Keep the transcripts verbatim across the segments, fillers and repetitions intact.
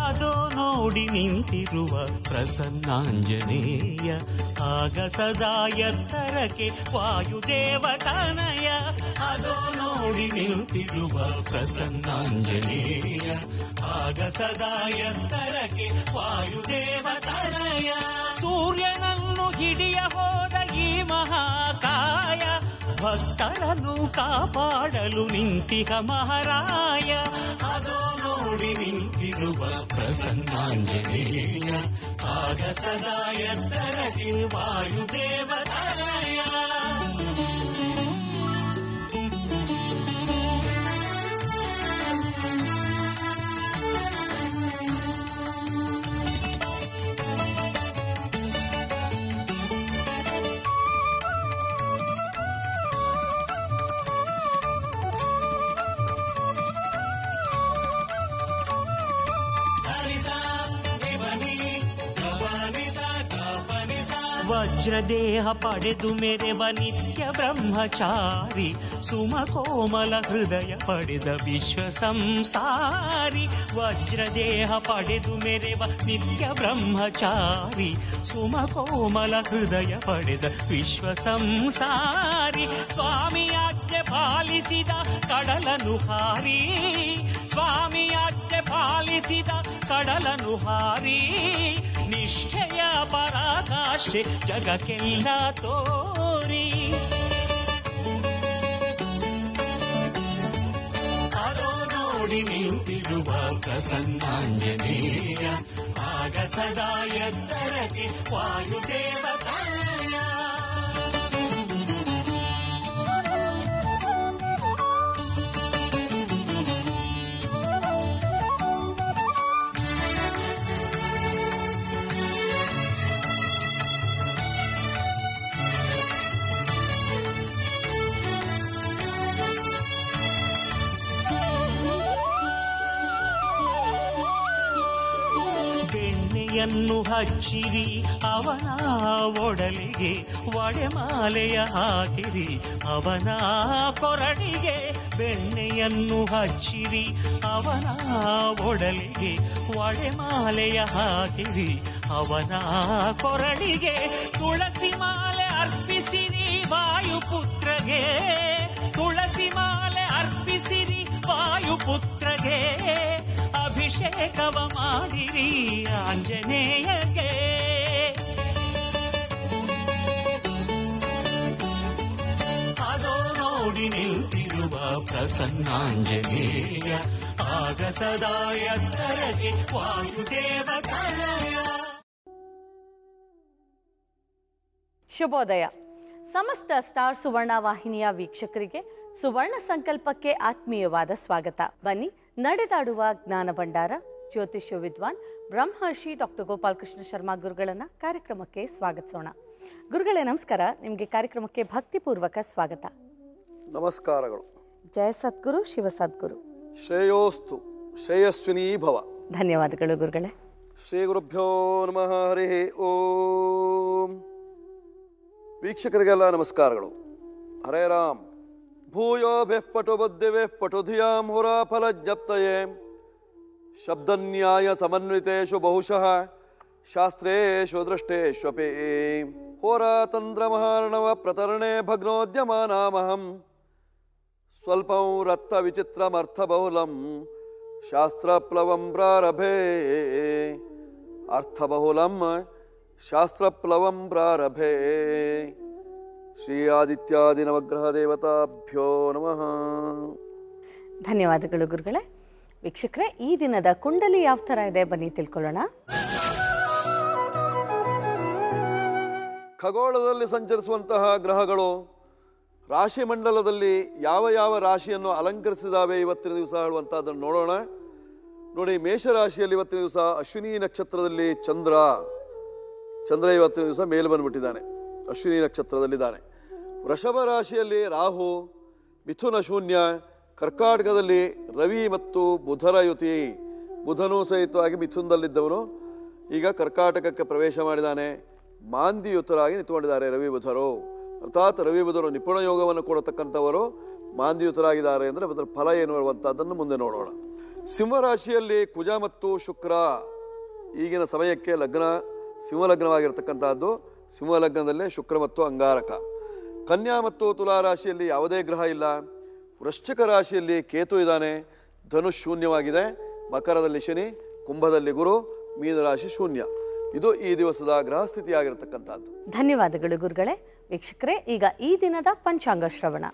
ಅದೋ ನೋಡಿ ನಿಂತಿರುವ ಪ್ರಸನ್ನಾಂಜನೇಯ, ಆಗ ಸದಾ ಎತ್ತರಕ್ಕೆ ವಾಯುದೇವತನಯ. ಅದೋ ನೋಡಿ ನಿಂತಿರುವ ಪ್ರಸನ್ನಾಂಜನೇಯ, ಆಗ ಸದಾ ಎತ್ತರಕ್ಕೆ ವಾಯುದೇವತನಯ. ಸೂರ್ಯನನ್ನು ಹಿಡಿಯ ಹೋದ ಈ ಮಹಾಕಾಯ, ಭಕ್ತರನ್ನು ಕಾಪಾಡಲು ನಿಂತಿಹ ಮಹಾರಾಯ. ಅದೋ ನೋಡಿ ನಿಂತಿರುವ ಪ್ರಸನ್ನಾಂಜನೇಯ, ಆಗ ಸದಾ ಎತ್ತರಕ್ಕೆ ವಾಯುದೇವತನಯ. ವಜ್ರದೇಹ ಪಡೆದು ಮೆರೆವ ನಿತ್ಯ ಬ್ರಹ್ಮಚಾರಿ, ಸುಮಕೋಮಲ ಹೃದಯ ಪಡೆದ ವಿಶ್ವ ಸಂಸಾರಿ. ವಜ್ರದೇಹ ಪಡೆದು ಮೆರೆವ ನಿತ್ಯ ಬ್ರಹ್ಮಚಾರಿ, ಸುಮಕೋಮಲ ಹೃದಯ ಪಡೆದ ವಿಶ್ವ ಸಂಸಾರಿ. ಸ್ವಾಮಿಯಾಜ್ಞೆ ಪಾಲಿಸಿದ ಕಡಲನು ಹಾರಿ, ಸ್ವಾಮಿಯಾಜ್ಞೆ ಪಾಲಿಸಿದ ಕಡಲನು ಹಾರಿ. ನಿಷ್ಠೆಯ ಪರಾಕಾಷ್ಠೆ ಜಗಕ್ಕೆಲ್ಲ ತೋರಿ. ಅದೋ ನೋಡಿ ನಿಂತಿರುವ ಪ್ರಸನ್ನಾಂಜನೇಯ, ಆಗ ಸದಾ ಎತ್ತರಕ್ಕೆ ವಾಯುದೇವತನಯ. ಬೆಣ್ಣೆಯನ್ನು ಹಚ್ಚಿರಿ ಅವನ ಒಡಲಿಗೆ, ಒಡೆಮಾಲೆಯ ಹಾಕಿರಿ ಅವನ ಕೊರಳಿಗೆ. ಬೆಣ್ಣೆಯನ್ನು ಹಚ್ಚಿರಿ ಅವನ ಒಡಲಿಗೆ, ಒಡೆಮಾಲೆಯ ಹಾಕಿರಿ ಅವನ ಕೊರಳಿಗೆ. ತುಳಸಿ ಮಾಲೆ ಅರ್ಪಿಸಿರಿ ವಾಯುಪುತ್ರಗೆ, ತುಳಸಿ ಮಾಲೆ ಅರ್ಪಿಸಿರಿ ವಾಯುಪುತ್ರಗೆ. ಅಭಿಷೇಕವ ಮಾಡಿರಿ ಆಂಜನೇಯಗೆ. ಅದೋ ನೋಡಿ ನಿಂತಿರುವ ಪ್ರಸನ್ನಾಂಜನೇಯ, ಆಗ ಸದಾ ಎತ್ತರಕ್ಕೆ ವಾಯುದೇವತನಯ. ಶುಭೋದಯ. ಸಮಸ್ತ ಸ್ಟಾರ್ ಸುವರ್ಣ ವಾಹಿನಿಯ ವೀಕ್ಷಕರಿಗೆ ಸುವರ್ಣ ಸಂಕಲ್ಪಕ್ಕೆ ಆತ್ಮೀಯವಾದ ಸ್ವಾಗತ. ಬನ್ನಿ, ನಡೆದಾಡುವ ಜ್ಞಾನ ಭಂಡಾರ ಜ್ಯೋತಿಷ್ಯ ವಿದ್ವಾನ್ ಬ್ರಹ್ಮರ್ಷಿ ಡಾಕ್ಟರ್ ಗೋಪಾಲಕೃಷ್ಣ ಶರ್ಮಾ ಗುರುಗಳನ್ನ ಕಾರ್ಯಕ್ರಮಕ್ಕೆ ಸ್ವಾಗತಿಸೋಣ. ಗುರುಗಳೇ ನಮಸ್ಕಾರ. ನಿಮಗೆ ಕಾರ್ಯಕ್ರಮಕ್ಕೆ ಭಕ್ತಿಪೂರ್ವಕ ಸ್ವಾಗತ. ನಮಸ್ಕಾರಗಳು. ಜಯ ಸದ್ಗುರು, ಶಿವ ಸದ್ಗುರು. ಶ್ರೇಯೋಸ್ತು, ಶ್ರೇಯಸ್ವಿನಿ ಭವ. ಧನ್ಯವಾದಗಳು ಗುರುಗಳೇ. ಶ್ರೀ ಗುರುಭ್ಯೋ ನಮಃ. ಹರಿ ಓಂ. ವೀಕ್ಷಕರಿಗೆಲ್ಲ ನಮಸ್ಕಾರಗಳು. ಹರೇ ರಾಮ್. ಭೂಯೋ ಬೆಪ್ಪಟು ಬುದ್ಧಿವೆ ಪಟು ಧಿಯಾಂ ಹುರಾ ಫಲ ಜಪ್ತಯೇ ಶಬ್ದನ್ಯಾಯ ಸಮನ್ವಿತೇಷು ಬಹುಶಃ ಶಾಸ್ತ್ರೇಷು ದೃಷ್ಟೇಷ್ವಪಿ ಹೋರಾತಂತ್ರ ಮಹಾರ್ಣವ ಪ್ರತರಣೆ ಭಗ್ನೋದ್ಯಮಾನಾಮಹಂ ಸ್ವಲ್ಪಂ ರಕ್ತ ವಿಚಿತ್ರಮರ್ಥಬಹುಲಂ ಶಾಸ್ತ್ರಪ್ಲವಂ ಪ್ರಾರಭೆ ಅರ್ಥಬಹುಲಂ ಶಾಸ್ತ್ರಪ್ಲವಂ ಪ್ರಾರಭೆ. ಶ್ರೀ ಆದಿತ್ಯಾದಿ ನವಗ್ರಹ ದೇವತಾಭ್ಯೋ ನಮಃ. ಧನ್ಯವಾದಗಳು ಗುರುಗಳೇ. ವೀಕ್ಷಕರೇ, ಈ ದಿನದ ಕುಂಡಲಿ ಯಾವ ಥರ ಇದೆ ಬನ್ನಿ ತಿಳ್ಕೊಳ್ಳೋಣ. ಖಗೋಳದಲ್ಲಿ ಸಂಚರಿಸುವಂತಹ ಗ್ರಹಗಳು ರಾಶಿ ಮಂಡಲದಲ್ಲಿ ಯಾವ ಯಾವ ರಾಶಿಯನ್ನು ಅಲಂಕರಿಸಿದಾವೆ ಇವತ್ತಿನ ದಿವಸ ಹೇಳುವಂತಹದ್ದನ್ನು ನೋಡೋಣ. ನೋಡಿ, ಮೇಷರಾಶಿಯಲ್ಲಿ ಇವತ್ತಿನ ದಿವಸ ಅಶ್ವಿನಿ ನಕ್ಷತ್ರದಲ್ಲಿ ಚಂದ್ರ ಚಂದ್ರ ಇವತ್ತಿನ ದಿವಸ ಮೇಲೆ ಬಂದ್ಬಿಟ್ಟಿದ್ದಾನೆ, ಅಶ್ವಿನಿ ನಕ್ಷತ್ರದಲ್ಲಿದ್ದಾನೆ. ವೃಷಭ ರಾಶಿಯಲ್ಲಿ ರಾಹು, ಮಿಥುನ ಶೂನ್ಯ, ಕರ್ಕಾಟಕದಲ್ಲಿ ರವಿ ಮತ್ತು ಬುಧರ ಯುತಿ. ಬುಧನೂ ಸಹಿತವಾಗಿ ಮಿಥುನದಲ್ಲಿದ್ದವನು ಈಗ ಕರ್ಕಾಟಕಕ್ಕೆ ಪ್ರವೇಶ ಮಾಡಿದ್ದಾನೆ. ಮಾಂದಿಯುತರಾಗಿ ನಿಂತುಕೊಂಡಿದ್ದಾರೆ ರವಿ ಬುಧರು. ಅರ್ಥಾತ್ ರವಿ ಬುಧರು ನಿಪುಣ ಯೋಗವನ್ನು ಕೊಡತಕ್ಕಂಥವರು ಮಾಂದಿಯುತರಾಗಿದ್ದಾರೆ ಅಂದರೆ ಅದರ ಫಲ ಏನು ಹೇಳುವಂಥದ್ದನ್ನು ಮುಂದೆ ನೋಡೋಣ. ಸಿಂಹರಾಶಿಯಲ್ಲಿ ಕುಜ ಮತ್ತು ಶುಕ್ರ ಈಗಿನ ಸಮಯಕ್ಕೆ ಲಗ್ನ ಸಿಂಹಲಗ್ನವಾಗಿರ್ತಕ್ಕಂಥದ್ದು. ಸಿಂಹಲಗ್ನದಲ್ಲೇ ಶುಕ್ರ ಮತ್ತು ಅಂಗಾರಕ. ಕನ್ಯಾ ಮತ್ತು ತುಲಾ ರಾಶಿಯಲ್ಲಿ ಯಾವುದೇ ಗ್ರಹ ಇಲ್ಲ. ವೃಶ್ಚಿಕ ರಾಶಿಯಲ್ಲಿ ಕೇತು ಇದ್ದಾನೆ. ಧನುಷ್ ಶೂನ್ಯವಾಗಿದೆ. ಮಕರದಲ್ಲಿ ಶನಿ, ಕುಂಭದಲ್ಲಿ ಗುರು, ಮೀನರಾಶಿ ಶೂನ್ಯ. ಇದು ಈ ದಿವಸದ ಗ್ರಹ ಸ್ಥಿತಿಯಾಗಿರ್ತಕ್ಕಂಥದ್ದು. ಧನ್ಯವಾದಗಳು ಗುರುಗಳೇ. ವೀಕ್ಷಕರೇ, ಈಗ ಈ ದಿನದ ಪಂಚಾಂಗ ಶ್ರವಣ.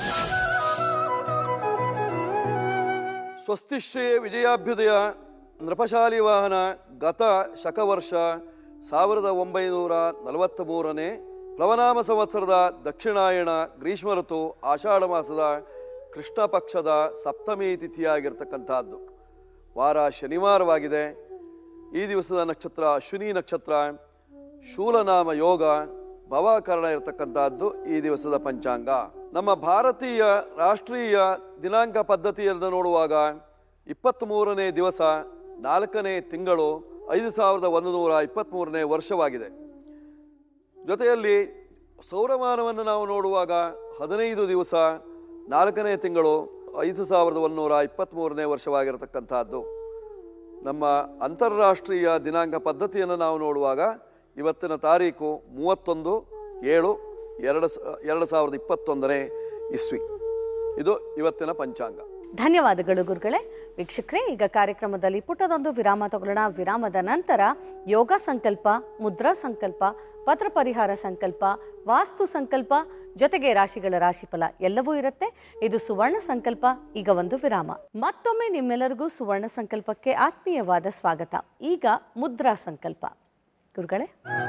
ಸ್ವಸ್ತಿಶ್ರೀ ವಿಜಯಾಭ್ಯುದಯ ನೃಪಶಾಲಿ ವಾಹನ ಗತ ಶಕವರ್ಷ ಸಾವಿರದ ಒಂಬೈನೂರ ನಲವತ್ತ್ ಮೂರನೇ ಪ್ಲವನಾಮ ಸಂವತ್ಸರದ ದಕ್ಷಿಣಾಯಣ ಗ್ರೀಷ್ಮ ಋತು ಆಷಾಢ ಮಾಸದ ಕೃಷ್ಣ ಪಕ್ಷದ ಸಪ್ತಮಿ ತಿಥಿಯಾಗಿರ್ತಕ್ಕಂಥದ್ದು. ವಾರ ಶನಿವಾರವಾಗಿದೆ. ಈ ದಿವಸದ ನಕ್ಷತ್ರ ಅಶ್ವಿನಿ ನಕ್ಷತ್ರ. ಶೂಲನಾಮ ಯೋಗ ಭವಕರಣ ಇರತಕ್ಕಂಥದ್ದು ಈ ದಿವಸದ ಪಂಚಾಂಗ. ನಮ್ಮ ಭಾರತೀಯ ರಾಷ್ಟ್ರೀಯ ದಿನಾಂಕ ಪದ್ಧತಿಯನ್ನು ನೋಡುವಾಗ ಇಪ್ಪತ್ತ್ ಮೂರನೇ ದಿವಸ ನಾಲ್ಕನೇ ತಿಂಗಳು ಐದು ಸಾವಿರದ ಒಂದು ನೂರ ಇಪ್ಪತ್ತ್ ಮೂರನೇ ವರ್ಷವಾಗಿದೆ. ಜೊತೆಯಲ್ಲಿ ಸೌರಮಾನವನ್ನು ನಾವು ನೋಡುವಾಗ ಹದಿನೈದು ದಿವಸ ನಾಲ್ಕನೇ ತಿಂಗಳು ಐದು ಸಾವಿರದ ಒಂದೂರ ಇಪ್ಪತ್ತ್ ಮೂರನೇ ವರ್ಷವಾಗಿರತಕ್ಕಂಥದ್ದು. ನಮ್ಮ ಅಂತಾರಾಷ್ಟ್ರೀಯ ದಿನಾಂಕ ಪದ್ಧತಿಯನ್ನು ನಾವು ನೋಡುವಾಗ ಇವತ್ತಿನ ತಾರೀಕು ಮೂವತ್ತೊಂದು ಏಳು ಎರಡು ಎರಡು ಸಾವಿರದ ಇಪ್ಪತ್ತೊಂದನೇ ಇಸ್ವಿ. ಇದು ಇವತ್ತಿನ ಪಂಚಾಂಗ. ಧನ್ಯವಾದಗಳು ಗುರುಗಳೇ. ವೀಕ್ಷಕರೇ, ಈಗ ಕಾರ್ಯಕ್ರಮದಲ್ಲಿ ಪುಟ್ಟದೊಂದು ವಿರಾಮ ತಗೊಳ್ಳೋಣ. ವಿರಾಮದ ನಂತರ ಯೋಗ ಸಂಕಲ್ಪ, ಮುದ್ರಾ ಸಂಕಲ್ಪ, ಪತ್ರ ಪರಿಹಾರ ಸಂಕಲ್ಪ, ವಾಸ್ತು ಸಂಕಲ್ಪ, ಜೊತೆಗೆ ರಾಶಿಗಳ ರಾಶಿಫಲ ಎಲ್ಲವೂ ಇರುತ್ತೆ. ಇದು ಸುವರ್ಣ ಸಂಕಲ್ಪ. ಈಗ ಒಂದು ವಿರಾಮ. ಮತ್ತೊಮ್ಮೆ ನಿಮ್ಮೆಲ್ಲರಿಗೂ ಸುವರ್ಣ ಸಂಕಲ್ಪಕ್ಕೆ ಆತ್ಮೀಯವಾದ ಸ್ವಾಗತ. ಈಗ ಮುದ್ರಾ ಸಂಕಲ್ಪ. ಗುರುಗಳೇ,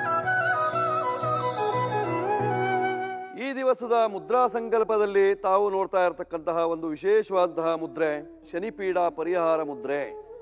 ಈ ದಿವಸದ ಮುದ್ರಾ ಸಂಕಲ್ಪದಲ್ಲಿ ತಾವು ನೋಡ್ತಾ ಇರತಕ್ಕಂತಹ ಒಂದು ವಿಶೇಷವಾದಂತಹ ಮುದ್ರೆ ಶನಿಪೀಡಾ ಪರಿಹಾರ ಮುದ್ರೆ.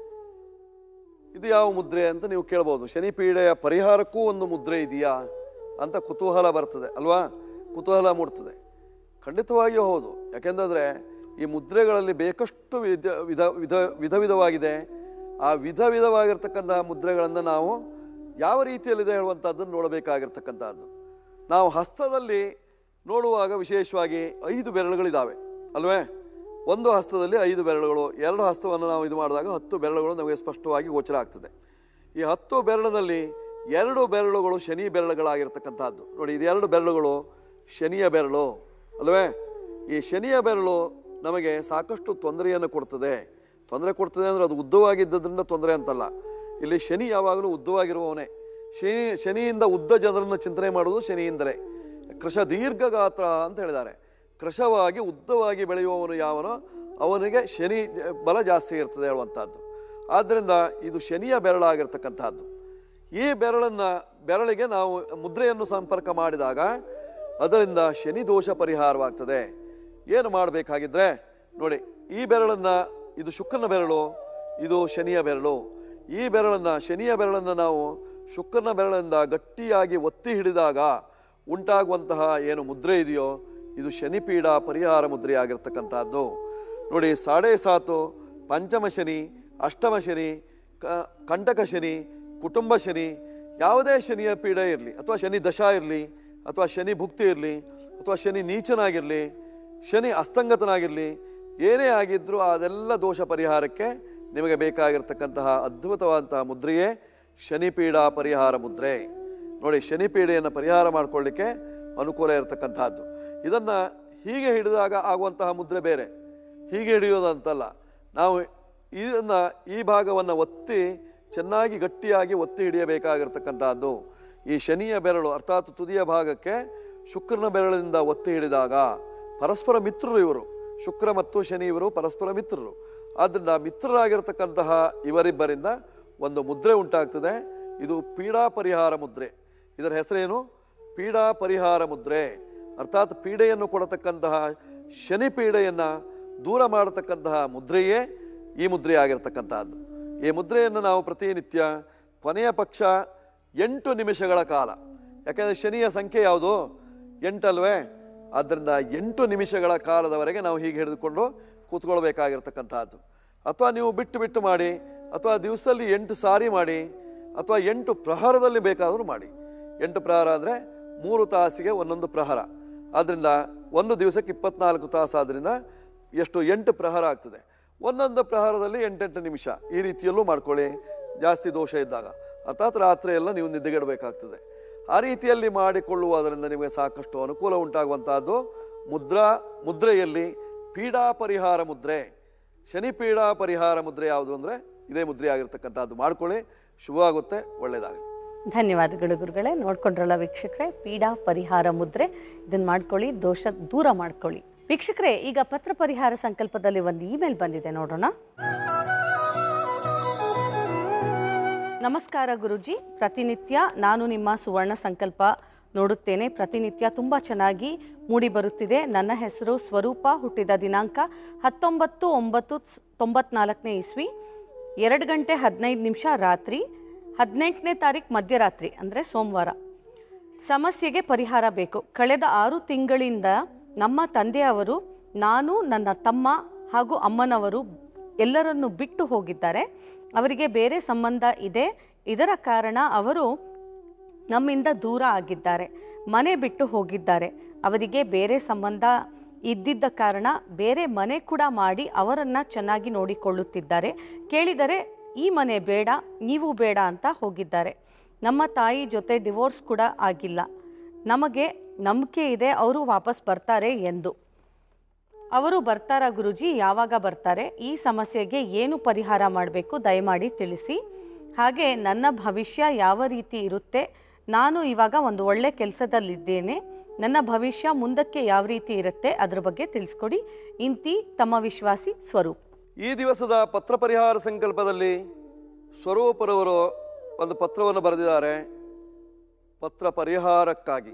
ಇದು ಯಾವ ಮುದ್ರೆ ಅಂತ ನೀವು ಕೇಳಬಹುದು. ಶನಿಪೀಡೆಯ ಪರಿಹಾರಕ್ಕೂ ಒಂದು ಮುದ್ರೆ ಇದೆಯಾ ಅಂತ ಕುತೂಹಲ ಬರ್ತದೆ ಅಲ್ವಾ? ಕುತೂಹಲ ಮೂಡ್ತದೆ. ಖಂಡಿತವಾಗಿಯೂ ಹೌದು. ಯಾಕೆಂದರೆ ಈ ಮುದ್ರೆಗಳಲ್ಲಿ ಬೇಕಷ್ಟು ವಿಧ ವಿಧ ವಿಧ ವಿಧ ವಿಧವಾಗಿದೆ. ಆ ವಿಧ ವಿಧವಾಗಿರ್ತಕ್ಕಂತಹ ಮುದ್ರೆಗಳನ್ನು ನಾವು ಯಾವ ರೀತಿಯಲ್ಲಿದೆ ಹೇಳುವಂಥದ್ದನ್ನು ನೋಡಬೇಕಾಗಿರ್ತಕ್ಕಂಥದ್ದು. ನಾವು ಹಸ್ತದಲ್ಲಿ ನೋಡುವಾಗ ವಿಶೇಷವಾಗಿ ಐದು ಬೆರಳುಗಳಿದ್ದಾವೆ ಅಲ್ವೇ? ಒಂದು ಹಸ್ತದಲ್ಲಿ ಐದು ಬೆರಳುಗಳು, ಎರಡು ಹಸ್ತವನ್ನು ನಾವು ಇದು ಮಾಡಿದಾಗ ಹತ್ತು ಬೆರಳುಗಳು ನಮಗೆ ಸ್ಪಷ್ಟವಾಗಿ ಗೋಚರ ಆಗ್ತದೆ. ಈ ಹತ್ತು ಬೆರಳಿನಲ್ಲಿ ಎರಡು ಬೆರಳುಗಳು ಶನಿ ಬೆರಳುಗಳಾಗಿರ್ತಕ್ಕಂಥದ್ದು. ನೋಡಿ, ಇದು ಎರಡು ಬೆರಳುಗಳು ಶನಿಯ ಬೆರಳು ಅಲ್ವೇ? ಈ ಶನಿಯ ಬೆರಳು ನಮಗೆ ಸಾಕಷ್ಟು ತೊಂದರೆಯನ್ನು ಕೊಡ್ತದೆ. ತೊಂದರೆ ಕೊಡ್ತದೆ ಅಂದರೆ ಅದು ಉದ್ದವಾಗಿದ್ದರಿಂದ ತೊಂದರೆ ಅಂತಲ್ಲ. ಇಲ್ಲಿ ಶನಿ ಯಾವಾಗಲೂ ಉದ್ದವಾಗಿರುವವನೇ. ಶನಿ ಶನಿಯಿಂದ ಉದ್ದ ಜನರನ್ನು ಚಿಂತನೆ ಮಾಡುವುದು ಶನಿಯಿಂದಲೇ. ಕೃಶ ದೀರ್ಘಗಾತ್ರ ಅಂತ ಹೇಳಿದ್ದಾರೆ. ಕೃಶವಾಗಿ ಉದ್ದವಾಗಿ ಬೆಳೆಯುವವನು ಯಾವನೋ ಅವನಿಗೆ ಶನಿ ಬಲ ಜಾಸ್ತಿ ಇರ್ತದೆ ಹೇಳುವಂಥದ್ದು. ಆದ್ದರಿಂದ ಇದು ಶನಿಯ ಬೆರಳಾಗಿರ್ತಕ್ಕಂಥದ್ದು. ಈ ಬೆರಳನ್ನು ಬೆರಳಿಗೆ ನಾವು ಮುದ್ರೆಯನ್ನು ಸಂಪರ್ಕ ಮಾಡಿದಾಗ ಅದರಿಂದ ಶನಿ ದೋಷ ಪರಿಹಾರವಾಗ್ತದೆ. ಏನು ಮಾಡಬೇಕಾಗಿದ್ರೆ ನೋಡಿ, ಈ ಬೆರಳನ್ನು, ಇದು ಶುಕ್ರನ ಬೆರಳು, ಇದು ಶನಿಯ ಬೆರಳು. ಈ ಬೆರಳನ್ನು, ಶನಿಯ ಬೆರಳನ್ನು ನಾವು ಶುಕ್ರನ ಬೆರಳಿಂದ ಗಟ್ಟಿಯಾಗಿ ಒತ್ತಿ ಹಿಡಿದಾಗ ಉಂಟಾಗುವಂತಹ ಏನು ಮುದ್ರೆ ಇದೆಯೋ ಇದು ಶನಿಪೀಡಾ ಪರಿಹಾರ ಮುದ್ರೆ ಆಗಿರ್ತಕ್ಕಂಥದ್ದು. ನೋಡಿ, ಸಾಡೆ ಸಾತು, ಪಂಚಮ ಶನಿ, ಅಷ್ಟಮ ಶನಿ, ಕಂಟಕ ಶನಿ, ಕುಟುಂಬ ಶನಿ, ಯಾವುದೇ ಶನಿಯ ಪೀಡೆ ಇರಲಿ, ಅಥವಾ ಶನಿ ದಶಾ ಇರಲಿ, ಅಥವಾ ಶನಿ ಭುಕ್ತಿ ಇರಲಿ, ಅಥವಾ ಶನಿ ನೀಚನಾಗಿರಲಿ, ಶನಿ ಅಸ್ತಂಗತನಾಗಿರಲಿ, ಏನೇ ಆಗಿದ್ರೂ ಅದೆಲ್ಲ ದೋಷ ಪರಿಹಾರಕ್ಕೆ ನಿಮಗೆ ಬೇಕಾಗಿರ್ತಕ್ಕಂತಹ ಅದ್ಭುತವಾದಂತಹ ಮುದ್ರೆಯೇ ಶನಿಪೀಡಾ ಪರಿಹಾರ ಮುದ್ರೆ. ನೋಡಿ, ಶನಿಪೀಡೆಯನ್ನು ಪರಿಹಾರ ಮಾಡಿಕೊಳ್ಳಿಕ್ಕೆ ಅನುಕೂಲ ಇರತಕ್ಕಂತಹದ್ದು. ಇದನ್ನು ಹೀಗೆ ಹಿಡಿದಾಗ ಆಗುವಂತಹ ಮುದ್ರೆ ಬೇರೆ, ಹೀಗೆ ಹಿಡಿಯೋದಂತಲ್ಲ. ನಾವು ಇದನ್ನು ಈ ಭಾಗವನ್ನು ಒತ್ತಿ ಚೆನ್ನಾಗಿ ಗಟ್ಟಿಯಾಗಿ ಒತ್ತಿ ಹಿಡಿಯಬೇಕಾಗಿರ್ತಕ್ಕಂಥದ್ದು. ಈ ಶನಿಯ ಬೆರಳು ಅರ್ಥಾತ್ ತುದಿಯ ಭಾಗಕ್ಕೆ ಶುಕ್ರನ ಬೆರಳಿನಿಂದ ಒತ್ತಿ ಹಿಡಿದಾಗ, ಪರಸ್ಪರ ಮಿತ್ರರು ಇವರು, ಶುಕ್ರ ಮತ್ತು ಶನಿ ಇವರು ಪರಸ್ಪರ ಮಿತ್ರರು. ಆದ್ದರಿಂದ ಮಿತ್ರರಾಗಿರ್ತಕ್ಕಂತಹ ಇವರಿಬ್ಬರಿಂದ ಒಂದು ಮುದ್ರೆ ಉಂಟಾಗ್ತದೆ. ಇದು ಪೀಡಾ ಪರಿಹಾರ ಮುದ್ರೆ. ಇದರ ಹೆಸರೇನು? ಪೀಡಾ ಪರಿಹಾರ ಮುದ್ರೆ. ಅರ್ಥಾತ್ ಪೀಡೆಯನ್ನು ಕೊಡತಕ್ಕಂತಹ ಶನಿ ಪೀಡೆಯನ್ನು ದೂರ ಮಾಡತಕ್ಕಂತಹ ಮುದ್ರೆಯೇ ಈ ಮುದ್ರೆ ಆಗಿರ್ತಕ್ಕಂಥದ್ದು. ಈ ಮುದ್ರೆಯನ್ನು ನಾವು ಪ್ರತಿನಿತ್ಯ ಕೊನೆಯ ಪಕ್ಷ ಎಂಟು ನಿಮಿಷಗಳ ಕಾಲ, ಯಾಕೆಂದರೆ ಶನಿಯ ಸಂಖ್ಯೆ ಯಾವುದು? ಎಂಟಲ್ವೇ? ಆದ್ದರಿಂದ ಎಂಟು ನಿಮಿಷಗಳ ಕಾಲದವರೆಗೆ ನಾವು ಹೀಗೆ ಹಿಡಿದುಕೊಂಡು ಕೂತ್ಕೊಳ್ಬೇಕಾಗಿರ್ತಕ್ಕಂಥದ್ದು. ಅಥವಾ ನೀವು ಬಿಟ್ಟು ಬಿಟ್ಟು ಮಾಡಿ, ಅಥವಾ ದಿವಸದಲ್ಲಿ ಎಂಟು ಸಾರಿ ಮಾಡಿ, ಅಥವಾ ಎಂಟು ಪ್ರಹರದಲ್ಲಿ ಬೇಕಾದರೂ ಮಾಡಿ. ಎಂಟು ಪ್ರಹರ ಅಂದರೆ ಮೂರು ತಾಸಿಗೆ ಒಂದೊಂದು ಪ್ರಹರ. ಆದ್ದರಿಂದ ಒಂದು ದಿವಸಕ್ಕೆ ಇಪ್ಪತ್ನಾಲ್ಕು ತಾಸು ಆದ್ದರಿಂದ ಎಷ್ಟು? ಎಂಟು ಪ್ರಹರ ಆಗ್ತದೆ. ಒಂದೊಂದು ಪ್ರಹಾರದಲ್ಲಿ ಎಂಟೆಂಟು ನಿಮಿಷ ಈ ರೀತಿಯಲ್ಲೂ ಮಾಡ್ಕೊಳ್ಳಿ. ಜಾಸ್ತಿ ದೋಷ ಇದ್ದಾಗ ಅರ್ಥಾತ್ ರಾತ್ರಿ ಎಲ್ಲ ನೀವು ನಿದ್ದೆಗೆಡಬೇಕಾಗ್ತದೆ. ಆ ರೀತಿಯಲ್ಲಿ ಮಾಡಿಕೊಳ್ಳುವುದರಿಂದ ನಿಮಗೆ ಸಾಕಷ್ಟು ಅನುಕೂಲ ಉಂಟಾಗುವಂತಹದ್ದು. ಮುದ್ರಾ ಮುದ್ರೆಯಲ್ಲಿ ಪೀಡಾ ಪರಿಹಾರ ಮುದ್ರೆ, ಶನಿ ಪೀಡಾ ಪರಿಹಾರ ಮುದ್ರೆ ಯಾವುದು ಅಂದರೆ ಇದೇ ಮುದ್ರೆ ಆಗಿರ್ತಕ್ಕಂಥದ್ದು. ಮಾಡ್ಕೊಳ್ಳಿ, ಶುಭವಾಗುತ್ತೆ, ಒಳ್ಳೆಯದಾಗಲಿ. ಧನ್ಯವಾದಗಳು ಗುರುಗಳೇ. ನೋಡ್ಕೊಂಡ್ರಲ್ಲ ವೀಕ್ಷಕರೇ, ಪೀಡಾ ಪರಿಹಾರ ಮುದ್ರೆ, ಇದನ್ನ ಮಾಡ್ಕೊಳ್ಳಿ, ದೋಷ ದೂರ ಮಾಡ್ಕೊಳ್ಳಿ. ವೀಕ್ಷಕರೇ, ಈಗ ಪತ್ರ ಪರಿಹಾರ ಸಂಕಲ್ಪದಲ್ಲಿ ಒಂದು ಇಮೇಲ್ ಬಂದಿದೆ, ನೋಡೋಣ. ನಮಸ್ಕಾರ ಗುರುಜಿ, ಪ್ರತಿನಿತ್ಯ ನಾನು ನಿಮ್ಮ ಸುವರ್ಣ ಸಂಕಲ್ಪ ನೋಡುತ್ತೇನೆ. ಪ್ರತಿನಿತ್ಯ ತುಂಬ ಚೆನ್ನಾಗಿ ಮೂಡಿ ಬರುತ್ತಿದೆ. ನನ್ನ ಹೆಸರು ಸ್ವರೂಪ. ಹುಟ್ಟಿದ ದಿನಾಂಕ ಹತ್ತೊಂಬತ್ತು ಒಂಬತ್ತು ತೊಂಬತ್ನಾಲ್ಕನೇ ಇಸ್ವಿ, ಎರಡು ಗಂಟೆ ಹದಿನೈದು ನಿಮಿಷ ರಾತ್ರಿ, ಹದಿನೆಂಟನೇ ತಾರೀಕು ಮಧ್ಯರಾತ್ರಿ ಅಂದರೆ ಸೋಮವಾರ. ಸಮಸ್ಯೆಗೆ ಪರಿಹಾರ ಬೇಕು. ಕಳೆದ ಆರು ತಿಂಗಳಿಂದ ನಮ್ಮ ತಂದೆಯವರು, ನಾನು, ನನ್ನ ತಮ್ಮ ಹಾಗೂ ಅಮ್ಮನವರು ಎಲ್ಲರನ್ನು ಬಿಟ್ಟು ಹೋಗಿದ್ದಾರೆ. ಅವರಿಗೆ ಬೇರೆ ಸಂಬಂಧ ಇದೆ. ಇದರ ಕಾರಣ ಅವರು ನಮ್ಮಿಂದ ದೂರ ಆಗಿದ್ದಾರೆ, ಮನೆ ಬಿಟ್ಟು ಹೋಗಿದ್ದಾರೆ. ಅವರಿಗೆ ಬೇರೆ ಸಂಬಂಧ ಇದ್ದಿದ್ದ ಕಾರಣ ಬೇರೆ ಮನೆ ಕೂಡ ಮಾಡಿ ಅವರನ್ನು ಚೆನ್ನಾಗಿ ನೋಡಿಕೊಳ್ಳುತ್ತಿದ್ದಾರೆ. ಕೇಳಿದರೆ ಈ ಮನೆ ಬೇಡ, ನೀವು ಬೇಡ ಅಂತ ಹೋಗಿದ್ದಾರೆ. ನಮ್ಮ ತಾಯಿ ಜೊತೆ ಡಿವೋರ್ಸ್ ಕೂಡ ಆಗಿಲ್ಲ. ನಮಗೆ ನಂಬಿಕೆ ಇದೆ ಅವರು ವಾಪಸ್ ಬರ್ತಾರೆ ಎಂದು. ಅವರು ಬರ್ತಾರಾ ಗುರುಜಿ? ಯಾವಾಗ ಬರ್ತಾರೆ? ಈ ಸಮಸ್ಯೆಗೆ ಏನು ಪರಿಹಾರ ಮಾಡಬೇಕು ದಯಮಾಡಿ ತಿಳಿಸಿ. ಹಾಗೆ ನನ್ನ ಭವಿಷ್ಯ ಯಾವ ರೀತಿ ಇರುತ್ತೆ? ನಾನು ಇವಾಗ ಒಂದು ಒಳ್ಳೆ ಕೆಲಸದಲ್ಲಿದ್ದೇನೆ. ನನ್ನ ಭವಿಷ್ಯ ಮುಂದಕ್ಕೆ ಯಾವ ರೀತಿ ಇರುತ್ತೆ ಅದ್ರ ಬಗ್ಗೆ ತಿಳಿಸ್ಕೊಡಿ. ಇಂತಿ ತಮ್ಮ ವಿಶ್ವಾಸಿ ಸ್ವರೂಪ್. ಈ ದಿವಸದ ಪತ್ರ ಪರಿಹಾರ ಸಂಕಲ್ಪದಲ್ಲಿ ಸ್ವರೂಪರವರು ಒಂದು ಪತ್ರವನ್ನು ಬರೆದಿದ್ದಾರೆ. ಪತ್ರ ಪರಿಹಾರಕ್ಕಾಗಿ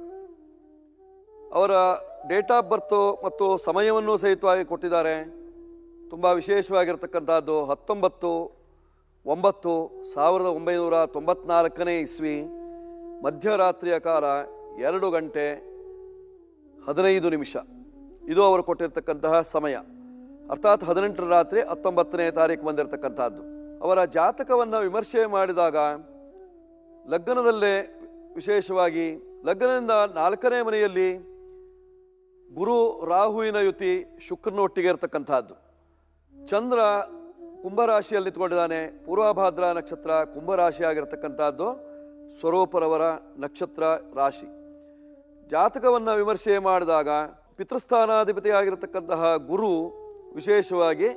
ಅವರ ಡೇಟ್ ಆಫ್ ಬರ್ತು ಮತ್ತು ಸಮಯವನ್ನು ಸಹಿತವಾಗಿ ಕೊಟ್ಟಿದ್ದಾರೆ. ತುಂಬ ವಿಶೇಷವಾಗಿರ್ತಕ್ಕಂಥದ್ದು ಹತ್ತೊಂಬತ್ತು ಒಂಬತ್ತು ಸಾವಿರದ ಒಂಬೈನೂರ ತೊಂಬತ್ನಾಲ್ಕನೇ ಇಸ್ವಿ, ಮಧ್ಯರಾತ್ರಿಯ ಕಾಲ ಎರಡು ಗಂಟೆ ಹದಿನೈದು ನಿಮಿಷ. ಇದು ಅವರು ಕೊಟ್ಟಿರ್ತಕ್ಕಂತಹ ಸಮಯ. ಅರ್ಥಾತ್ ಹದಿನೆಂಟರ ರಾತ್ರಿ ಹತ್ತೊಂಬತ್ತನೇ ತಾರೀಕು ಬಂದಿರತಕ್ಕಂಥದ್ದು. ಅವರ ಜಾತಕವನ್ನು ವಿಮರ್ಶೆ ಮಾಡಿದಾಗ ಲಗ್ನದಲ್ಲೇ ವಿಶೇಷವಾಗಿ ಲಗ್ನದಿಂದ ನಾಲ್ಕನೇ ಮನೆಯಲ್ಲಿ ಗುರು ರಾಹುವಿನ ಯುತಿ ಶುಕ್ರನೊಟ್ಟಿಗೆ ಇರತಕ್ಕಂಥದ್ದು. ಚಂದ್ರ ಕುಂಭರಾಶಿಯಲ್ಲಿ ನಿಂತ್ಕೊಂಡಿದ್ದಾನೆ. ಪೂರ್ವಭಾದ್ರ ನಕ್ಷತ್ರ ಕುಂಭರಾಶಿ ಆಗಿರತಕ್ಕಂಥದ್ದು ಸ್ವರೂಪರವರ ನಕ್ಷತ್ರ ರಾಶಿ. ಜಾತಕವನ್ನು ವಿಮರ್ಶೆ ಮಾಡಿದಾಗ ಪಿತೃಸ್ಥಾನಾಧಿಪತಿ ಆಗಿರತಕ್ಕಂತಹ ಗುರು ವಿಶೇಷವಾಗಿ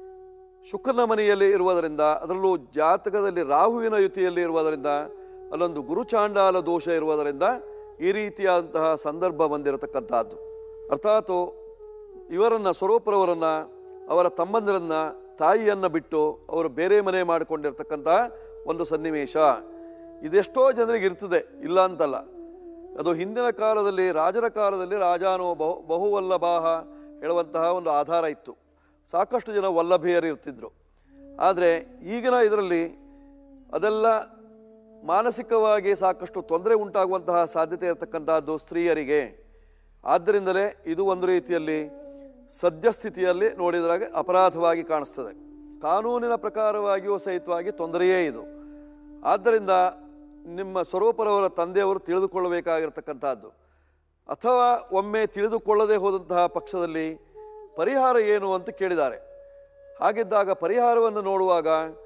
ಶುಕ್ರನ ಮನೆಯಲ್ಲಿ ಇರುವುದರಿಂದ, ಅದರಲ್ಲೂ ಜಾತಕದಲ್ಲಿ ರಾಹುವಿನ ಯುತಿಯಲ್ಲಿ ಇರುವುದರಿಂದ, ಅಲ್ಲೊಂದು ಗುರುಚಾಂಡಾಲ ದೋಷ ಇರುವುದರಿಂದ ಈ ರೀತಿಯಾದಂತಹ ಸಂದರ್ಭ ಬಂದಿರತಕ್ಕಂಥದ್ದು. ಅರ್ಥಾತ್ ಇವರನ್ನು ಸ್ವರೂಪರವರನ್ನು, ಅವರ ತಮ್ಮಂದಿರನ್ನ, ತಾಯಿಯನ್ನು ಬಿಟ್ಟು ಅವರು ಬೇರೆ ಮನೆ ಮಾಡಿಕೊಂಡಿರ್ತಕ್ಕಂಥ ಒಂದು ಸನ್ನಿವೇಶ ಇದೆಷ್ಟೋ ಜನರಿಗೆ ಇರ್ತದೆ, ಇಲ್ಲ ಅಂತಲ್ಲ. ಅದು ಹಿಂದಿನ ಕಾಲದಲ್ಲಿ ರಾಜರ ಕಾಲದಲ್ಲಿ ರಾಜಾನೋ ಬಹು ಬಹುವಲ್ಲಭಾಹ ಹೇಳುವಂತಹ ಒಂದು ಆಧಾರ ಇತ್ತು. ಸಾಕಷ್ಟು ಜನ ವಲ್ಲಭೆಯರು ಇರ್ತಿದ್ರು. ಆದರೆ ಈಗಿನ ಇದರಲ್ಲಿ ಅದೆಲ್ಲ ಮಾನಸಿಕವಾಗಿ ಸಾಕಷ್ಟು ತೊಂದರೆ ಉಂಟಾಗುವಂತಹ ಸಾಧ್ಯತೆ ಇರತಕ್ಕಂತಹದ್ದು ಸ್ತ್ರೀಯರಿಗೆ. ಆದ್ದರಿಂದಲೇ ಇದು ಒಂದು ರೀತಿಯಲ್ಲಿ ಸದ್ಯಸ್ಥಿತಿಯಲ್ಲಿ ನೋಡಿದಾಗ ಅಪರಾಧವಾಗಿ ಕಾಣಿಸ್ತದೆ. ಕಾನೂನಿನ ಪ್ರಕಾರವಾಗಿಯೂ ಸಹಿತವಾಗಿ ತೊಂದರೆಯೇ ಇದು. ಆದ್ದರಿಂದ ನಿಮ್ಮ ಸ್ವರೂಪರವರ ತಂದೆಯವರು ತಿಳಿದುಕೊಳ್ಳಬೇಕಾಗಿರ್ತಕ್ಕಂಥದ್ದು, ಅಥವಾ ಒಮ್ಮೆ ತಿಳಿದುಕೊಳ್ಳದೆ ಹೋದಂತಹ ಪಕ್ಷದಲ್ಲಿ ಪರಿಹಾರ ಏನು ಅಂತ ಕೇಳಿದ್ದಾರೆ. ಹಾಗಿದ್ದಾಗ ಪರಿಹಾರವನ್ನು ನೋಡುವಾಗ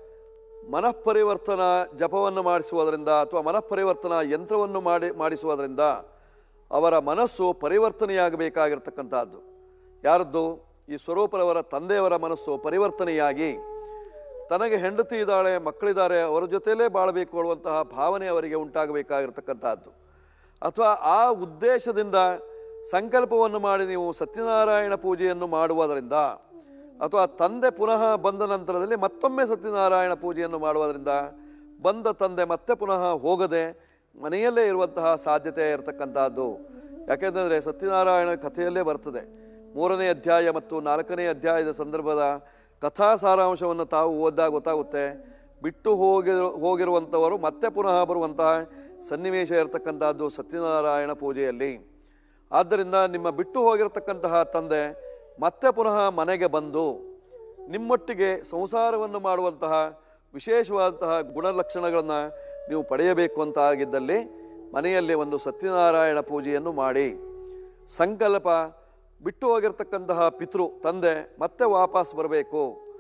ಮನಃಪರಿವರ್ತನ ಜಪವನ್ನು ಮಾಡಿಸುವುದರಿಂದ ಅಥವಾ ಮನಃಪರಿವರ್ತನಾ ಯಂತ್ರವನ್ನು ಮಾಡಿ ಮಾಡಿಸುವುದರಿಂದ ಅವರ ಮನಸ್ಸು ಪರಿವರ್ತನೆಯಾಗಬೇಕಾಗಿರ್ತಕ್ಕಂಥದ್ದು. ಯಾರದ್ದು? ಈ ಸ್ವರೂಪರವರ ತಂದೆಯವರ ಮನಸ್ಸು ಪರಿವರ್ತನೆಯಾಗಿ ತನಗೆ ಹೆಂಡತಿ ಇದ್ದಾಳೆ, ಮಕ್ಕಳಿದ್ದಾರೆ, ಅವರ ಜೊತೆಯಲ್ಲೇ ಬಾಳಬೇಕು ಅನ್ನುವಂತಹ ಭಾವನೆ ಅವರಿಗೆ ಉಂಟಾಗಬೇಕಾಗಿರ್ತಕ್ಕಂಥದ್ದು. ಅಥವಾ ಆ ಉದ್ದೇಶದಿಂದ ಸಂಕಲ್ಪವನ್ನು ಮಾಡಿ ನೀವು ಸತ್ಯನಾರಾಯಣ ಪೂಜೆಯನ್ನು ಮಾಡುವುದರಿಂದ, ಅಥವಾ ತಂದೆ ಪುನಃ ಬಂದ ನಂತರದಲ್ಲಿ ಮತ್ತೊಮ್ಮೆ ಸತ್ಯನಾರಾಯಣ ಪೂಜೆಯನ್ನು ಮಾಡುವುದರಿಂದ ಬಂದ ತಂದೆ ಮತ್ತೆ ಪುನಃ ಹೋಗದೆ ಮನೆಯಲ್ಲೇ ಇರುವಂತಹ ಸಾಧ್ಯತೆ ಇರತಕ್ಕಂಥದ್ದು. ಯಾಕೆಂದರೆ ಸತ್ಯನಾರಾಯಣ ಕಥೆಯಲ್ಲೇ ಬರ್ತದೆ. ಮೂರನೇ ಅಧ್ಯಾಯ ಮತ್ತು ನಾಲ್ಕನೇ ಅಧ್ಯಾಯದ ಸಂದರ್ಭದ ಕಥಾ ಸಾರಾಂಶವನ್ನು ತಾವು ಓದಿದಾಗ ಗೊತ್ತಾಗುತ್ತೆ. ಬಿಟ್ಟು ಹೋಗಿ ಹೋಗಿರುವಂಥವರು ಮತ್ತೆ ಪುನಃ ಬರುವಂತಹ ಸನ್ನಿವೇಶ ಇರತಕ್ಕಂಥದ್ದು ಸತ್ಯನಾರಾಯಣ ಪೂಜೆಯಲ್ಲಿ. ಆದ್ದರಿಂದ ನಿಮ್ಮ ಬಿಟ್ಟು ಹೋಗಿರತಕ್ಕಂತಹ ತಂದೆ ಮತ್ತೆ ಪುನಃ ಮನೆಗೆ ಬಂದು ನಿಮ್ಮೊಟ್ಟಿಗೆ ಸಂಸಾರವನ್ನು ಮಾಡುವಂತಹ ವಿಶೇಷವಾದಂತಹ ಗುಣಲಕ್ಷಣಗಳನ್ನು ನೀವು ಪಡೆಯಬೇಕು ಅಂತ ಆಗಿದ್ದಲ್ಲಿ ಮನೆಯಲ್ಲಿ ಒಂದು ಸತ್ಯನಾರಾಯಣ ಪೂಜೆಯನ್ನು ಮಾಡಿ ಸಂಕಲ್ಪ. ಬಿಟ್ಟು ಹೋಗಿರ್ತಕ್ಕಂತಹ ಪಿತೃ ತಂದೆ ಮತ್ತೆ ವಾಪಸ್ ಬರಬೇಕು,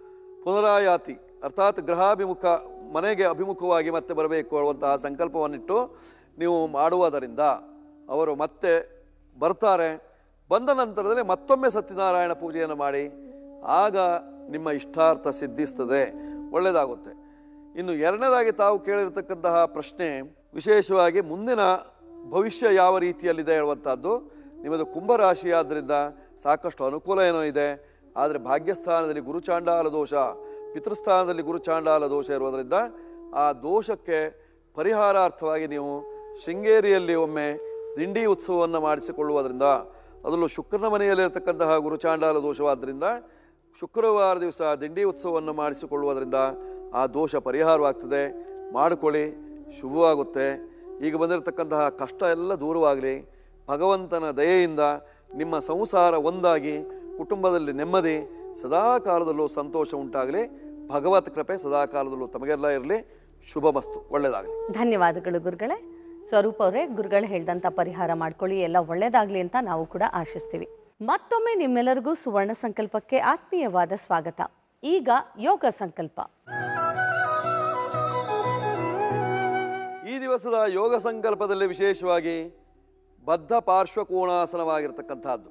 ಪುನರಾಯಾತಿ ಅರ್ಥಾತ್ ಗ್ರಹಾಭಿಮುಖ ಮನೆಗೆ ಅಭಿಮುಖವಾಗಿ ಮತ್ತೆ ಬರಬೇಕು ಅನ್ನುವಂತಹ ಸಂಕಲ್ಪವನ್ನಿಟ್ಟು ನೀವು ಮಾಡುವುದರಿಂದ ಅವರು ಮತ್ತೆ ಬರ್ತಾರೆ. ಬಂದ ನಂತರದಲ್ಲಿ ಮತ್ತೊಮ್ಮೆ ಸತ್ಯನಾರಾಯಣ ಪೂಜೆಯನ್ನು ಮಾಡಿ ಆಗ ನಿಮ್ಮ ಇಷ್ಟಾರ್ಥ ಸಿದ್ಧಿಸ್ತದೆ, ಒಳ್ಳೆಯದಾಗುತ್ತೆ. ಇನ್ನು ಎರಡನೇದಾಗಿ ತಾವು ಕೇಳಿರ್ತಕ್ಕಂತಹ ಪ್ರಶ್ನೆ ವಿಶೇಷವಾಗಿ ಮುಂದಿನ ಭವಿಷ್ಯ ಯಾವ ರೀತಿಯಲ್ಲಿದೆ ಹೇಳುವಂಥದ್ದು. ನಿಮ್ಮದು ಕುಂಭರಾಶಿ ಆದ್ದರಿಂದ ಸಾಕಷ್ಟು ಅನುಕೂಲ ಏನೋ ಇದೆ, ಆದರೆ ಭಾಗ್ಯಸ್ಥಾನದಲ್ಲಿ ಗುರುಚಾಂಡಾಲ ದೋಷ, ಪಿತೃಸ್ಥಾನದಲ್ಲಿ ಗುರುಚಾಂಡಾಲ ದೋಷ ಇರುವುದರಿಂದ ಆ ದೋಷಕ್ಕೆ ಪರಿಹಾರಾರ್ಥವಾಗಿ ನೀವು ಶೃಂಗೇರಿಯಲ್ಲಿ ಒಮ್ಮೆ ದಿಂಡಿ ಉತ್ಸವವನ್ನು ಮಾಡಿಸಿಕೊಳ್ಳುವುದರಿಂದ, ಅದರಲ್ಲೂ ಶುಕ್ರನ ಮನೆಯಲ್ಲಿರತಕ್ಕಂತಹ ಗುರುಚಾಂಡಾಲ ದೋಷವಾದ್ದರಿಂದ ಶುಕ್ರವಾರ ದಿವಸ ದಿಂಡಿ ಉತ್ಸವವನ್ನು ಮಾಡಿಸಿಕೊಳ್ಳುವುದರಿಂದ ಆ ದೋಷ ಪರಿಹಾರವಾಗ್ತದೆ. ಮಾಡಿಕೊಳ್ಳಿ, ಶುಭವಾಗುತ್ತೆ. ಈಗ ಬಂದಿರತಕ್ಕಂತಹ ಕಷ್ಟ ಎಲ್ಲ ದೂರವಾಗಲಿ. ಭಗವಂತನ ದಯೆಯಿಂದ ನಿಮ್ಮ ಸಂಸಾರ ಒಂದಾಗಿ ಕುಟುಂಬದಲ್ಲಿ ನೆಮ್ಮದಿ, ಸದಾ ಕಾಲದಲ್ಲೂ ಸಂತೋಷ ಉಂಟಾಗಲಿ. ಭಗವತ್ ಕೃಪೆ ಸದಾ ಕಾಲದಲ್ಲೂ ತಮಗೆಲ್ಲ ಇರಲಿ. ಶುಭಮಸ್ತು, ಒಳ್ಳೆಯದಾಗಲಿ. ಧನ್ಯವಾದಗಳು ಗುರುಗಳೇ. ಸ್ವರೂಪ್ ಅವರೇ, ಗುರುಗಳು ಹೇಳಿದಂಥ ಪರಿಹಾರ ಮಾಡ್ಕೊಳ್ಳಿ, ಎಲ್ಲ ಒಳ್ಳೆಯದಾಗಲಿ ಅಂತ ನಾವು ಕೂಡ ಆಶಿಸ್ತೀವಿ. ಮತ್ತೊಮ್ಮೆ ನಿಮ್ಮೆಲ್ಲರಿಗೂ ಸುವರ್ಣ ಸಂಕಲ್ಪಕ್ಕೆ ಆತ್ಮೀಯವಾದ ಸ್ವಾಗತ. ಈಗ ಯೋಗ ಸಂಕಲ್ಪ. ಈ ದಿವಸದ ಯೋಗ ಸಂಕಲ್ಪದಲ್ಲಿ ವಿಶೇಷವಾಗಿ ಬದ್ಧ ಪಾರ್ಶ್ವಕೋಣಾಸನವಾಗಿರ್ತಕ್ಕಂಥದ್ದು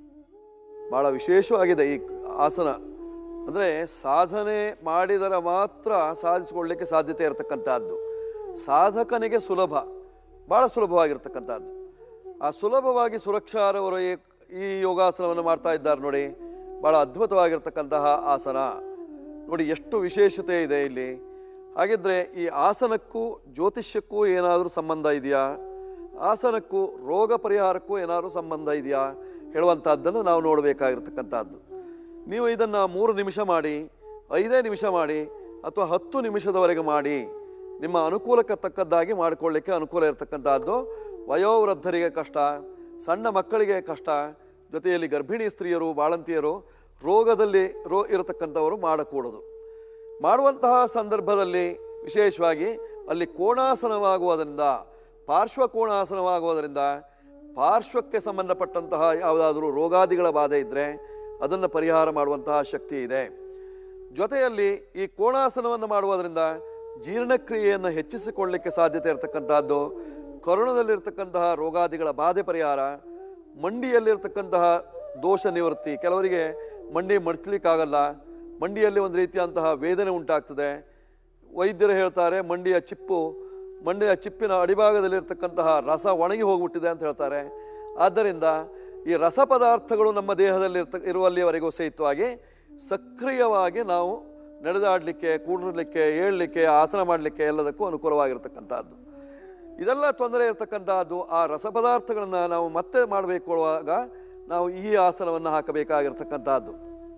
ಬಹಳ ವಿಶೇಷವಾಗಿದೆ. ಈ ಆಸನ ಅಂದರೆ ಸಾಧನೆ ಮಾಡಿದರೆ ಮಾತ್ರ ಸಾಧಿಸಿಕೊಳ್ಳಲಿಕ್ಕೆ ಸಾಧ್ಯತೆ ಇರತಕ್ಕಂಥದ್ದು. ಸಾಧಕನಿಗೆ ಸುಲಭ, ಭಾಳ ಸುಲಭವಾಗಿರ್ತಕ್ಕಂಥದ್ದು. ಆ ಸುಲಭವಾಗಿ ಸುರಕ್ಷಾರವರು ಈ ಯೋಗಾಸನವನ್ನು ಮಾಡ್ತಾ ಇದ್ದಾರೆ ನೋಡಿ. ಭಾಳ ಅದ್ಭುತವಾಗಿರ್ತಕ್ಕಂತಹ ಆಸನ ನೋಡಿ, ಎಷ್ಟು ವಿಶೇಷತೆ ಇದೆ ಇಲ್ಲಿ. ಹಾಗಿದ್ರೆ ಈ ಆಸನಕ್ಕೂ ಜ್ಯೋತಿಷ್ಯಕ್ಕೂ ಏನಾದರೂ ಸಂಬಂಧ ಇದೆಯಾ, ಆಸನಕ್ಕೂ ರೋಗ ಪರಿಹಾರಕ್ಕೂ ಏನಾದರೂ ಸಂಬಂಧ ಇದೆಯಾ ಹೇಳುವಂಥದ್ದನ್ನು ನಾವು ನೋಡಬೇಕಾಗಿರ್ತಕ್ಕಂಥದ್ದು. ನೀವು ಇದನ್ನು ಮೂರು ನಿಮಿಷ ಮಾಡಿ, ಐದೇ ನಿಮಿಷ ಮಾಡಿ, ಅಥವಾ ಹತ್ತು ನಿಮಿಷದವರೆಗೆ ಮಾಡಿ, ನಿಮ್ಮ ಅನುಕೂಲಕ್ಕೆ ತಕ್ಕದ್ದಾಗಿ ಮಾಡಿಕೊಳ್ಳಿಕ್ಕೆ ಅನುಕೂಲ ಇರತಕ್ಕಂಥದ್ದು. ವಯೋವೃದ್ಧರಿಗೆ ಕಷ್ಟ, ಸಣ್ಣ ಮಕ್ಕಳಿಗೆ ಕಷ್ಟ, ಜೊತೆಯಲ್ಲಿ ಗರ್ಭಿಣಿ ಸ್ತ್ರೀಯರು, ಬಾಳಂತಿಯರು, ರೋಗದಲ್ಲಿ ರೋ ಇರತಕ್ಕಂಥವರು ಮಾಡಕೂಡದು. ಮಾಡುವಂತಹ ಸಂದರ್ಭದಲ್ಲಿ ವಿಶೇಷವಾಗಿ ಅಲ್ಲಿ ಕೋಣಾಸನವಾಗುವುದರಿಂದ, ಪಾರ್ಶ್ವ ಕೋಣಾಸನವಾಗುವುದರಿಂದ ಪಾರ್ಶ್ವಕ್ಕೆ ಸಂಬಂಧಪಟ್ಟಂತಹ ಯಾವುದಾದರೂ ರೋಗಾದಿಗಳ ಬಾಧೆ ಇದ್ದರೆ ಅದನ್ನು ಪರಿಹಾರ ಮಾಡುವಂತಹ ಶಕ್ತಿ ಇದೆ. ಜೊತೆಯಲ್ಲಿ ಈ ಕೋಣಾಸನವನ್ನು ಮಾಡುವುದರಿಂದ ಜೀರ್ಣಕ್ರಿಯೆಯನ್ನು ಹೆಚ್ಚಿಸಿಕೊಳ್ಳಲಿಕ್ಕೆ ಸಾಧ್ಯತೆ ಇರತಕ್ಕಂಥದ್ದು. ಕರುಣದಲ್ಲಿರ್ತಕ್ಕಂತಹ ರೋಗಾದಿಗಳ ಬಾಧೆ ಪರಿಹಾರ, ಮಂಡಿಯಲ್ಲಿರ್ತಕ್ಕಂತಹ ದೋಷ ನಿವೃತ್ತಿ. ಕೆಲವರಿಗೆ ಮಂಡಿ ಮಡಚಲಿಕ್ಕಾಗಲ್ಲ, ಮಂಡಿಯಲ್ಲಿ ಒಂದು ರೀತಿಯಂತಹ ವೇದನೆ ಉಂಟಾಗ್ತದೆ. ವೈದ್ಯರು ಹೇಳ್ತಾರೆ ಮಂಡಿಯ ಚಿಪ್ಪು ಮಂಡಿಯ ಚಿಪ್ಪಿನ ಅಡಿಭಾಗದಲ್ಲಿರ್ತಕ್ಕಂತಹ ರಸ ಒಣಗಿ ಹೋಗ್ಬಿಟ್ಟಿದೆ ಅಂತ ಹೇಳ್ತಾರೆ. ಆದ್ದರಿಂದ ಈ ರಸ ಪದಾರ್ಥಗಳು ನಮ್ಮ ದೇಹದಲ್ಲಿ ಇರುವಲ್ಲಿವರೆಗೂ ಸಹಿತವಾಗಿ ಸಕ್ರಿಯವಾಗಿ ನಾವು ನಡೆದಾಡಲಿಕ್ಕೆ, ಕೂಡಲಿಕ್ಕೆ, ಏಳಲಿಕ್ಕೆ, ಆಸನ ಮಾಡಲಿಕ್ಕೆ ಎಲ್ಲದಕ್ಕೂ ಅನುಕೂಲವಾಗಿರ್ತಕ್ಕಂಥದ್ದು. ಇದೆಲ್ಲ ತೊಂದರೆ ಇರತಕ್ಕಂಥದ್ದು. ಆ ರಸ ಪದಾರ್ಥಗಳನ್ನು ನಾವು ಮತ್ತೆ ಮಾಡಬೇಕುವಾಗ ನಾವು ಈ ಆಸನವನ್ನು ಹಾಕಬೇಕಾಗಿರ್ತಕ್ಕಂಥದ್ದು.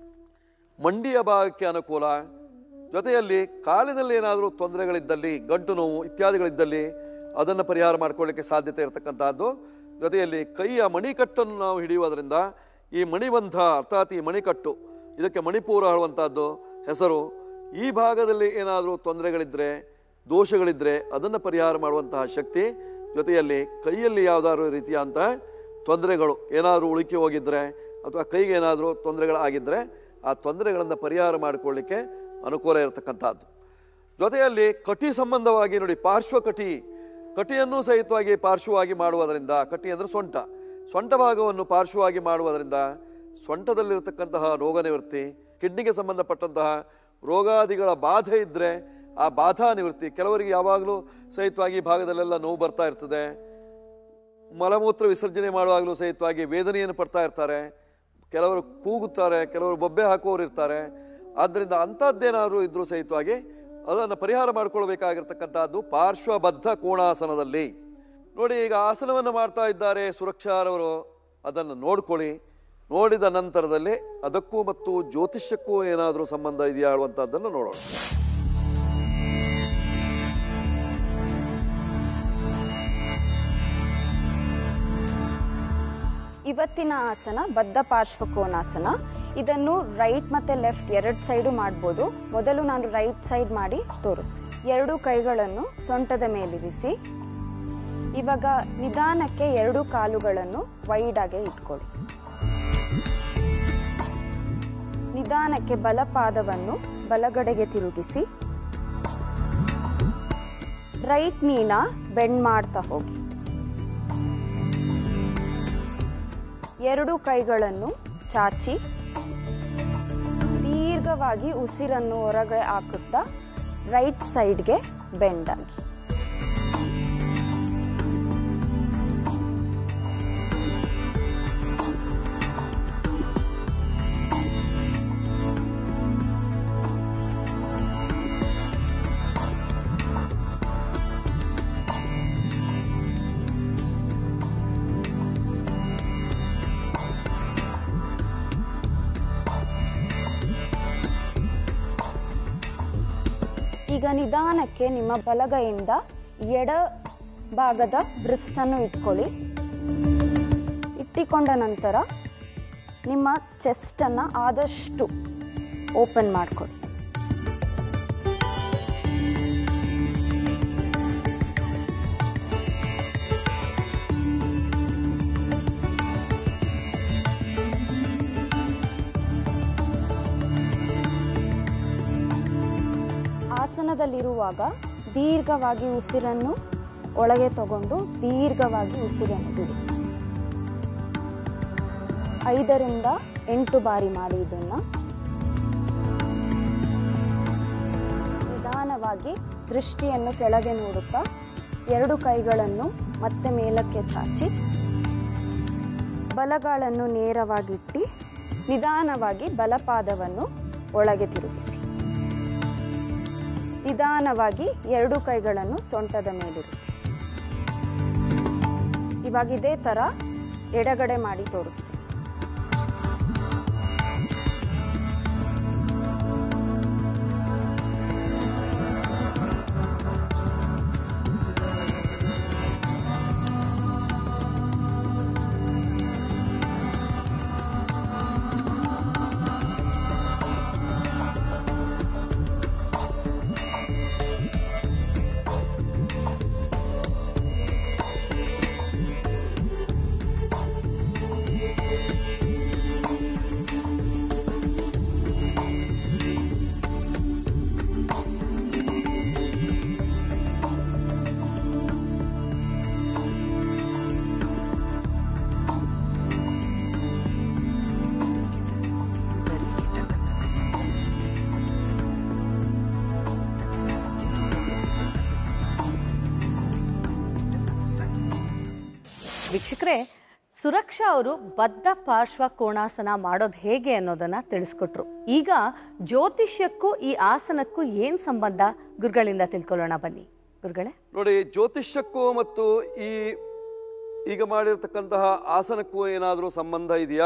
ಮಂಡಿಯ ಭಾಗಕ್ಕೆ ಅನುಕೂಲ, ಜೊತೆಯಲ್ಲಿ ಕಾಲಿನಲ್ಲಿ ಏನಾದರೂ ತೊಂದರೆಗಳಿದ್ದಲ್ಲಿ, ಗಂಟು ನೋವು ಇತ್ಯಾದಿಗಳಿದ್ದಲ್ಲಿ ಅದನ್ನು ಪರಿಹಾರ ಮಾಡಿಕೊಳ್ಳಿಕ್ಕೆ ಸಾಧ್ಯತೆ ಇರತಕ್ಕಂಥದ್ದು. ಜೊತೆಯಲ್ಲಿ ಕೈಯ ಮಣಿಕಟ್ಟನ್ನು ನಾವು ಹಿಡಿಯುವುದರಿಂದ ಈ ಮಣಿಬಂಧ ಅರ್ಥಾತ್ ಈ ಮಣಿಕಟ್ಟು, ಇದಕ್ಕೆ ಮಣಿಪೂರ ಹೇಳುವಂಥದ್ದು ಹೆಸರು. ಈ ಭಾಗದಲ್ಲಿ ಏನಾದರೂ ತೊಂದರೆಗಳಿದ್ದರೆ, ದೋಷಗಳಿದ್ದರೆ ಅದನ್ನು ಪರಿಹಾರ ಮಾಡುವಂತಹ ಶಕ್ತಿ. ಜೊತೆಯಲ್ಲಿ ಕೈಯಲ್ಲಿ ಯಾವುದಾದ್ರೂ ರೀತಿಯಂಥ ತೊಂದರೆಗಳು ಏನಾದರೂ ಉಳುಕಿ ಹೋಗಿದ್ದರೆ ಅಥವಾ ಕೈಗೆ ಏನಾದರೂ ತೊಂದರೆಗಳಾಗಿದ್ದರೆ ಆ ತೊಂದರೆಗಳನ್ನು ಪರಿಹಾರ ಮಾಡಿಕೊಳ್ಳಿಕ್ಕೆ ಅನುಕೂಲ ಇರತಕ್ಕಂಥದ್ದು. ಜೊತೆಯಲ್ಲಿ ಕಟಿ ಸಂಬಂಧವಾಗಿ ನೋಡಿ, ಪಾರ್ಶ್ವ ಕಟಿ, ಕಟಿಯನ್ನು ಸಹಿತವಾಗಿ ಪಾರ್ಶ್ವವಾಗಿ ಮಾಡುವುದರಿಂದ, ಕಟಿ ಅಂದರೆ ಸೊಂಟ, ಸೊಂಟ ಭಾಗವನ್ನು ಪಾರ್ಶ್ವವಾಗಿ ಮಾಡುವುದರಿಂದ ಸೊಂಟದಲ್ಲಿರತಕ್ಕಂತಹ ರೋಗ ನಿವೃತ್ತಿ, ಕಿಡ್ನಿಗೆ ಸಂಬಂಧಪಟ್ಟಂತಹ ರೋಗಾದಿಗಳ ಬಾಧೆ ಇದ್ದರೆ ಆ ಬಾಧಾ ನಿವೃತ್ತಿ. ಕೆಲವರಿಗೆ ಯಾವಾಗಲೂ ಸಹಿತವಾಗಿ ಭಾಗದಲ್ಲೆಲ್ಲ ನೋವು ಬರ್ತಾ ಇರ್ತದೆ, ಮಲಮೂತ್ರ ವಿಸರ್ಜನೆ ಮಾಡುವಾಗಲೂ ಸಹಿತವಾಗಿ ವೇದನೆಯನ್ನು ಪಡ್ತಾ ಇರ್ತಾರೆ, ಕೆಲವರು ಕೂಗುತ್ತಾರೆ, ಕೆಲವರು ಬೊಬ್ಬೆ ಹಾಕುವವರು ಇರ್ತಾರೆ. ಆದ್ದರಿಂದ ಅಂಥದ್ದೇನಾದರೂ ಇದ್ರೂ ಸಹಿತವಾಗಿ ಅದನ್ನು ಪರಿಹಾರ ಮಾಡಿಕೊಳ್ಬೇಕಾಗಿರ್ತಕ್ಕಂಥದ್ದು ಪಾರ್ಶ್ವಬದ್ಧ ಕೋಣಾಸನದಲ್ಲಿ. ನೋಡಿ, ಈಗ ಆಸನವನ್ನು ಮಾಡ್ತಾ ಇದ್ದಾರೆ ಸುರಕ್ಷಾರವರು, ಅದನ್ನು ನೋಡ್ಕೊಳ್ಳಿ. ನೋಡಿದ ನಂತರದಲ್ಲಿ ಅದಕ್ಕೂ ಮತ್ತು ಜ್ಯೋತಿಷ್ಯಕ್ಕೂ ಏನಾದರೂ ಸಂಬಂಧ ಇದೆಯಾ ಹೇಳುವಂಥದ್ದನ್ನು ನೋಡೋಣ. ಇವತ್ತಿನ ಆಸನ ಬದ್ಧ ಪಾರ್ಶ್ವಕೋನಾಸನ. ಇದನ್ನು ರೈಟ್ ಮತ್ತು ಲೆಫ್ಟ್ ಎರಡು ಸೈಡು ಮಾಡ್ಬೋದು. ಮೊದಲು ನಾನು ರೈಟ್ ಸೈಡ್ ಮಾಡಿ ತೋರಿಸಿ. ಎರಡು ಕೈಗಳನ್ನು ಸೊಂಟದ ಮೇಲಿರಿಸಿ. ಇವಾಗ ನಿಧಾನಕ್ಕೆ ಎರಡು ಕಾಲುಗಳನ್ನು ವೈಡ್ ಆಗಿ ಇಟ್ಕೊಳ್ಳಿ. ನಿಧಾನ ನಿಧಾನಕ್ಕೆ ಬಲಪಾದವನ್ನು ಬಲಗಡೆಗೆ ತಿರುಗಿಸಿ ರೈಟ್ ನೀನ ಬೆಂಡ್ ಮಾಡ್ತಾ ಹೋಗಿ. ಎರಡು ಕೈಗಳನ್ನು ಚಾಚಿ ದೀರ್ಘವಾಗಿ ಉಸಿರನ್ನು ಹೊರಗೆ ಹಾಕುತ್ತಾ ರೈಟ್ ಸೈಡ್ಗೆ ಬೆಂಡ್ ಆಗಿ. ಈಗ ನಿಧಾನಕ್ಕೆ ನಿಮ್ಮ ಬಲಗೈಯಿಂದ ಎಡ ಭಾಗದ ಬ್ರಿಸ್ಟನ್ನು ಇಟ್ಕೊಳ್ಳಿ. ಇಟ್ಟಿಕೊಂಡ ನಂತರ ನಿಮ್ಮ ಚೆಸ್ಟನ್ನು ಆದಷ್ಟು ಓಪನ್ ಮಾಡಿಕೊಳ್ಳಿ. ಆಸನದಲ್ಲಿರುವಾಗ ದೀರ್ಘವಾಗಿ ಉಸಿರನ್ನು ಒಳಗೆ ತಗೊಂಡು ದೀರ್ಘವಾಗಿ ಉಸಿರನ್ನು ಬಿಡಿ. ಐದರಿಂದ ಎಂಟು ಬಾರಿ ಮಾಡಿ. ಇದನ್ನು ನಿಧಾನವಾಗಿ ದೃಷ್ಟಿಯನ್ನು ಕೆಳಗೆ ನೋಡುತ್ತಾ ಎರಡು ಕೈಗಳನ್ನು ಮತ್ತೆ ಮೇಲಕ್ಕೆ ಚಾಚಿ ಬಲಗಾಲನ್ನು ನೇರವಾಗಿಟ್ಟು ನಿಧಾನವಾಗಿ ಬಲಪಾದವನ್ನು ಒಳಗೆ ತಿರುಗಿಸಿ. ನಿಧಾನವಾಗಿ ಎರಡು ಕೈಗಳನ್ನು ಸೊಂಟದ ಮೇಲಿರಿಸಿ. ಇವಾಗ ಇದೇ ಥರ ಎಡಗಡೆ ಮಾಡಿ ತೋರಿಸ್ತೀನಿ. ವೀಕ್ಷಕರೇ, ಸುರಕ್ಷಾ ಅವರು ಬದ್ಧ ಪಾರ್ಶ್ವ ಕೋಣಾಸನ ಮಾಡೋದು ಹೇಗೆ ಅನ್ನೋದನ್ನ ತಿಳಿಸ್ಕೊಟ್ರು. ಈಗ ಜ್ಯೋತಿಷ್ಯಕ್ಕೂ ಈ ಆಸನಕ್ಕೂ ಏನ್ ಸಂಬಂಧ ಗುರುಗಳಿಂದ ತಿಳ್ಕೊಳ್ಳೋಣ ಬನ್ನಿ. ಗುರುಗಳೇ ನೋಡಿ, ಜ್ಯೋತಿಷ್ಯಕ್ಕೂ ಮತ್ತು ಈ ಈಗ ಮಾಡಿರ್ತಕ್ಕಂತಹ ಆಸನಕ್ಕೂ ಏನಾದರೂ ಸಂಬಂಧ ಇದೆಯಾ?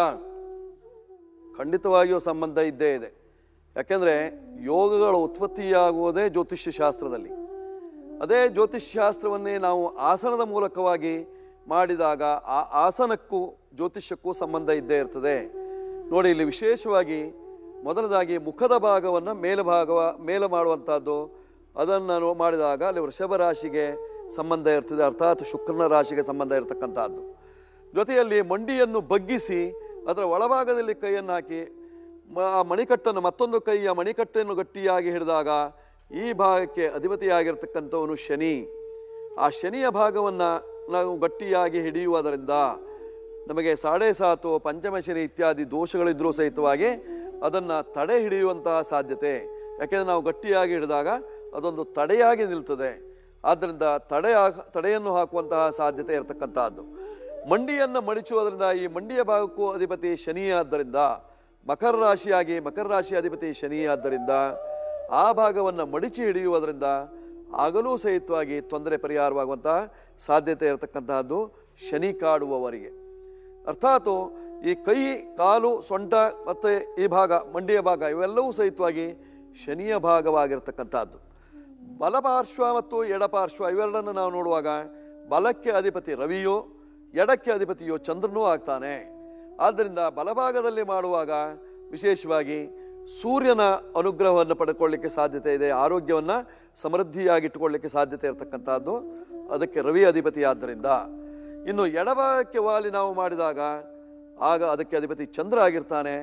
ಖಂಡಿತವಾಗಿಯೂ ಸಂಬಂಧ ಇದ್ದೇ ಇದೆ. ಯಾಕೆಂದರೆ ಯೋಗಗಳು ಉತ್ಪತ್ತಿಯಾಗುವುದೇ ಜ್ಯೋತಿಷ್ಯ ಶಾಸ್ತ್ರದಲ್ಲಿ. ಅದೇ ಜ್ಯೋತಿಷ್ಯ ಶಾಸ್ತ್ರವನ್ನೇ ನಾವು ಆಸನದ ಮೂಲಕವಾಗಿ ಮಾಡಿದಾಗ ಆ ಆಸನಕ್ಕೂ ಜ್ಯೋತಿಷ್ಯಕ್ಕೂ ಸಂಬಂಧ ಇದ್ದೇ ಇರ್ತದೆ. ನೋಡಿ, ಇಲ್ಲಿ ವಿಶೇಷವಾಗಿ ಮೊದಲದಾಗಿ ಮುಖದ ಭಾಗವನ್ನು ಮೇಲುಭಾಗ ಮೇಲು ಮಾಡುವಂಥದ್ದು, ಅದನ್ನು ಮಾಡಿದಾಗ ಅಲ್ಲಿ ವೃಷಭ ರಾಶಿಗೆ ಸಂಬಂಧ ಇರ್ತದೆ, ಅರ್ಥಾತ್ ಶುಕ್ರನ ರಾಶಿಗೆ ಸಂಬಂಧ ಇರತಕ್ಕಂಥದ್ದು. ಜೊತೆಯಲ್ಲಿ ಮಂಡಿಯನ್ನು ಬಗ್ಗಿಸಿ ಅದರ ಒಳಭಾಗದಲ್ಲಿ ಕೈಯನ್ನು ಹಾಕಿ ಆ ಮಣಿಕಟ್ಟನ್ನು, ಮತ್ತೊಂದು ಕೈಯ ಮಣಿಕಟ್ಟನ್ನು ಗಟ್ಟಿಯಾಗಿ ಹಿಡಿದಾಗ ಈ ಭಾಗಕ್ಕೆ ಅಧಿಪತಿಯಾಗಿರ್ತಕ್ಕಂಥವನು ಶನಿ. ಆ ಶನಿಯ ಭಾಗವನ್ನು ನಾವು ಗಟ್ಟಿಯಾಗಿ ಹಿಡಿಯುವುದರಿಂದ ನಮಗೆ ಸಾಡೆ ಸಾತು ಪಂಚಮ ಶನಿ ಇತ್ಯಾದಿ ದೋಷಗಳಿದ್ರೂ ಸಹಿತವಾಗಿ ಅದನ್ನು ತಡೆ ಹಿಡಿಯುವಂತಹ ಸಾಧ್ಯತೆ. ಯಾಕೆಂದರೆ ನಾವು ಗಟ್ಟಿಯಾಗಿ ಹಿಡಿದಾಗ ಅದೊಂದು ತಡೆಯಾಗಿ ನಿಲ್ತದೆ. ಆದ್ದರಿಂದ ತಡೆ ತಡೆಯನ್ನು ಹಾಕುವಂತಹ ಸಾಧ್ಯತೆ ಇರತಕ್ಕಂತಹದ್ದು. ಮಂಡಿಯನ್ನು ಮಡಿಚುವುದರಿಂದ ಈ ಮಂಡಿಯ ಭಾಗಕ್ಕೂ ಅಧಿಪತಿ ಶನಿ ಆದ್ದರಿಂದ, ಮಕರ ರಾಶಿಯಾಗಿ ಮಕರ ರಾಶಿ ಅಧಿಪತಿ ಶನಿ ಆದ್ದರಿಂದ ಆ ಭಾಗವನ್ನು ಮಡಿಚಿ ಹಿಡಿಯುವುದರಿಂದ ಆಗಲೂ ಸಹಿತವಾಗಿ ತೊಂದರೆ ಪರಿಹಾರವಾಗುವಂತಹ ಸಾಧ್ಯತೆ ಇರತಕ್ಕಂತಹದ್ದು ಶನಿ ಕಾಡುವವರಿಗೆ. ಅರ್ಥಾತ್ ಈ ಕೈ, ಕಾಲು, ಸೊಂಟ ಮತ್ತು ಈ ಭಾಗ ಮಂಡಿಯ ಭಾಗ ಇವೆಲ್ಲವೂ ಸಹಿತವಾಗಿ ಶನಿಯ ಭಾಗವಾಗಿರ್ತಕ್ಕಂಥದ್ದು. ಬಲಪಾರ್ಶ್ವ ಮತ್ತು ಎಡಪಾರ್ಶ್ವ ಇವೆರಡನ್ನು ನಾವು ನೋಡುವಾಗ ಬಲಕ್ಕೆ ಅಧಿಪತಿ ರವಿಯು, ಎಡಕ್ಕೆ ಅಧಿಪತಿಯು ಚಂದ್ರನೂ ಆಗ್ತಾನೆ. ಆದ್ದರಿಂದ ಬಲಭಾಗದಲ್ಲಿ ಮಾಡುವಾಗ ವಿಶೇಷವಾಗಿ ಸೂರ್ಯನ ಅನುಗ್ರಹವನ್ನು ಪಡ್ಕೊಳ್ಳಿಕ್ಕೆ ಸಾಧ್ಯತೆ ಇದೆ, ಆರೋಗ್ಯವನ್ನು ಸಮೃದ್ಧಿಯಾಗಿಟ್ಟುಕೊಳ್ಳಿಕ್ಕೆ ಸಾಧ್ಯತೆ ಇರತಕ್ಕಂಥದ್ದು ಅದಕ್ಕೆ ರವಿ ಅಧಿಪತಿ ಆದ್ದರಿಂದ. ಇನ್ನು ಎಡಭಾಗಕ್ಕೆ ವಾಲಿ ನಾವು ಮಾಡಿದಾಗ ಆಗ ಅದಕ್ಕೆ ಅಧಿಪತಿ ಚಂದ್ರ ಆಗಿರ್ತಾನೆ,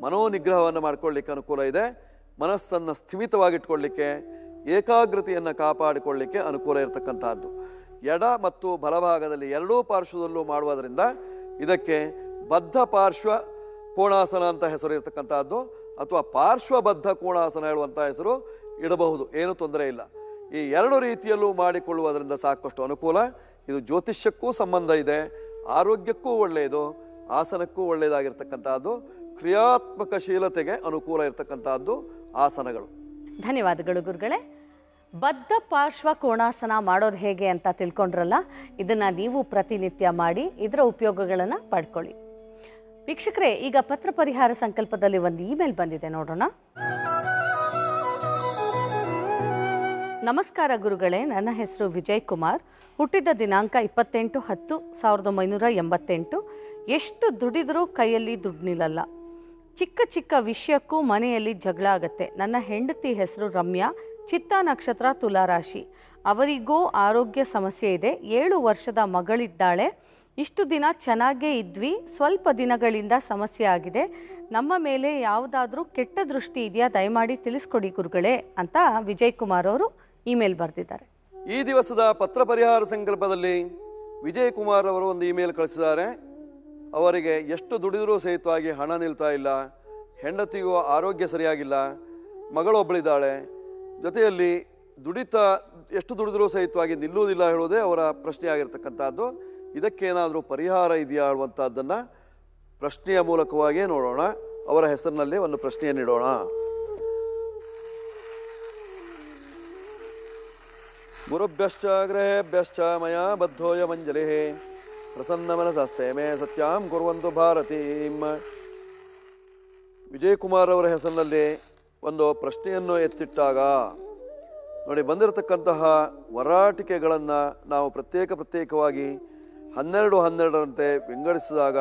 ಮನೋನಿಗ್ರಹವನ್ನು ಮಾಡ್ಕೊಳ್ಳಿಕ್ಕೆ ಅನುಕೂಲ ಇದೆ. ಮನಸ್ಸನ್ನು ಸ್ಥಿಮಿತವಾಗಿಟ್ಕೊಳ್ಳಿಕ್ಕೆ, ಏಕಾಗ್ರತೆಯನ್ನು ಕಾಪಾಡಿಕೊಳ್ಳಿಕ್ಕೆ ಅನುಕೂಲ ಇರತಕ್ಕಂತಹದ್ದು. ಎಡ ಮತ್ತು ಬಲಭಾಗದಲ್ಲಿ ಎರಡೂ ಪಾರ್ಶ್ವದಲ್ಲೂ ಮಾಡುವುದರಿಂದ ಇದಕ್ಕೆ ಬದ್ಧ ಪಾರ್ಶ್ವ ಕೋಣಾಸನ ಅಂತ ಹೆಸರು ಇರತಕ್ಕಂತಹದ್ದು, ಅಥವಾ ಪಾರ್ಶ್ವಬದ್ಧ ಕೋಣಾಸನ ಹೇಳುವಂಥ ಹೆಸರು ಇಡಬಹುದು, ಏನು ತೊಂದರೆ ಇಲ್ಲ. ಈ ಎರಡು ರೀತಿಯಲ್ಲೂ ಮಾಡಿಕೊಳ್ಳುವುದರಿಂದ ಸಾಕಷ್ಟು ಅನುಕೂಲ. ಇದು ಜ್ಯೋತಿಷ್ಯಕ್ಕೂ ಸಂಬಂಧ ಇದೆ, ಆರೋಗ್ಯಕ್ಕೂ ಒಳ್ಳೆಯದು, ಆಸನಕ್ಕೂ ಒಳ್ಳೆಯದಾಗಿರ್ತಕ್ಕಂಥದ್ದು, ಕ್ರಿಯಾತ್ಮಕ ಶೀಲತೆಗೆ ಅನುಕೂಲ ಇರತಕ್ಕಂಥದ್ದು ಆಸನಗಳು. ಧನ್ಯವಾದಗಳು ಗುರುಗಳೇ. ಬದ್ಧ ಪಾರ್ಶ್ವ ಕೋಣಾಸನ ಮಾಡೋದು ಹೇಗೆ ಅಂತ ತಿಳ್ಕೊಂಡ್ರಲ್ಲ, ಇದನ್ನ ನೀವು ಪ್ರತಿನಿತ್ಯ ಮಾಡಿ ಇದರ ಉಪಯೋಗಗಳನ್ನು ಪಡ್ಕೊಳ್ಳಿ. ವೀಕ್ಷಕರೇ, ಈಗ ಪತ್ರ ಪರಿಹಾರ ಸಂಕಲ್ಪದಲ್ಲಿ ಒಂದು ಇಮೇಲ್ ಬಂದಿದೆ, ನೋಡೋಣ. ನಮಸ್ಕಾರ ಗುರುಗಳೇ, ನನ್ನ ಹೆಸರು ವಿಜಯ್ ಕುಮಾರ್. ಹುಟ್ಟಿದ ದಿನಾಂಕ ಇಪ್ಪತ್ತೆಂಟು ಹತ್ತು ಸಾವಿರದ ಒಂಬೈನೂರ ಎಂಬತ್ತೆಂಟು. ಎಷ್ಟು ದುಡಿದರೂ ಕೈಯಲ್ಲಿ ದುಡ್ಡು ನಿಲ್ಲಲ್ಲ. ಚಿಕ್ಕ ಚಿಕ್ಕ ವಿಷಯಕ್ಕೂ ಮನೆಯಲ್ಲಿ ಜಗಳ ಆಗತ್ತೆ. ನನ್ನ ಹೆಂಡತಿ ಹೆಸರು ರಮ್ಯಾ, ಚಿತ್ತ ನಕ್ಷತ್ರ, ತುಲಾರಾಶಿ. ಅವರಿಗೂ ಆರೋಗ್ಯ ಸಮಸ್ಯೆ ಇದೆ. ಏಳು ವರ್ಷದ ಮಗಳಿದ್ದಾಳೆ. ಇಷ್ಟು ದಿನ ಚೆನ್ನಾಗೇ ಇದ್ವಿ, ಸ್ವಲ್ಪ ದಿನಗಳಿಂದ ಸಮಸ್ಯೆ ಆಗಿದೆ. ನಮ್ಮ ಮೇಲೆ ಯಾವುದಾದ್ರೂ ಕೆಟ್ಟ ದೃಷ್ಟಿ ಇದೆಯಾ? ದಯಮಾಡಿ ತಿಳಿಸ್ಕೊಡಿ ಗುರುಗಳೇ ಅಂತ ವಿಜಯ್ ಕುಮಾರ್ ಅವರು ಇಮೇಲ್ ಬರೆದಿದ್ದಾರೆ. ಈ ದಿವಸದ ಪತ್ರ ಪರಿಹಾರ ಸಂಕಲ್ಪದಲ್ಲಿ ವಿಜಯ್ ಕುಮಾರ್ ಅವರು ಒಂದು ಇಮೇಲ್ ಕಳಿಸಿದ್ದಾರೆ. ಅವರಿಗೆ ಎಷ್ಟು ದುಡಿದರೂ ಸಹಿತವಾಗಿ ಹಣ ನಿಲ್ತಾ ಇಲ್ಲ, ಹೆಂಡತಿಗೂ ಆರೋಗ್ಯ ಸರಿಯಾಗಿಲ್ಲ, ಮಗಳೊಬ್ಬಳಿದ್ದಾಳೆ, ಜೊತೆಯಲ್ಲಿ ದುಡಿತ ಎಷ್ಟು ದುಡಿದರೂ ಸಹಿತವಾಗಿ ನಿಲ್ಲುವುದಿಲ್ಲ ಹೇಳುವುದೇ ಅವರ ಪ್ರಶ್ನೆ ಆಗಿರ್ತಕ್ಕಂಥದ್ದು. ಇದಕ್ಕೇನಾದರೂ ಪರಿಹಾರ ಇದೆಯಾ ಹೇಳುವಂಥದ್ದನ್ನು ಪ್ರಶ್ನೆಯ ಮೂಲಕವಾಗಿಯೇ ನೋಡೋಣ. ಅವರ ಹೆಸರಿನಲ್ಲಿ ಒಂದು ಪ್ರಶ್ನೆಯನ್ನಿಡೋಣ. ಗುರುಭ್ಯಶ್ಚ ಗ್ರಹೇಭ್ಯಶ್ಚ ಮಯಾ ಬದ್ಧೋಯ ಮಂಜಲಿ ಪ್ರಸನ್ನ ಮನಸಸ್ತೆ ಮೇ ಸತ್ಯಾಂ ಕುರ್ವಂತು ಭಾರತೀಂ. ವಿಜಯ್ ಕುಮಾರ್ ಅವರ ಹೆಸರಿನಲ್ಲಿ ಒಂದು ಪ್ರಶ್ನೆಯನ್ನು ಎತ್ತಿಟ್ಟಾಗ ನೋಡಿ, ಬಂದಿರತಕ್ಕಂತಹ ವರಾಟಿಕೆಗಳನ್ನು ನಾವು ಪ್ರತ್ಯೇಕ ಪ್ರತ್ಯೇಕವಾಗಿ ಹನ್ನೆರಡು ಹನ್ನೆರಡರಂತೆ ವಿಂಗಡಿಸಿದಾಗ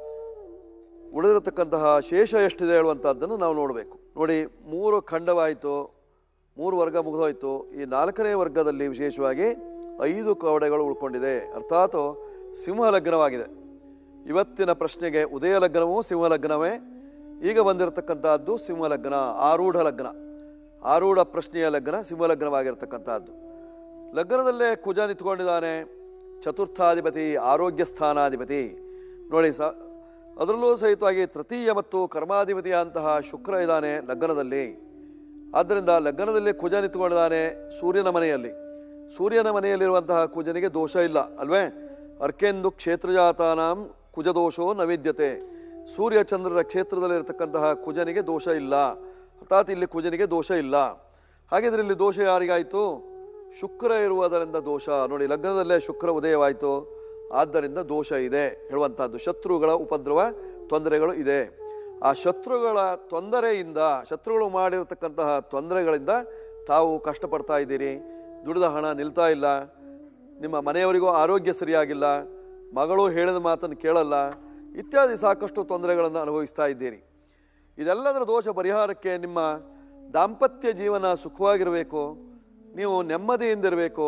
ಉಳಿದಿರತಕ್ಕಂತಹ ಶೇಷ ಎಷ್ಟಿದೆ ಹೇಳುವಂಥದ್ದನ್ನು ನಾವು ನೋಡಬೇಕು. ನೋಡಿ, ಮೂರು ಖಂಡವಾಯಿತು, ಮೂರು ವರ್ಗ ಮುಗಿದೋಯ್ತು. ಈ ನಾಲ್ಕನೇ ವರ್ಗದಲ್ಲಿ ವಿಶೇಷವಾಗಿ ಐದು ಕವಡೆಗಳು ಉಳ್ಕೊಂಡಿದೆ, ಅರ್ಥಾತ್ ಸಿಂಹ ಲಗ್ನವಾಗಿದೆ. ಇವತ್ತಿನ ಪ್ರಶ್ನೆಗೆ ಉದಯ ಲಗ್ನವೂ ಸಿಂಹ ಲಗ್ನವೇ. ಈಗ ಬಂದಿರತಕ್ಕಂಥದ್ದು ಸಿಂಹ ಲಗ್ನ, ಆರೂಢ ಲಗ್ನ, ಆರೂಢ ಪ್ರಶ್ನೆಯ ಲಗ್ನ ಸಿಂಹ ಲಗ್ನವಾಗಿರ್ತಕ್ಕಂಥದ್ದು. ಲಗ್ನದಲ್ಲೇ ಕುಜ ನಿಂತ್ಕೊಂಡಿದ್ದಾನೆ, ಚತುರ್ಥಾಧಿಪತಿ, ಆರೋಗ್ಯ ಸ್ಥಾನಾಧಿಪತಿ. ನೋಡಿ, ಸ ಅದರಲ್ಲೂ ಸಹಿತವಾಗಿ ತೃತೀಯ ಮತ್ತು ಕರ್ಮಾಧಿಪತಿಯಂತಹ ಶುಕ್ರ ಇದ್ದಾನೆ ಲಗ್ನದಲ್ಲಿ. ಆದ್ದರಿಂದ ಲಗ್ನದಲ್ಲಿ ಕುಜ ನಿಂತ್ಕೊಂಡಿದ್ದಾನೆ ಸೂರ್ಯನ ಮನೆಯಲ್ಲಿ. ಸೂರ್ಯನ ಮನೆಯಲ್ಲಿರುವಂತಹ ಕುಜನಿಗೆ ದೋಷ ಇಲ್ಲ ಅಲ್ವೇ? ಅರ್ಕೆಂದು ಕ್ಷೇತ್ರಜಾತಾನಾಂ ಕುಜದೋಷೋ ನವಿದ್ಯತೆ. ಸೂರ್ಯ ಚಂದ್ರರ ಕ್ಷೇತ್ರದಲ್ಲಿರತಕ್ಕಂತಹ ಕುಜನಿಗೆ ದೋಷ ಇಲ್ಲ, ಅರ್ಥಾತ್ ಇಲ್ಲಿ ಕುಜನಿಗೆ ದೋಷ ಇಲ್ಲ. ಹಾಗಿದ್ರೆ ಇಲ್ಲಿ ದೋಷ ಯಾರಿಗಾಯಿತು? ಶುಕ್ರ ಇರುವುದರಿಂದ ದೋಷ. ನೋಡಿ, ಲಗ್ನದಲ್ಲೇ ಶುಕ್ರ ಉದಯವಾಯಿತು, ಆದ್ದರಿಂದ ದೋಷ ಇದೆ ಹೇಳುವಂತಹದ್ದು. ಶತ್ರುಗಳ ಉಪದ್ರವ, ತೊಂದರೆಗಳು ಇದೆ. ಆ ಶತ್ರುಗಳ ತೊಂದರೆಯಿಂದ, ಶತ್ರುಗಳು ಮಾಡಿರತಕ್ಕಂತಹ ತೊಂದರೆಗಳಿಂದ ತಾವು ಕಷ್ಟಪಡ್ತಾ ಇದ್ದೀರಿ. ದುಡಿದ ಹಣ ನಿಲ್ತಾ ಇಲ್ಲ, ನಿಮ್ಮ ಮನೆಯವರಿಗೂ ಆರೋಗ್ಯ ಸರಿಯಾಗಿಲ್ಲ, ಮಗಳು ಹೇಳಿದ ಮಾತನ್ನು ಕೇಳಲ್ಲ, ಇತ್ಯಾದಿ ಸಾಕಷ್ಟು ತೊಂದರೆಗಳನ್ನು ಅನುಭವಿಸ್ತಾ ಇದ್ದೀರಿ. ಇದೆಲ್ಲದರ ದೋಷ ಪರಿಹಾರಕ್ಕೆ ನಿಮ್ಮ ದಾಂಪತ್ಯ ಜೀವನ ಸುಖವಾಗಿರಬೇಕು, ನೀವು ನೆಮ್ಮದಿಯಿಂದಿರಬೇಕು,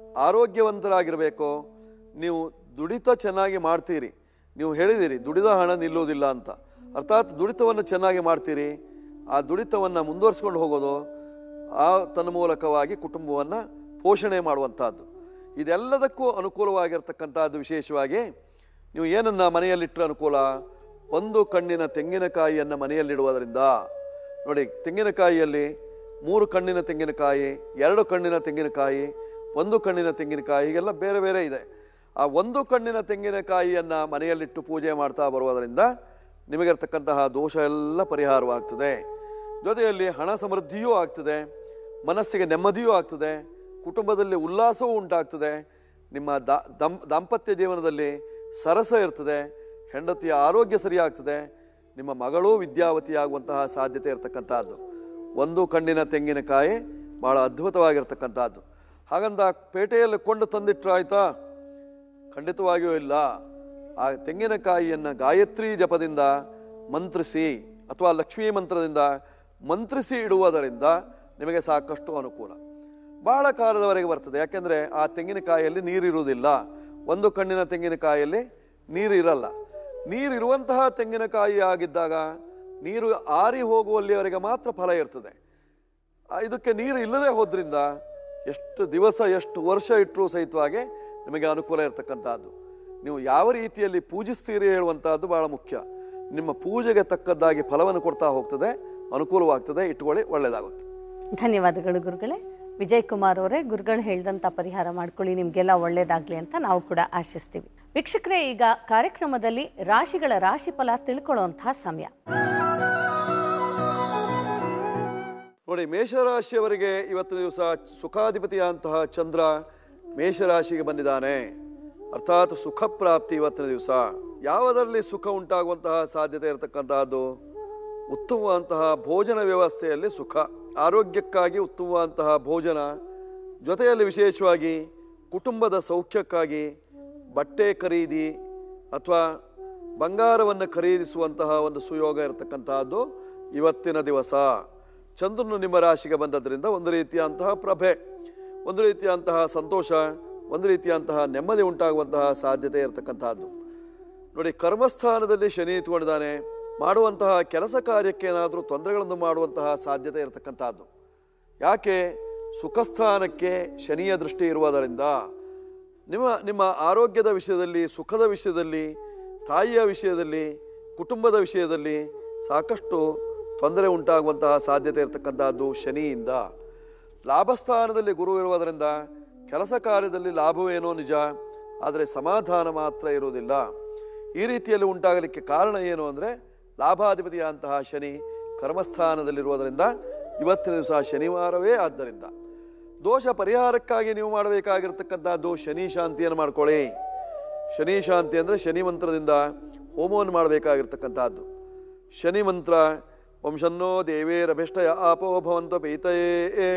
ಆರೋಗ್ಯವಂತರಾಗಿರಬೇಕು, ನೀವು ದುಡಿತ ಚೆನ್ನಾಗಿ ಮಾಡ್ತೀರಿ. ನೀವು ಹೇಳಿದಿರಿ ದುಡಿದ ಹಣ ನಿಲ್ಲುವುದಿಲ್ಲ ಅಂತ, ಅರ್ಥಾತ್ ದುಡಿತವನ್ನು ಚೆನ್ನಾಗಿ ಮಾಡ್ತೀರಿ. ಆ ದುಡಿತವನ್ನು ಮುಂದುವರಿಸ್ಕೊಂಡು ಹೋಗೋದು, ಆ ತನ್ನ ಮೂಲಕವಾಗಿ ಕುಟುಂಬವನ್ನು ಪೋಷಣೆ ಮಾಡುವಂಥದ್ದು. ಇದೆಲ್ಲದಕ್ಕೂ ಅನುಕೂಲವಾಗಿರ್ತಕ್ಕಂಥದ್ದು. ವಿಶೇಷವಾಗಿ ನೀವು ಏನನ್ನ ಮನೆಯಲ್ಲಿಟ್ಟರೆ ಅನುಕೂಲ? ಒಂದು ಕಣ್ಣಿನ ತೆಂಗಿನಕಾಯಿಯನ್ನು ಮನೆಯಲ್ಲಿಡುವುದರಿಂದ. ನೋಡಿ, ತೆಂಗಿನಕಾಯಿಯಲ್ಲಿ ಮೂರು ಕಣ್ಣಿನ ತೆಂಗಿನಕಾಯಿ, ಎರಡು ಕಣ್ಣಿನ ತೆಂಗಿನಕಾಯಿ, ಒಂದು ಕಣ್ಣಿನ ತೆಂಗಿನಕಾಯಿ, ಹೀಗೆಲ್ಲ ಬೇರೆ ಬೇರೆ ಇದೆ. ಆ ಒಂದು ಕಣ್ಣಿನ ತೆಂಗಿನಕಾಯಿಯನ್ನು ಮನೆಯಲ್ಲಿಟ್ಟು ಪೂಜೆ ಮಾಡ್ತಾ ಬರುವುದರಿಂದ ನಿಮಗಿರ್ತಕ್ಕಂತಹ ದೋಷ ಎಲ್ಲ ಪರಿಹಾರವಾಗ್ತದೆ. ಜೊತೆಯಲ್ಲಿ ಹಣ ಸಮೃದ್ಧಿಯೂ ಆಗ್ತದೆ, ಮನಸ್ಸಿಗೆ ನೆಮ್ಮದಿಯೂ ಆಗ್ತದೆ, ಕುಟುಂಬದಲ್ಲಿ ಉಲ್ಲಾಸವೂ ಉಂಟಾಗ್ತದೆ, ನಿಮ್ಮ ದಂ ದಾಂಪತ್ಯ ಜೀವನದಲ್ಲಿ ಸರಸ ಇರ್ತದೆ, ಹೆಂಡತಿಯ ಆರೋಗ್ಯ ಸರಿಯಾಗ್ತದೆ, ನಿಮ್ಮ ಮಗಳೂ ವಿದ್ಯಾವತಿಯಾಗುವಂತಹ ಸಾಧ್ಯತೆ ಇರತಕ್ಕಂಥದ್ದು. ಒಂದು ಕಣ್ಣಿನ ತೆಂಗಿನಕಾಯಿ ಭಾಳ ಅದ್ಭುತವಾಗಿರ್ತಕ್ಕಂಥದ್ದು. ಹಾಗಂದ ಪೇಟೆಯಲ್ಲಿ ಕೊಂಡು ತಂದಿಟ್ರೆ ಆಯ್ತಾ? ಖಂಡಿತವಾಗಿಯೂ ಇಲ್ಲ. ಆ ತೆಂಗಿನಕಾಯಿಯನ್ನು ಗಾಯತ್ರಿ ಜಪದಿಂದ ಮಂತ್ರಿಸಿ ಅಥವಾ ಲಕ್ಷ್ಮೀ ಮಂತ್ರದಿಂದ ಮಂತ್ರಿಸಿ ಇಡುವುದರಿಂದ ನಿಮಗೆ ಸಾಕಷ್ಟು ಅನುಕೂಲ. ಬಹಳ ಕಾಲದವರೆಗೆ ಬರ್ತದೆ. ಯಾಕೆಂದರೆ ಆ ತೆಂಗಿನಕಾಯಿಯಲ್ಲಿ ನೀರಿರುವುದಿಲ್ಲ. ಒಂದು ಕಣ್ಣಿನ ತೆಂಗಿನಕಾಯಿಯಲ್ಲಿ ನೀರು ಇರಲ್ಲ. ನೀರಿರುವಂತಹ ತೆಂಗಿನಕಾಯಿ ಆಗಿದ್ದಾಗ ನೀರು ಆರಿ ಹೋಗುವಲ್ಲಿವರೆಗೆ ಮಾತ್ರ ಫಲ ಇರ್ತದೆ. ಇದಕ್ಕೆ ನೀರು ಇಲ್ಲದೆ ಹೋದ್ರಿಂದ ಎಷ್ಟು ದಿವಸ ಎಷ್ಟು ವರ್ಷ ಇಟ್ಟರೂ ಸಹಿತವಾಗಿ ನಿಮಗೆ ಅನುಕೂಲ ಇರತಕ್ಕಂಥದ್ದು. ನೀವು ಯಾವ ರೀತಿಯಲ್ಲಿ ಪೂಜಿಸ್ತೀರಿ ಹೇಳುವಂತಹದ್ದು ಬಹಳ ಮುಖ್ಯ. ನಿಮ್ಮ ಪೂಜೆಗೆ ತಕ್ಕದ್ದಾಗಿ ಫಲವನ್ನು ಕೊಡ್ತಾ ಹೋಗ್ತದೆ, ಅನುಕೂಲವಾಗ್ತದೆ. ಇಟ್ಕೊಳ್ಳಿ, ಒಳ್ಳೆಯದಾಗುತ್ತೆ. ಧನ್ಯವಾದಗಳು ಗುರುಗಳೇ. ವಿಜಯ್ ಕುಮಾರ್ ಅವರೇ, ಗುರುಗಳು ಹೇಳಿದಂಥ ಪರಿಹಾರ ಮಾಡ್ಕೊಳ್ಳಿ, ನಿಮಗೆಲ್ಲ ಒಳ್ಳೇದಾಗಲಿ ಅಂತ ನಾವು ಕೂಡ ಆಶಿಸ್ತೀವಿ. ವೀಕ್ಷಕರೇ, ಈಗ ಕಾರ್ಯಕ್ರಮದಲ್ಲಿ ರಾಶಿಗಳ ರಾಶಿಫಲ ತಿಳ್ಕೊಳ್ಳುವಂತಹ ಸಮಯ. ನೋಡಿ, ಮೇಷರಾಶಿಯವರಿಗೆ ಇವತ್ತಿನ ದಿವಸ ಸುಖಾಧಿಪತಿಯಂತಹ ಚಂದ್ರ ಮೇಷರಾಶಿಗೆ ಬಂದಿದ್ದಾನೆ. ಅರ್ಥಾತ್ ಸುಖ ಪ್ರಾಪ್ತಿ ಇವತ್ತಿನ ದಿವಸ. ಯಾವುದರಲ್ಲಿ ಸುಖ ಉಂಟಾಗುವಂತಹ ಸಾಧ್ಯತೆ ಇರತಕ್ಕಂತಹದ್ದು? ಉತ್ತಮವಾದಂತಹ ಭೋಜನ ವ್ಯವಸ್ಥೆಯಲ್ಲಿ ಸುಖ, ಆರೋಗ್ಯಕ್ಕಾಗಿ ಉತ್ತಮವಾದಂತಹ ಭೋಜನ, ಜೊತೆಯಲ್ಲಿ ವಿಶೇಷವಾಗಿ ಕುಟುಂಬದ ಸೌಖ್ಯಕ್ಕಾಗಿ ಬಟ್ಟೆ ಖರೀದಿ ಅಥವಾ ಬಂಗಾರವನ್ನು ಖರೀದಿಸುವಂತಹ ಒಂದು ಸುಯೋಗ ಇರತಕ್ಕಂತಹದ್ದು ಇವತ್ತಿನ ದಿವಸ. ಚಂದ್ರನು ನಿಮ್ಮ ರಾಶಿಗೆ ಬಂದದ್ರಿಂದ ಒಂದು ರೀತಿಯಂತಹ ಪ್ರಭೆ, ಒಂದು ರೀತಿಯಂತಹ ಸಂತೋಷ, ಒಂದು ರೀತಿಯಂತಹ ನೆಮ್ಮದಿ ಉಂಟಾಗುವಂತಹ ಸಾಧ್ಯತೆ ಇರತಕ್ಕಂತಹದ್ದು. ನೋಡಿ, ಕರ್ಮಸ್ಥಾನದಲ್ಲಿ ಶನಿ ಇಟ್ಕೊಂಡಿದ್ದಾನೆ. ಮಾಡುವಂತಹ ಕೆಲಸ ಕಾರ್ಯಕ್ಕೆ ಏನಾದರೂ ತೊಂದರೆಗಳನ್ನು ಮಾಡುವಂತಹ ಸಾಧ್ಯತೆ ಇರತಕ್ಕಂತಹದ್ದು. ಯಾಕೆ? ಸುಖಸ್ಥಾನಕ್ಕೆ ಶನಿಯ ದೃಷ್ಟಿ ಇರುವುದರಿಂದ ನಿಮ್ಮ ನಿಮ್ಮ ಆರೋಗ್ಯದ ವಿಷಯದಲ್ಲಿ, ಸುಖದ ವಿಷಯದಲ್ಲಿ, ತಾಯಿಯ ವಿಷಯದಲ್ಲಿ, ಕುಟುಂಬದ ವಿಷಯದಲ್ಲಿ ಸಾಕಷ್ಟು ತೊಂದರೆ ಉಂಟಾಗುವಂತಹ ಸಾಧ್ಯತೆ ಇರತಕ್ಕಂತಹದ್ದು ಶನಿಯಿಂದ. ಲಾಭಸ್ಥಾನದಲ್ಲಿ ಗುರು ಇರುವುದರಿಂದ ಕೆಲಸ ಕಾರ್ಯದಲ್ಲಿ ಲಾಭವೇನೋ ನಿಜ, ಆದರೆ ಸಮಾಧಾನ ಮಾತ್ರ ಇರುವುದಿಲ್ಲ. ಈ ರೀತಿಯಲ್ಲಿ ಉಂಟಾಗಲಿಕ್ಕೆ ಕಾರಣ ಏನು ಅಂದರೆ ಲಾಭಾಧಿಪತಿಯಂತಹ ಶನಿ ಕರ್ಮಸ್ಥಾನದಲ್ಲಿರುವುದರಿಂದ ಇವತ್ತಿನ ದಿವಸ ಶನಿವಾರವೇ. ಆದ್ದರಿಂದ ದೋಷ ಪರಿಹಾರಕ್ಕಾಗಿ ನೀವು ಮಾಡಬೇಕಾಗಿರ್ತಕ್ಕಂಥದ್ದು ಶನಿ ಶಾಂತಿಯನ್ನು ಮಾಡ್ಕೊಳ್ಳಿ. ಶನಿ ಶಾಂತಿ ಅಂದರೆ ಶನಿ ಮಂತ್ರದಿಂದ ಹೋಮವನ್ನು ಮಾಡಬೇಕಾಗಿರ್ತಕ್ಕಂಥದ್ದು. ಶನಿ ಮಂತ್ರ ಓಂ ಶನ್ನೋ ದೇವೇರಭಿಷ್ಟಯ ಆಪೋ ಭವಂತು ಪೀತಯೇ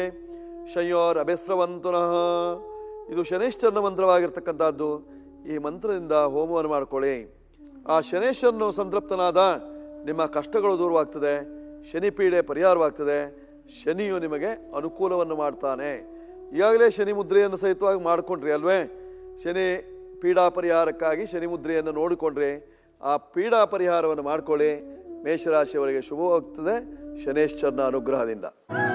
ಶಯೋರಭಿಸ್ರವಂತುನಃ. ಇದು ಶನೇಶ್ವರನ ಮಂತ್ರವಾಗಿರ್ತಕ್ಕಂಥದ್ದು. ಈ ಮಂತ್ರದಿಂದ ಹೋಮವನ್ನು ಮಾಡ್ಕೊಳ್ಳಿ. ಆ ಶನೇಶ್ವರನು ಸಂತೃಪ್ತನಾದ ನಿಮ್ಮ ಕಷ್ಟಗಳು ದೂರವಾಗ್ತದೆ, ಶನಿ ಪೀಡೆ ಪರಿಹಾರವಾಗ್ತದೆ, ಶನಿಯು ನಿಮಗೆ ಅನುಕೂಲವನ್ನು ಮಾಡ್ತಾನೆ. ಈಗಾಗಲೇ ಶನಿ ಮುದ್ರೆಯನ್ನು ಸಹಿತವಾಗಿ ಮಾಡಿಕೊಂಡ್ರಿ ಅಲ್ವೇ? ಶನಿ ಪೀಡಾ ಪರಿಹಾರಕ್ಕಾಗಿ ಶನಿ ಮುದ್ರೆಯನ್ನು ನೋಡಿಕೊಂಡ್ರಿ. ಆ ಪೀಡಾ ಪರಿಹಾರವನ್ನು ಮಾಡ್ಕೊಳ್ಳಿ. ಮೇಷರಾಶಿಯವರಿಗೆ ಶುಭವಾಗ್ತದೆ ಶನೇಶ್ವರನ ಅನುಗ್ರಹದಿಂದ.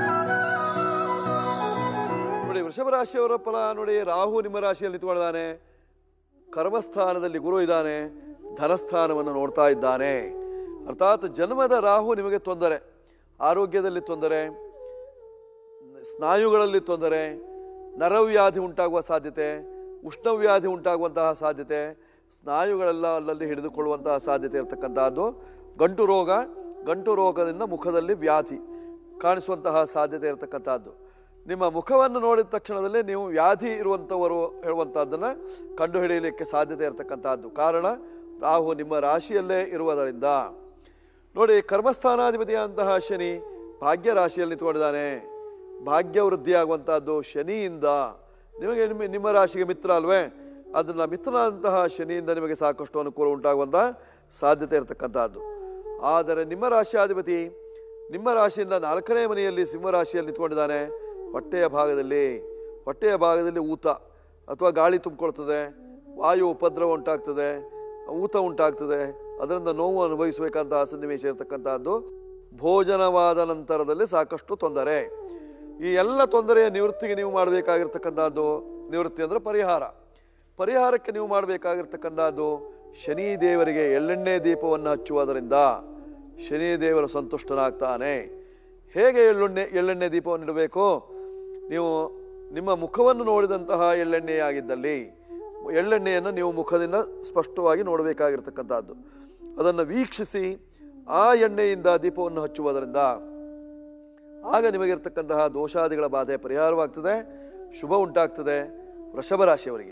ನೋಡಿ, ವೃಷಭ ರಾಶಿಯವರ ಫಲ ನೋಡಿ, ರಾಹು ನಿಮ್ಮ ರಾಶಿಯಲ್ಲಿ ನಿಂತ್ಕೊಂಡಿದ್ದಾನೆ. ಕರ್ಮಸ್ಥಾನದಲ್ಲಿ ಗುರು ಇದ್ದಾನೆ, ಧನಸ್ಥಾನವನ್ನು ನೋಡ್ತಾ ಇದ್ದಾನೆ. ಅರ್ಥಾತ್ ಜನ್ಮದ ರಾಹು ನಿಮಗೆ ತೊಂದರೆ, ಆರೋಗ್ಯದಲ್ಲಿ ತೊಂದರೆ, ಸ್ನಾಯುಗಳಲ್ಲಿ ತೊಂದರೆ, ನರವ್ಯಾಧಿ ಉಂಟಾಗುವ ಸಾಧ್ಯತೆ, ಉಷ್ಣವ್ಯಾಧಿ ಉಂಟಾಗುವಂತಹ ಸಾಧ್ಯತೆ, ಸ್ನಾಯುಗಳೆಲ್ಲ ಅಲ್ಲಲ್ಲಿ ಹಿಡಿದುಕೊಳ್ಳುವಂತಹ ಸಾಧ್ಯತೆ ಇರತಕ್ಕಂತಹದ್ದು. ಗಂಟು ರೋಗ, ಗಂಟು ರೋಗದಿಂದ ಮುಖದಲ್ಲಿ ವ್ಯಾಧಿ ಕಾಣಿಸುವಂತಹ ಸಾಧ್ಯತೆ ಇರತಕ್ಕಂತಹದ್ದು. ನಿಮ್ಮ ಮುಖವನ್ನು ನೋಡಿದ ತಕ್ಷಣದಲ್ಲಿ ನೀವು ವ್ಯಾಧಿ ಇರುವಂಥವರು ಹೇಳುವಂತಹದ್ದನ್ನು ಕಂಡು ಹಿಡಿಯಲಿಕ್ಕೆ ಸಾಧ್ಯತೆ ಇರತಕ್ಕಂತಹದ್ದು. ಕಾರಣ ರಾಹು ನಿಮ್ಮ ರಾಶಿಯಲ್ಲೇ ಇರುವುದರಿಂದ. ನೋಡಿ, ಕರ್ಮಸ್ಥಾನಾಧಿಪತಿಯಂತಹ ಶನಿ ಭಾಗ್ಯ ರಾಶಿಯಲ್ಲಿ ನಿಂತ್ಕೊಂಡಿದ್ದಾನೆ. ಭಾಗ್ಯ ವೃದ್ಧಿಯಾಗುವಂತಹದ್ದು ಶನಿಯಿಂದ. ನಿಮಗೆ ನಿಮ್ಮ ನಿಮ್ಮ ರಾಶಿಗೆ ಮಿತ್ರ ಅಲ್ವೇ? ಅದನ್ನ ಮಿತ್ರನಾದಂತಹ ಶನಿಯಿಂದ ನಿಮಗೆ ಸಾಕಷ್ಟು ಅನುಕೂಲ ಉಂಟಾಗುವಂತಹ ಸಾಧ್ಯತೆ ಇರತಕ್ಕಂತಹದ್ದು. ಆದರೆ ನಿಮ್ಮ ರಾಶಿಯಾಧಿಪತಿ ನಿಮ್ಮ ರಾಶಿಯಿಂದ ನಾಲ್ಕನೇ ಮನೆಯಲ್ಲಿ ಸಿಂಹರಾಶಿಯಲ್ಲಿ ನಿಂತ್ಕೊಂಡಿದ್ದಾನೆ. ಹೊಟ್ಟೆಯ ಭಾಗದಲ್ಲಿ ಹೊಟ್ಟೆಯ ಭಾಗದಲ್ಲಿ ಊತ ಅಥವಾ ಗಾಳಿ ತುಂಬಿಕೊಳ್ತದೆ, ವಾಯು ಉಪದ್ರವ ಉಂಟಾಗ್ತದೆ, ಊತ ಉಂಟಾಗ್ತದೆ. ಅದರಿಂದ ನೋವು ಅನುಭವಿಸಬೇಕಂತಹ ಸನ್ನಿವೇಶ ಇರತಕ್ಕಂತಹದ್ದು. ಭೋಜನವಾದ ನಂತರದಲ್ಲಿ ಸಾಕಷ್ಟು ತೊಂದರೆ. ಈ ಎಲ್ಲ ತೊಂದರೆಯ ನಿವೃತ್ತಿಗೆ ನೀವು ಮಾಡಬೇಕಾಗಿರ್ತಕ್ಕಂಥದ್ದು, ನಿವೃತ್ತಿ ಅಂದರೆ ಪರಿಹಾರ. ಪರಿಹಾರಕ್ಕೆ ನೀವು ಮಾಡಬೇಕಾಗಿರ್ತಕ್ಕಂಥದ್ದು ಶನಿ ದೇವರಿಗೆ ಎಳ್ಳೆಣ್ಣೆ ದೀಪವನ್ನು ಹಚ್ಚುವುದರಿಂದ ಶನಿ ದೇವರು ಸಂತುಷ್ಟನಾಗ್ತಾನೆ. ಹೇಗೆ ಎಳ್ಳೆಣ್ಣೆ ಎಳ್ಳೆಣ್ಣೆ ದೀಪವನ್ನು ಇಡಬೇಕು? ನೀವು ನಿಮ್ಮ ಮುಖವನ್ನು ನೋಡಿದಂತಹ ಎಳ್ಳೆಣ್ಣೆಯಾಗಿದ್ದಲ್ಲಿ ಎಳ್ಳೆಣ್ಣೆಯನ್ನು ನೀವು ಮುಖದಿಂದ ಸ್ಪಷ್ಟವಾಗಿ ನೋಡಬೇಕಾಗಿರ್ತಕ್ಕಂಥದ್ದು. ಅದನ್ನು ವೀಕ್ಷಿಸಿ ಆ ಎಣ್ಣೆಯಿಂದ ದೀಪವನ್ನು ಹಚ್ಚುವುದರಿಂದ ಆಗ ನಿಮಗಿರ್ತಕ್ಕಂತಹ ದೋಷಾದಿಗಳ ಬಾಧೆ ಪರಿಹಾರವಾಗ್ತದೆ, ಶುಭ ಉಂಟಾಗ್ತದೆ. ವೃಷಭ ರಾಶಿಯವರಿಗೆ.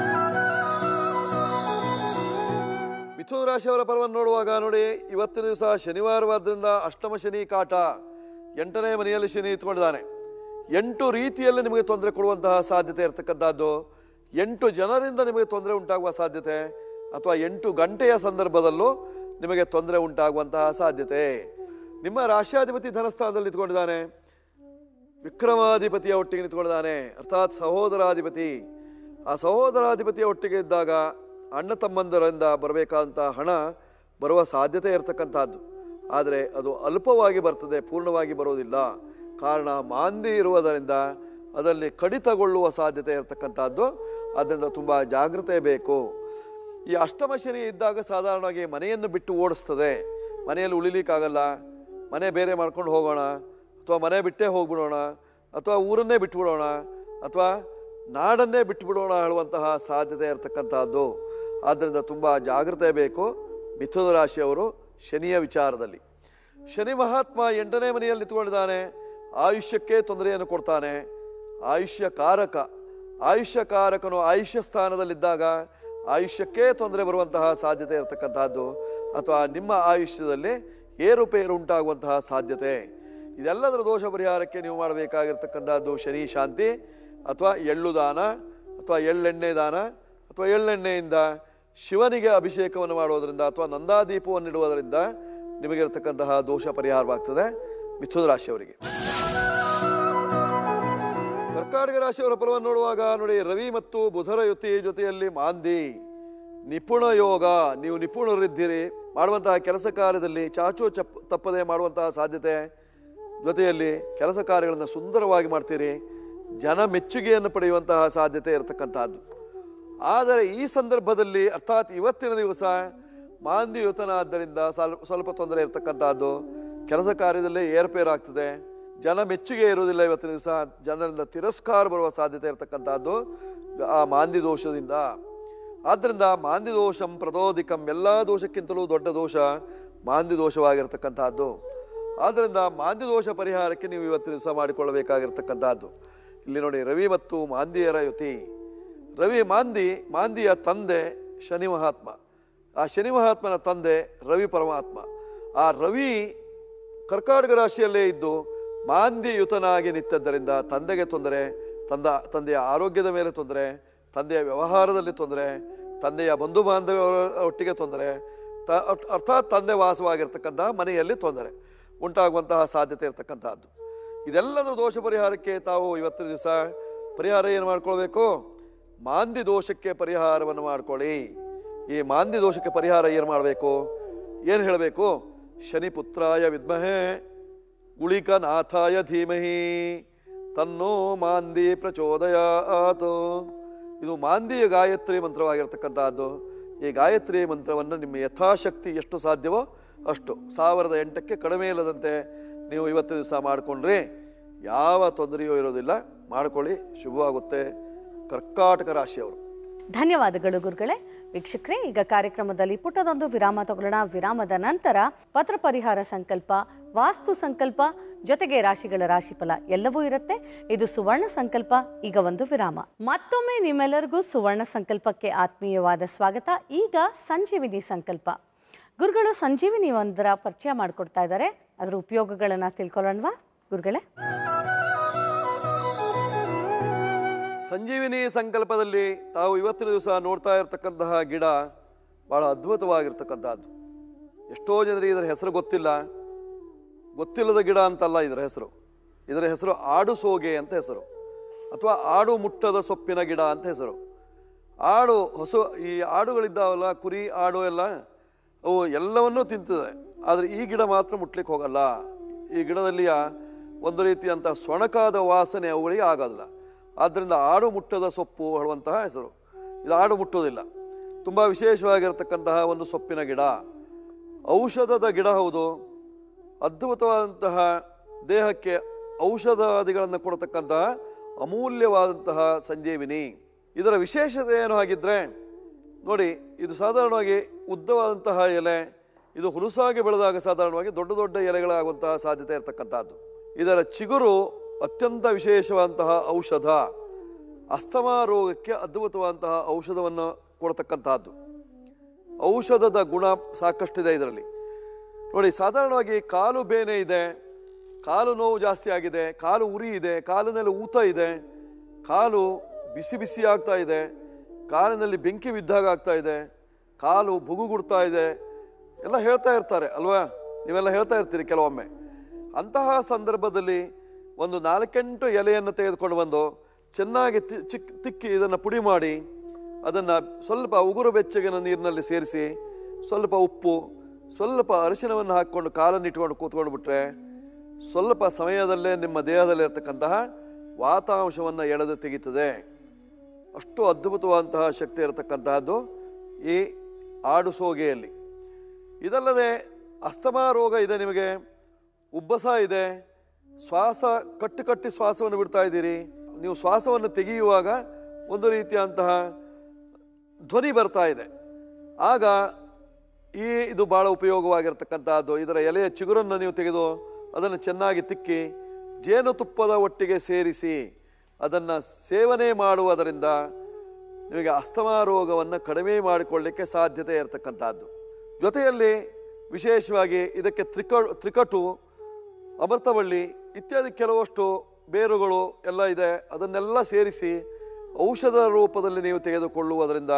ಮಿಥುನ ರಾಶಿಯವರ ಪರವನ್ನು ನೋಡುವಾಗ ನೋಡಿ, ಇವತ್ತಿನ ದಿವಸ ಶನಿವಾರವಾದ್ರಿಂದ ಅಷ್ಟಮ ಶನಿ ಕಾಟ, ಎಂಟನೇ ಮನೆಯಲ್ಲಿ ಶನಿ ಇಟ್ಕೊಂಡಿದ್ದಾನೆ. ಎಂಟು ರೀತಿಯಲ್ಲಿ ನಿಮಗೆ ತೊಂದರೆ ಕೊಡುವಂತಹ ಸಾಧ್ಯತೆ ಇರತಕ್ಕಂಥದ್ದು. ಎಂಟು ಜನರಿಂದ ನಿಮಗೆ ತೊಂದರೆ ಉಂಟಾಗುವ ಸಾಧ್ಯತೆ, ಅಥವಾ ಎಂಟು ಗಂಟೆಯ ಸಂದರ್ಭದಲ್ಲೂ ನಿಮಗೆ ತೊಂದರೆ ಉಂಟಾಗುವಂತಹ ಸಾಧ್ಯತೆ. ನಿಮ್ಮ ರಾಶ್ಯಾಧಿಪತಿ ಧನಸ್ಥಾನದಲ್ಲಿ ನಿಂತ್ಕೊಂಡಿದ್ದಾನೆ, ವಿಕ್ರಮಾಧಿಪತಿಯ ಒಟ್ಟಿಗೆ ನಿಂತ್ಕೊಂಡಿದ್ದಾನೆ, ಅರ್ಥಾತ್ ಸಹೋದರಾಧಿಪತಿ. ಆ ಸಹೋದರಾಧಿಪತಿಯ ಒಟ್ಟಿಗೆ ಇದ್ದಾಗ ಅಣ್ಣ ತಮ್ಮಂದರಿಂದ ಬರಬೇಕಾದಂತಹ ಹಣ ಬರುವ ಸಾಧ್ಯತೆ ಇರತಕ್ಕಂಥದ್ದು. ಆದರೆ ಅದು ಅಲ್ಪವಾಗಿ ಬರ್ತದೆ, ಪೂರ್ಣವಾಗಿ ಬರೋದಿಲ್ಲ. ಕಾರಣ ಮಾಂದಿ ಇರುವುದರಿಂದ ಅದರಲ್ಲಿ ಕಡಿತಗೊಳ್ಳುವ ಸಾಧ್ಯತೆ ಇರತಕ್ಕಂಥದ್ದು. ಅದರಿಂದ ತುಂಬ ಜಾಗ್ರತೆ ಬೇಕು. ಈ ಅಷ್ಟಮ ಶನಿ ಇದ್ದಾಗ ಸಾಧಾರಣವಾಗಿ ಮನೆಯನ್ನು ಬಿಟ್ಟು ಓಡಿಸ್ತದೆ. ಮನೆಯಲ್ಲಿ ಉಳಿಲಿಕ್ಕಾಗಲ್ಲ, ಮನೆ ಬೇರೆ ಮಾಡ್ಕೊಂಡು ಹೋಗೋಣ, ಅಥವಾ ಮನೆ ಬಿಟ್ಟೇ ಹೋಗ್ಬಿಡೋಣ, ಅಥವಾ ಊರನ್ನೇ ಬಿಟ್ಬಿಡೋಣ, ಅಥವಾ ನಾಡನ್ನೇ ಬಿಟ್ಟುಬಿಡೋಣ ಹೇಳುವಂತಹ ಸಾಧ್ಯತೆ ಇರತಕ್ಕಂಥದ್ದು. ಆದ್ದರಿಂದ ತುಂಬ ಜಾಗ್ರತೆ ಬೇಕು ಮಿಥುನ ರಾಶಿಯವರು ಶನಿಯ ವಿಚಾರದಲ್ಲಿ. ಶನಿ ಮಹಾತ್ಮ ಎಂಟನೇ ಮನೆಯಲ್ಲಿ ನಿಂತ್ಕೊಂಡಿದ್ದಾನೆ, ಆಯುಷ್ಯಕ್ಕೆ ತೊಂದರೆಯನ್ನು ಕೊಡ್ತಾನೆ. ಆಯುಷ್ಯ ಕಾರಕ, ಆಯುಷ್ಯ ಕಾರಕನು ಆಯುಷ್ಯ ಸ್ಥಾನದಲ್ಲಿದ್ದಾಗ ಆಯುಷ್ಯಕ್ಕೆ ತೊಂದರೆ ಬರುವಂತಹ ಸಾಧ್ಯತೆ ಇರತಕ್ಕಂತಹದ್ದು, ಅಥವಾ ನಿಮ್ಮ ಆಯುಷ್ಯದಲ್ಲಿ ಏರುಪೇರು ಉಂಟಾಗುವಂತಹ ಸಾಧ್ಯತೆ. ಇದೆಲ್ಲದರ ದೋಷ ಪರಿಹಾರಕ್ಕೆ ನೀವು ಮಾಡಬೇಕಾಗಿರ್ತಕ್ಕಂಥದ್ದು ಶನಿ ಶಾಂತಿ, ಅಥವಾ ಎಳ್ಳು ದಾನ, ಅಥವಾ ಎಳ್ಳೆಣ್ಣೆ ದಾನ, ಅಥವಾ ಎಳ್ಳೆಣ್ಣೆಯಿಂದ ಶಿವನಿಗೆ ಅಭಿಷೇಕವನ್ನು ಮಾಡೋದರಿಂದ ಅಥವಾ ನಂದಾದೀಪವನ್ನು ಇಡುವುದರಿಂದ ನಿಮಗಿರತಕ್ಕಂತಹ ದೋಷ ಪರಿಹಾರವಾಗ್ತದೆ ಮಿಥುನ ರಾಶಿಯವರಿಗೆ. ಕರ್ಕಾಟಕ ರಾಶಿಯವರ ಫಲವನ್ನು ನೋಡುವಾಗ ನೋಡಿ, ರವಿ ಮತ್ತು ಬುಧರ ಯುತಿ ಜೊತೆಯಲ್ಲಿ ಮಾಂದಿ, ನಿಪುಣ ಯೋಗ. ನೀವು ನಿಪುಣರಿದ್ದೀರಿ, ಮಾಡುವಂತಹ ಕೆಲಸ ಕಾರ್ಯದಲ್ಲಿ ಚಾಚು ಚಪ್ ತಪ್ಪದೆ ಮಾಡುವಂತಹ ಸಾಧ್ಯತೆ, ಜೊತೆಯಲ್ಲಿ ಕೆಲಸ ಕಾರ್ಯಗಳನ್ನು ಸುಂದರವಾಗಿ ಮಾಡ್ತೀರಿ, ಜನ ಮೆಚ್ಚುಗೆಯನ್ನು ಪಡೆಯುವಂತಹ ಸಾಧ್ಯತೆ ಇರತಕ್ಕಂತಹದ್ದು. ಆದರೆ ಈ ಸಂದರ್ಭದಲ್ಲಿ ಅರ್ಥಾತ್ ಇವತ್ತಿನ ದಿವಸ ಮಾಂದಿಯುತನಾದ್ದರಿಂದ ಸ್ವಲ್ಪ ಸ್ವಲ್ಪ ತೊಂದರೆ ಇರತಕ್ಕಂತಹದ್ದು. ಕೆಲಸ ಕಾರ್ಯದಲ್ಲೇ ಏರ್ಪೇರಾಗ್ತದೆ, ಜನ ಮೆಚ್ಚುಗೆ ಇರುವುದಿಲ್ಲ. ಇವತ್ತಿನ ದಿವಸ ಜನರಿಂದ ತಿರಸ್ಕಾರ ಬರುವ ಸಾಧ್ಯತೆ ಇರತಕ್ಕಂತಹದ್ದು ಆ ಮಾಂದಿ ದೋಷದಿಂದ. ಆದ್ದರಿಂದ ಮಾಂದಿ ದೋಷಂ ಪ್ರದೋದಿಕಂ, ಎಲ್ಲ ದೋಷಕ್ಕಿಂತಲೂ ದೊಡ್ಡ ದೋಷ ಮಾಂದಿ ದೋಷವಾಗಿರ್ತಕ್ಕಂತಹದ್ದು. ಆದ್ದರಿಂದ ಮಾಂದಿ ದೋಷ ಪರಿಹಾರಕ್ಕೆ ನೀವು ಇವತ್ತಿನ ದಿವಸ ಮಾಡಿಕೊಳ್ಳಬೇಕಾಗಿರ್ತಕ್ಕಂಥದ್ದು. ಇಲ್ಲಿ ನೋಡಿ, ರವಿ ಮತ್ತು ಮಾಂದಿಯರ ಯುತಿ. ರವಿ ಮಾಂದಿ, ಮಾಂದಿಯ ತಂದೆ ಶನಿ ಮಹಾತ್ಮ, ಆ ಶನಿ ಮಹಾತ್ಮನ ತಂದೆ ರವಿ ಪರಮಾತ್ಮ. ಆ ರವಿ ಕರ್ಕಾಟಕ ರಾಶಿಯಲ್ಲೇ ಇದ್ದು ಮಾಂದಿಯುತನಾಗಿ ನಿಂತದ್ದರಿಂದ ತಂದೆಗೆ ತೊಂದರೆ, ತಂದ ತಂದೆಯ ಆರೋಗ್ಯದ ಮೇಲೆ ತೊಂದರೆ, ತಂದೆಯ ವ್ಯವಹಾರದಲ್ಲಿ ತೊಂದರೆ, ತಂದೆಯ ಬಂಧು ಬಾಂಧವರ ಒಟ್ಟಿಗೆ ತೊಂದರೆ, ತ ಅರ್ಥಾತ್ ತಂದೆ ವಾಸವಾಗಿರ್ತಕ್ಕಂತಹ ಮನೆಯಲ್ಲಿ ತೊಂದರೆ ಉಂಟಾಗುವಂತಹ ಸಾಧ್ಯತೆ ಇರತಕ್ಕಂತಹದ್ದು. ಇದೆಲ್ಲದರ ದೋಷ ಪರಿಹಾರಕ್ಕೆ ತಾವು ಇವತ್ತಿನ ದಿವಸ ಪರಿಹಾರ ಏನು ಮಾಡ್ಕೊಳ್ಬೇಕು? ಮಾಂದಿ ದೋಷಕ್ಕೆ ಪರಿಹಾರವನ್ನು ಮಾಡ್ಕೊಳ್ಳಿ. ಈ ಮಾಂದಿ ದೋಷಕ್ಕೆ ಪರಿಹಾರ ಏನು ಮಾಡಬೇಕು, ಏನು ಹೇಳಬೇಕು? ಶನಿ ಪುತ್ರಾಯ ವಿದ್ಮಹೇ ಗುಳಿಕನಾಥಾಯ ಧೀಮಹಿ ತನ್ನೋ ಮಾಂದಿ ಪ್ರಚೋದಯಾತ್. ಇದು ಮಾಂದಿಯ ಗಾಯತ್ರಿ ಮಂತ್ರವಾಗಿರ್ತಕ್ಕಂಥದ್ದು. ಈ ಗಾಯತ್ರಿ ಮಂತ್ರವನ್ನು ನಿಮ್ಮ ಯಥಾಶಕ್ತಿ ಎಷ್ಟು ಸಾಧ್ಯವೋ ಅಷ್ಟು, ಸಾವಿರದ ಎಂಟಕ್ಕೆ ಕಡಿಮೆ ಇಲ್ಲದಂತೆ ನೀವು ಇವತ್ತು ದಿವಸ ಮಾಡಿಕೊಂಡ್ರೆ ಯಾವ ತೊಂದರೆಯೂ ಇರೋದಿಲ್ಲ. ಮಾಡ್ಕೊಳ್ಳಿ, ಶುಭವಾಗುತ್ತೆ. ಕರ್ಕಾಟಕ ರಾಶಿಯವರು. ಧನ್ಯವಾದಗಳು ಗುರುಗಳೇ. ವೀಕ್ಷಕರೇ, ಈಗ ಕಾರ್ಯಕ್ರಮದಲ್ಲಿ ಪುಟ್ಟದೊಂದು ವಿರಾಮ ತಗೊಳ್ಳೋಣ. ವಿರಾಮದ ನಂತರ ಪತ್ರ ಪರಿಹಾರ ಸಂಕಲ್ಪ, ವಾಸ್ತು ಸಂಕಲ್ಪ, ಜೊತೆಗೆ ರಾಶಿಗಳ ರಾಶಿಫಲ ಎಲ್ಲವೂ ಇರುತ್ತೆ. ಇದು ಸುವರ್ಣ ಸಂಕಲ್ಪ. ಈಗ ಒಂದು ವಿರಾಮ. ಮತ್ತೊಮ್ಮೆ ನಿಮ್ಮೆಲ್ಲರಿಗೂ ಸುವರ್ಣ ಸಂಕಲ್ಪಕ್ಕೆ ಆತ್ಮೀಯವಾದ ಸ್ವಾಗತ. ಈಗ ಸಂಜೀವಿನಿ ಸಂಕಲ್ಪ. ಗುರುಗಳು ಸಂಜೀವಿನಿ ಒಂದರ ಪರಿಚಯ ಮಾಡಿಕೊಡ್ತಾ ಇದ್ದಾರೆ, ಅದರ ಉಪಯೋಗಗಳನ್ನ ತಿಳ್ಕೊಳ್ಳೋಣವಾ ಗುರುಗಳೇ? ಸಂಜೀವಿನಿ ಸಂಕಲ್ಪದಲ್ಲಿ ತಾವು ಇವತ್ತಿನ ದಿವಸ ನೋಡ್ತಾ ಇರತಕ್ಕಂತಹ ಗಿಡ ಬಹಳ ಅದ್ಭುತವಾಗಿರ್ತಕ್ಕಂಥದ್ದು. ಎಷ್ಟೋ ಜನರಿಗೆ ಇದರ ಹೆಸರು ಗೊತ್ತಿಲ್ಲ. ಗೊತ್ತಿಲ್ಲದ ಗಿಡ ಅಂತಲ್ಲ ಇದರ ಹೆಸರು. ಇದರ ಹೆಸರು ಆಡು ಸೋಗೆ ಅಂತ ಹೆಸರು, ಅಥವಾ ಆಡು ಮುಟ್ಟದ ಸೊಪ್ಪಿನ ಗಿಡ ಅಂತ ಹೆಸರು. ಆಡು ಹೊಸ ಈ ಆಡುಗಳಿದ್ದಾವಲ್ಲ, ಕುರಿ ಆಡು ಎಲ್ಲ, ಅವು ಎಲ್ಲವನ್ನೂ ತಿಂತದೆ. ಆದರೆ ಈ ಗಿಡ ಮಾತ್ರ ಮುಟ್ಲಿಕ್ಕೆ ಹೋಗಲ್ಲ. ಈ ಗಿಡದಲ್ಲಿಯ ಒಂದು ರೀತಿಯಂಥ ಸೊಣಕಾದ ವಾಸನೆ ಅವುಗಳಿಗೆ ಆಗೋದಿಲ್ಲ. ಆದ್ದರಿಂದ ಆಡು ಮುಟ್ಟದ ಸೊಪ್ಪು ಹೇಳುವಂತಹ ಹೆಸರು. ಇದು ಆಡು ಮುಟ್ಟೋದಿಲ್ಲ. ತುಂಬ ವಿಶೇಷವಾಗಿರತಕ್ಕಂತಹ ಒಂದು ಸೊಪ್ಪಿನ ಗಿಡ, ಔಷಧದ ಗಿಡ ಹೌದು. ಅದ್ಭುತವಾದಂತಹ ದೇಹಕ್ಕೆ ಔಷಧಾದಿಗಳನ್ನು ಕೊಡತಕ್ಕಂತಹ ಅಮೂಲ್ಯವಾದಂತಹ ಸಂಜೀವಿನಿ. ಇದರ ವಿಶೇಷತೆ ಏನು ಹಾಗಿದ್ರೆ ನೋಡಿ, ಇದು ಸಾಧಾರಣವಾಗಿ ಉದ್ದವಾದಂತಹ ಎಲೆ, ಇದು ಹುಲುಸಾಗಿ ಬೆಳೆದಾಗ ಸಾಧಾರಣವಾಗಿ ದೊಡ್ಡ ದೊಡ್ಡ ಎಲೆಗಳಾಗುವಂತಹ ಸಾಧ್ಯತೆ ಇರತಕ್ಕಂಥದ್ದು. ಇದರ ಚಿಗುರು ಅತ್ಯಂತ ವಿಶೇಷವಾದಂತಹ ಔಷಧ, ಅಸ್ತಮಾ ರೋಗಕ್ಕೆ ಅದ್ಭುತವಾದಂತಹ ಔಷಧವನ್ನು ಕೊಡತಕ್ಕಂತಹದ್ದು. ಔಷಧದ ಗುಣ ಸಾಕಷ್ಟಿದೆ ಇದರಲ್ಲಿ. ನೋಡಿ, ಸಾಧಾರಣವಾಗಿ ಕಾಲು ಬೇನೆ ಇದೆ, ಕಾಲು ನೋವು ಜಾಸ್ತಿ ಆಗಿದೆ, ಕಾಲು ಉರಿ ಇದೆ, ಕಾಲಿನಲ್ಲಿ ಊತ ಇದೆ, ಕಾಲು ಬಿಸಿ ಬಿಸಿ ಆಗ್ತಾ ಇದೆ, ಕಾಲಿನಲ್ಲಿ ಬೆಂಕಿ ಬಿದ್ದಾಗ ಆಗ್ತಾ ಇದೆ, ಕಾಲು ಬುಗುಗುಡ್ತಾ ಇದೆ, ಎಲ್ಲ ಹೇಳ್ತಾ ಇರ್ತಾರೆ ಅಲ್ವಾ? ನೀವೆಲ್ಲ ಹೇಳ್ತಾ ಇರ್ತೀರಿ ಕೆಲವೊಮ್ಮೆ. ಅಂತಹ ಸಂದರ್ಭದಲ್ಲಿ ಒಂದು ನಾಲ್ಕೆಂಟು ಎಲೆಯನ್ನು ತೆಗೆದುಕೊಂಡು ಬಂದು ಚೆನ್ನಾಗಿ ಚಿಕ್ಕ ತಿಕ್ಕಿ ಇದನ್ನು ಪುಡಿ ಮಾಡಿ, ಅದನ್ನು ಸ್ವಲ್ಪ ಉಗುರು ಬೆಚ್ಚಗಿನ ನೀರಿನಲ್ಲಿ ಸೇರಿಸಿ, ಸ್ವಲ್ಪ ಉಪ್ಪು, ಸ್ವಲ್ಪ ಅರಿಶಿನವನ್ನು ಹಾಕ್ಕೊಂಡು ಕಾಲನ್ನು ಇಟ್ಕೊಂಡು ಕೂತ್ಕೊಂಡು ಬಿಟ್ರೆ ಸ್ವಲ್ಪ ಸಮಯದಲ್ಲೇ ನಿಮ್ಮ ದೇಹದಲ್ಲಿರ್ತಕ್ಕಂತಹ ವಾತಾಂಶವನ್ನು ಎಳೆದು ತೆಗೀತದೆ. ಅಷ್ಟು ಅದ್ಭುತವಾದಂತಹ ಶಕ್ತಿ ಇರತಕ್ಕಂತಹದ್ದು ಈ ಆಡು ಸೋಗೆಯಲ್ಲಿ. ಇದಲ್ಲದೆ ಅಸ್ತಮಾ ರೋಗ ಇದೆ, ನಿಮಗೆ ಉಬ್ಬಸ ಇದೆ, ಶ್ವಾಸ ಕಟ್ಟಿ ಕಟ್ಟಿ ಶ್ವಾಸವನ್ನು ಬಿಡ್ತಾ ಇದ್ದೀರಿ, ನೀವು ಶ್ವಾಸವನ್ನು ತೆಗೆಯುವಾಗ ಒಂದು ರೀತಿಯಂತಹ ಧ್ವನಿ ಬರ್ತಾ ಇದೆ, ಆಗ ಈ ಇದು ಬಹಳ ಉಪಯೋಗವಾಗಿರ್ತಕ್ಕಂಥದ್ದು. ಇದರ ಎಲೆಯ ಚಿಗುರನ್ನು ನೀವು ತೆಗೆದು ಅದನ್ನು ಚೆನ್ನಾಗಿ ತಿಕ್ಕಿ ಜೇನುತುಪ್ಪದ ಒಟ್ಟಿಗೆ ಸೇರಿಸಿ ಅದನ್ನು ಸೇವನೆ ಮಾಡುವುದರಿಂದ ನಿಮಗೆ ಅಸ್ತಮಾ ರೋಗವನ್ನು ಕಡಿಮೆ ಮಾಡಿಕೊಳ್ಳಲಿಕ್ಕೆ ಸಾಧ್ಯತೆ ಇರತಕ್ಕಂಥದ್ದು. ಜೊತೆಯಲ್ಲಿ ವಿಶೇಷವಾಗಿ ಇದಕ್ಕೆ ತ್ರಿಕ ತ್ರಿಕಟು ಅಮೃತವಳ್ಳಿ ಇತ್ಯಾದಿ ಕೆಲವಷ್ಟು ಬೇರುಗಳು ಎಲ್ಲ ಇದೆ, ಅದನ್ನೆಲ್ಲ ಸೇರಿಸಿ ಔಷಧ ರೂಪದಲ್ಲಿ ನೀವು ತೆಗೆದುಕೊಳ್ಳುವುದರಿಂದ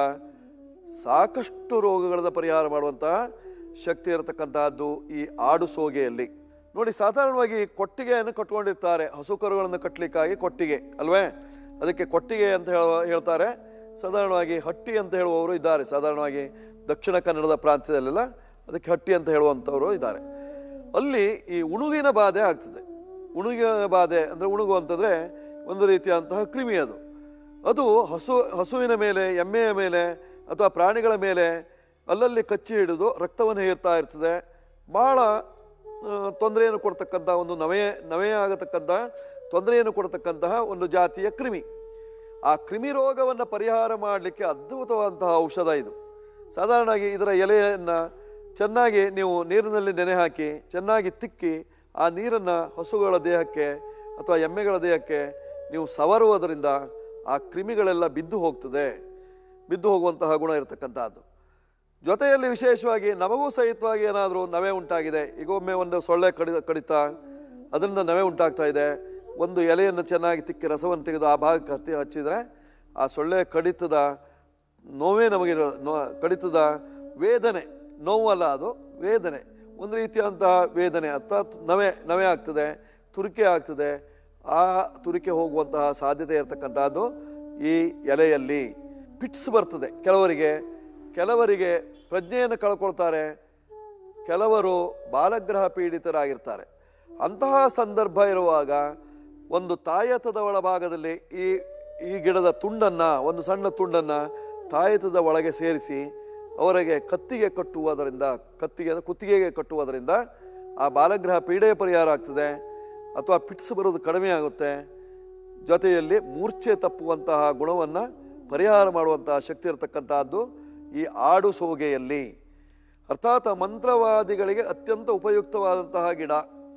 ಸಾಕಷ್ಟು ರೋಗಗಳ ಪರಿಹಾರ ಮಾಡುವಂತಹ ಶಕ್ತಿ ಇರತಕ್ಕಂತಹದ್ದು ಈ ಆಡು ಸೋಗೆಯಲ್ಲಿ. ನೋಡಿ, ಸಾಧಾರಣವಾಗಿ ಕೊಟ್ಟಿಗೆಯನ್ನು ಕಟ್ಕೊಂಡಿರ್ತಾರೆ, ಹಸು ಕರುಗಳನ್ನು ಕಟ್ಟಲಿಕ್ಕಾಗಿ ಕೊಟ್ಟಿಗೆ ಅಲ್ವೇ, ಅದಕ್ಕೆ ಕೊಟ್ಟಿಗೆ ಅಂತ ಹೇಳ ಹೇಳ್ತಾರೆ. ಸಾಧಾರಣವಾಗಿ ಹಟ್ಟಿ ಅಂತ ಹೇಳುವವರು ಇದ್ದಾರೆ, ಸಾಧಾರಣವಾಗಿ ದಕ್ಷಿಣ ಕನ್ನಡದ ಪ್ರಾಂತ್ಯದಲ್ಲೆಲ್ಲ ಅದಕ್ಕೆ ಹಟ್ಟಿ ಅಂತ ಹೇಳುವಂಥವರು ಇದ್ದಾರೆ. ಅಲ್ಲಿ ಈ ಉಣುಗಿನ ಬಾಧೆ ಆಗ್ತದೆ. ಉಣುಗಿನ ಬಾಧೆ ಅಂದರೆ ಉಣುಗು ಅಂತಂದರೆ ಒಂದು ರೀತಿಯಾದಂತಹ ಕ್ರಿಮಿ, ಅದು ಅದು ಹಸು ಹಸುವಿನ ಮೇಲೆ, ಎಮ್ಮೆಯ ಮೇಲೆ ಅಥವಾ ಪ್ರಾಣಿಗಳ ಮೇಲೆ ಅಲ್ಲಲ್ಲಿ ಕಚ್ಚಿ ಹಿಡಿದು ರಕ್ತವನ್ನು ಹೀರ್ತಾ ಇರ್ತದೆ. ಬಹಳ ತೊಂದರೆಯನ್ನು ಕೊಡ್ತಕ್ಕಂಥ ಒಂದು ನವೆ ನವೆ ಆಗತಕ್ಕಂಥ ತೊಂದರೆಯನ್ನು ಕೊಡ್ತಕ್ಕಂತಹ ಒಂದು ಜಾತಿಯ ಕ್ರಿಮಿ. ಆ ಕ್ರಿಮಿ ರೋಗವನ್ನು ಪರಿಹಾರ ಮಾಡಲಿಕ್ಕೆ ಅದ್ಭುತವಾದಂತಹ ಔಷಧ ಇದು. ಸಾಧಾರಣವಾಗಿ ಇದರ ಎಲೆಯನ್ನು ಚೆನ್ನಾಗಿ ನೀವು ನೀರಿನಲ್ಲಿ ನೆನೆ ಹಾಕಿ ಚೆನ್ನಾಗಿ ತಿಕ್ಕಿ ಆ ನೀರನ್ನು ಹಸುಗಳ ದೇಹಕ್ಕೆ ಅಥವಾ ಎಮ್ಮೆಗಳ ದೇಹಕ್ಕೆ ನೀವು ಸವರುವುದರಿಂದ ಆ ಕ್ರಿಮಿಗಳೆಲ್ಲ ಬಿದ್ದು ಹೋಗ್ತದೆ, ಬಿದ್ದು ಹೋಗುವಂತಹ ಗುಣ ಇರತಕ್ಕಂಥದ್ದು. ಜೊತೆಯಲ್ಲಿ ವಿಶೇಷವಾಗಿ ನಮಗೂ ಸಹಿತವಾಗಿ ಏನಾದರೂ ನವೆ ಉಂಟಾಗಿದೆ, ಈಗ ಒಮ್ಮೆ ಒಂದು ಸೊಳ್ಳೆ ಕಡಿ ಕಡಿತ ಅದರಿಂದ ನವೆ ಉಂಟಾಗ್ತಾ ಇದೆ, ಒಂದು ಎಲೆಯನ್ನು ಚೆನ್ನಾಗಿ ತಿಕ್ಕಿ ರಸವನ್ನು ತೆಗೆದು ಆ ಭಾಗಕ್ಕೆ ಹತ್ತಿ ಹಚ್ಚಿದರೆ ಆ ಸೊಳ್ಳೆ ಕಡಿತದ ನೋವೇ ನಮಗಿರೋ ನೋ ಕಡಿತದ ವೇದನೆ, ನೋವಲ್ಲ ಅದು ವೇದನೆ, ಒಂದು ರೀತಿಯಾದಂತಹ ವೇದನೆ ಅರ್ಥಾತ್ ನವೆ ನವೆ ಆಗ್ತದೆ, ತುರಿಕೆ ಆಗ್ತದೆ. ಆ ತುರಿಕೆ ಹೋಗುವಂತಹ ಸಾಧ್ಯತೆ ಇರತಕ್ಕಂಥದ್ದು ಈ ಎಲೆಯಲ್ಲಿ. ಪಿಟ್ಸ್ ಬರ್ತದೆ ಕೆಲವರಿಗೆ, ಕೆಲವರಿಗೆ ಪ್ರಜ್ಞೆಯನ್ನು ಕಳ್ಕೊಳ್ತಾರೆ, ಕೆಲವರು ಬಾಲಗ್ರಹ ಪೀಡಿತರಾಗಿರ್ತಾರೆ. ಅಂತಹ ಸಂದರ್ಭ ಇರುವಾಗ ಒಂದು ತಾಯತದ ಒಳಭಾಗದಲ್ಲಿ ಈ ಈ ಗಿಡದ ತುಂಡನ್ನು, ಒಂದು ಸಣ್ಣ ತುಂಡನ್ನು ತಾಯತದ ಒಳಗೆ ಸೇರಿಸಿ ಅವರಿಗೆ ಕತ್ತಿಗೆ ಕಟ್ಟುವುದರಿಂದ, ಕತ್ತಿಗೆ ಕುತ್ತಿಗೆಗೆ ಕಟ್ಟುವುದರಿಂದ ಆ ಬಾಲಗ್ರಹ ಪೀಡೆ ಪರಿಹಾರ ಆಗ್ತದೆ, ಅಥವಾ ಪಿಟ್ಸ್ ಬರೋದು ಕಡಿಮೆ ಆಗುತ್ತೆ. ಜೊತೆಯಲ್ಲಿ ಮೂರ್ಛೆ ತಪ್ಪುವಂತಹ ಗುಣವನ್ನು ಪರಿಹಾರ ಮಾಡುವಂತಹ ಶಕ್ತಿ ಇರತಕ್ಕಂತಹದ್ದು ಈ ಆಡು ಸೋಗೆಯಲ್ಲಿ. ಅರ್ಥಾತ್ ಮಂತ್ರವಾದಿಗಳಿಗೆ ಅತ್ಯಂತ ಉಪಯುಕ್ತವಾದಂತಹ ಗಿಡ,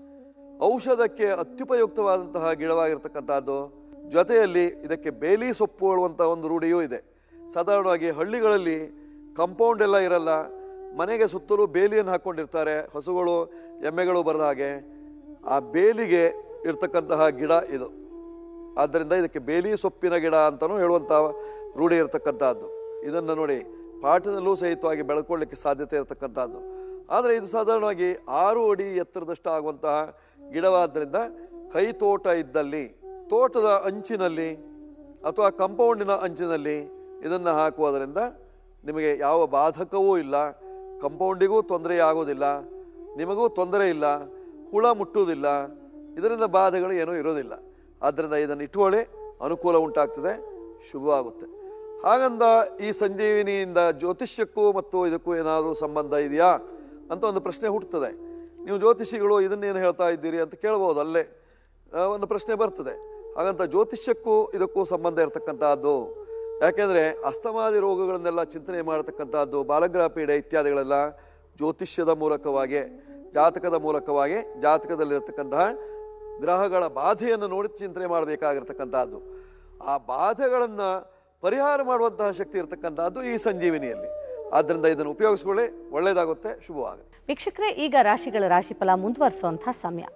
ಔಷಧಕ್ಕೆ ಅತ್ಯುಪಯುಕ್ತವಾದಂತಹ ಗಿಡವಾಗಿರ್ತಕ್ಕಂಥದ್ದು. ಜೊತೆಯಲ್ಲಿ ಇದಕ್ಕೆ ಬೇಲಿ ಸೊಪ್ಪು ಹೇಳುವಂಥ ಒಂದು ರೂಢಿಯೂ ಇದೆ. ಸಾಧಾರಣವಾಗಿ ಹಳ್ಳಿಗಳಲ್ಲಿ ಕಾಂಪೌಂಡ್ ಎಲ್ಲ ಇರಲ್ಲ, ಮನೆಗೆ ಸುತ್ತಲೂ ಬೇಲಿಯನ್ನು ಹಾಕ್ಕೊಂಡಿರ್ತಾರೆ, ಹಸುಗಳು ಎಮ್ಮೆಗಳು ಬರದ ಹಾಗೆ. ಆ ಬೇಲಿಗೆ ಇರ್ತಕ್ಕಂತಹ ಗಿಡ ಇದು, ಆದ್ದರಿಂದ ಇದಕ್ಕೆ ಬೇಲಿ ಸೊಪ್ಪಿನ ಗಿಡ ಅಂತಲೂ ಹೇಳುವಂತಹ ರೂಢಿ ಇರತಕ್ಕಂಥದ್ದು. ಇದನ್ನು ನೋಡಿ ಪಾಠದಲ್ಲೂ ಸಹಿತವಾಗಿ ಬೆಳ್ಕೊಳ್ಳಿಕ್ಕೆ ಸಾಧ್ಯತೆ ಇರತಕ್ಕಂಥದ್ದು. ಆದರೆ ಇದು ಸಾಧಾರಣವಾಗಿ ಆರು ಅಡಿ ಎತ್ತರದಷ್ಟು ಆಗುವಂತಹ ಗಿಡವಾದ್ದರಿಂದ ಕೈ ತೋಟ ಇದ್ದಲ್ಲಿ, ತೋಟದ ಅಂಚಿನಲ್ಲಿ ಅಥವಾ ಕಾಂಪೌಂಡಿನ ಅಂಚಿನಲ್ಲಿ ಇದನ್ನು ಹಾಕುವುದರಿಂದ ನಿಮಗೆ ಯಾವ ಬಾಧಕವೂ ಇಲ್ಲ, ಕಾಂಪೌಂಡಿಗೂ ತೊಂದರೆ ಆಗೋದಿಲ್ಲ, ನಿಮಗೂ ತೊಂದರೆ ಇಲ್ಲ, ಹುಳ ಮುಟ್ಟುವುದಿಲ್ಲ, ಇದರಿಂದ ಬಾಧೆಗಳು ಏನೂ ಇರೋದಿಲ್ಲ. ಆದ್ದರಿಂದ ಇದನ್ನು ಇಟ್ಟುಕೊಳ್ಳಿ, ಅನುಕೂಲ ಉಂಟಾಗ್ತದೆ, ಶುಭವಾಗುತ್ತೆ. ಹಾಗಂದ ಈ ಸಂಜೀವಿನಿಯಿಂದ ಜ್ಯೋತಿಷ್ಯಕ್ಕೂ ಮತ್ತು ಇದಕ್ಕೂ ಏನಾದರೂ ಸಂಬಂಧ ಇದೆಯಾ ಅಂತ ಒಂದು ಪ್ರಶ್ನೆ ಹುಟ್ಟುತ್ತದೆ. ನೀವು ಜ್ಯೋತಿಷಿಗಳು ಇದನ್ನೇನು ಹೇಳ್ತಾ ಇದ್ದೀರಿ ಅಂತ ಕೇಳ್ಬೋದು, ಅಲ್ಲೇ ಒಂದು ಪ್ರಶ್ನೆ ಬರ್ತದೆ. ಹಾಗಂತ ಜ್ಯೋತಿಷ್ಯಕ್ಕೂ ಇದಕ್ಕೂ ಸಂಬಂಧ ಇರತಕ್ಕಂಥದ್ದು. ಯಾಕೆಂದರೆ ಅಸ್ತಮಾದಿ ರೋಗಗಳನ್ನೆಲ್ಲ ಚಿಂತನೆ ಮಾಡತಕ್ಕಂಥದ್ದು, ಬಾಲಗ್ರಹ ಪೀಡೆ ಇತ್ಯಾದಿಗಳೆಲ್ಲ ಜ್ಯೋತಿಷ್ಯದ ಮೂಲಕವಾಗಿ, ಜಾತಕದ ಮೂಲಕವಾಗಿ, ಜಾತಕದಲ್ಲಿರ್ತಕ್ಕಂತಹ ಗ್ರಹಗಳ ಬಾಧೆಯನ್ನು ನೋಡಿ ಚಿಂತನೆ ಮಾಡಬೇಕಾಗಿರ್ತಕ್ಕಂಥದ್ದು. ಆ ಬಾಧೆಗಳನ್ನು ಪರಿಹಾರ ಮಾಡುವಂತಹ ಶಕ್ತಿ ಇರತಕ್ಕಂಥದ್ದು ಈ ಸಂಜೀವಿನಿಯಲ್ಲಿ. ಆದ್ದರಿಂದ ಇದನ್ನು ಉಪಯೋಗಿಸ್ಕೊಳ್ಳಿ, ಒಳ್ಳೆಯದಾಗುತ್ತೆ, ಶುಭವಾಗುತ್ತೆ. ವೀಕ್ಷಕರೇ, ಈಗ ರಾಶಿಗಳ ರಾಶಿಫಲ ಮುಂದುವರಿಸುವಂತಹ ಸಮಯ.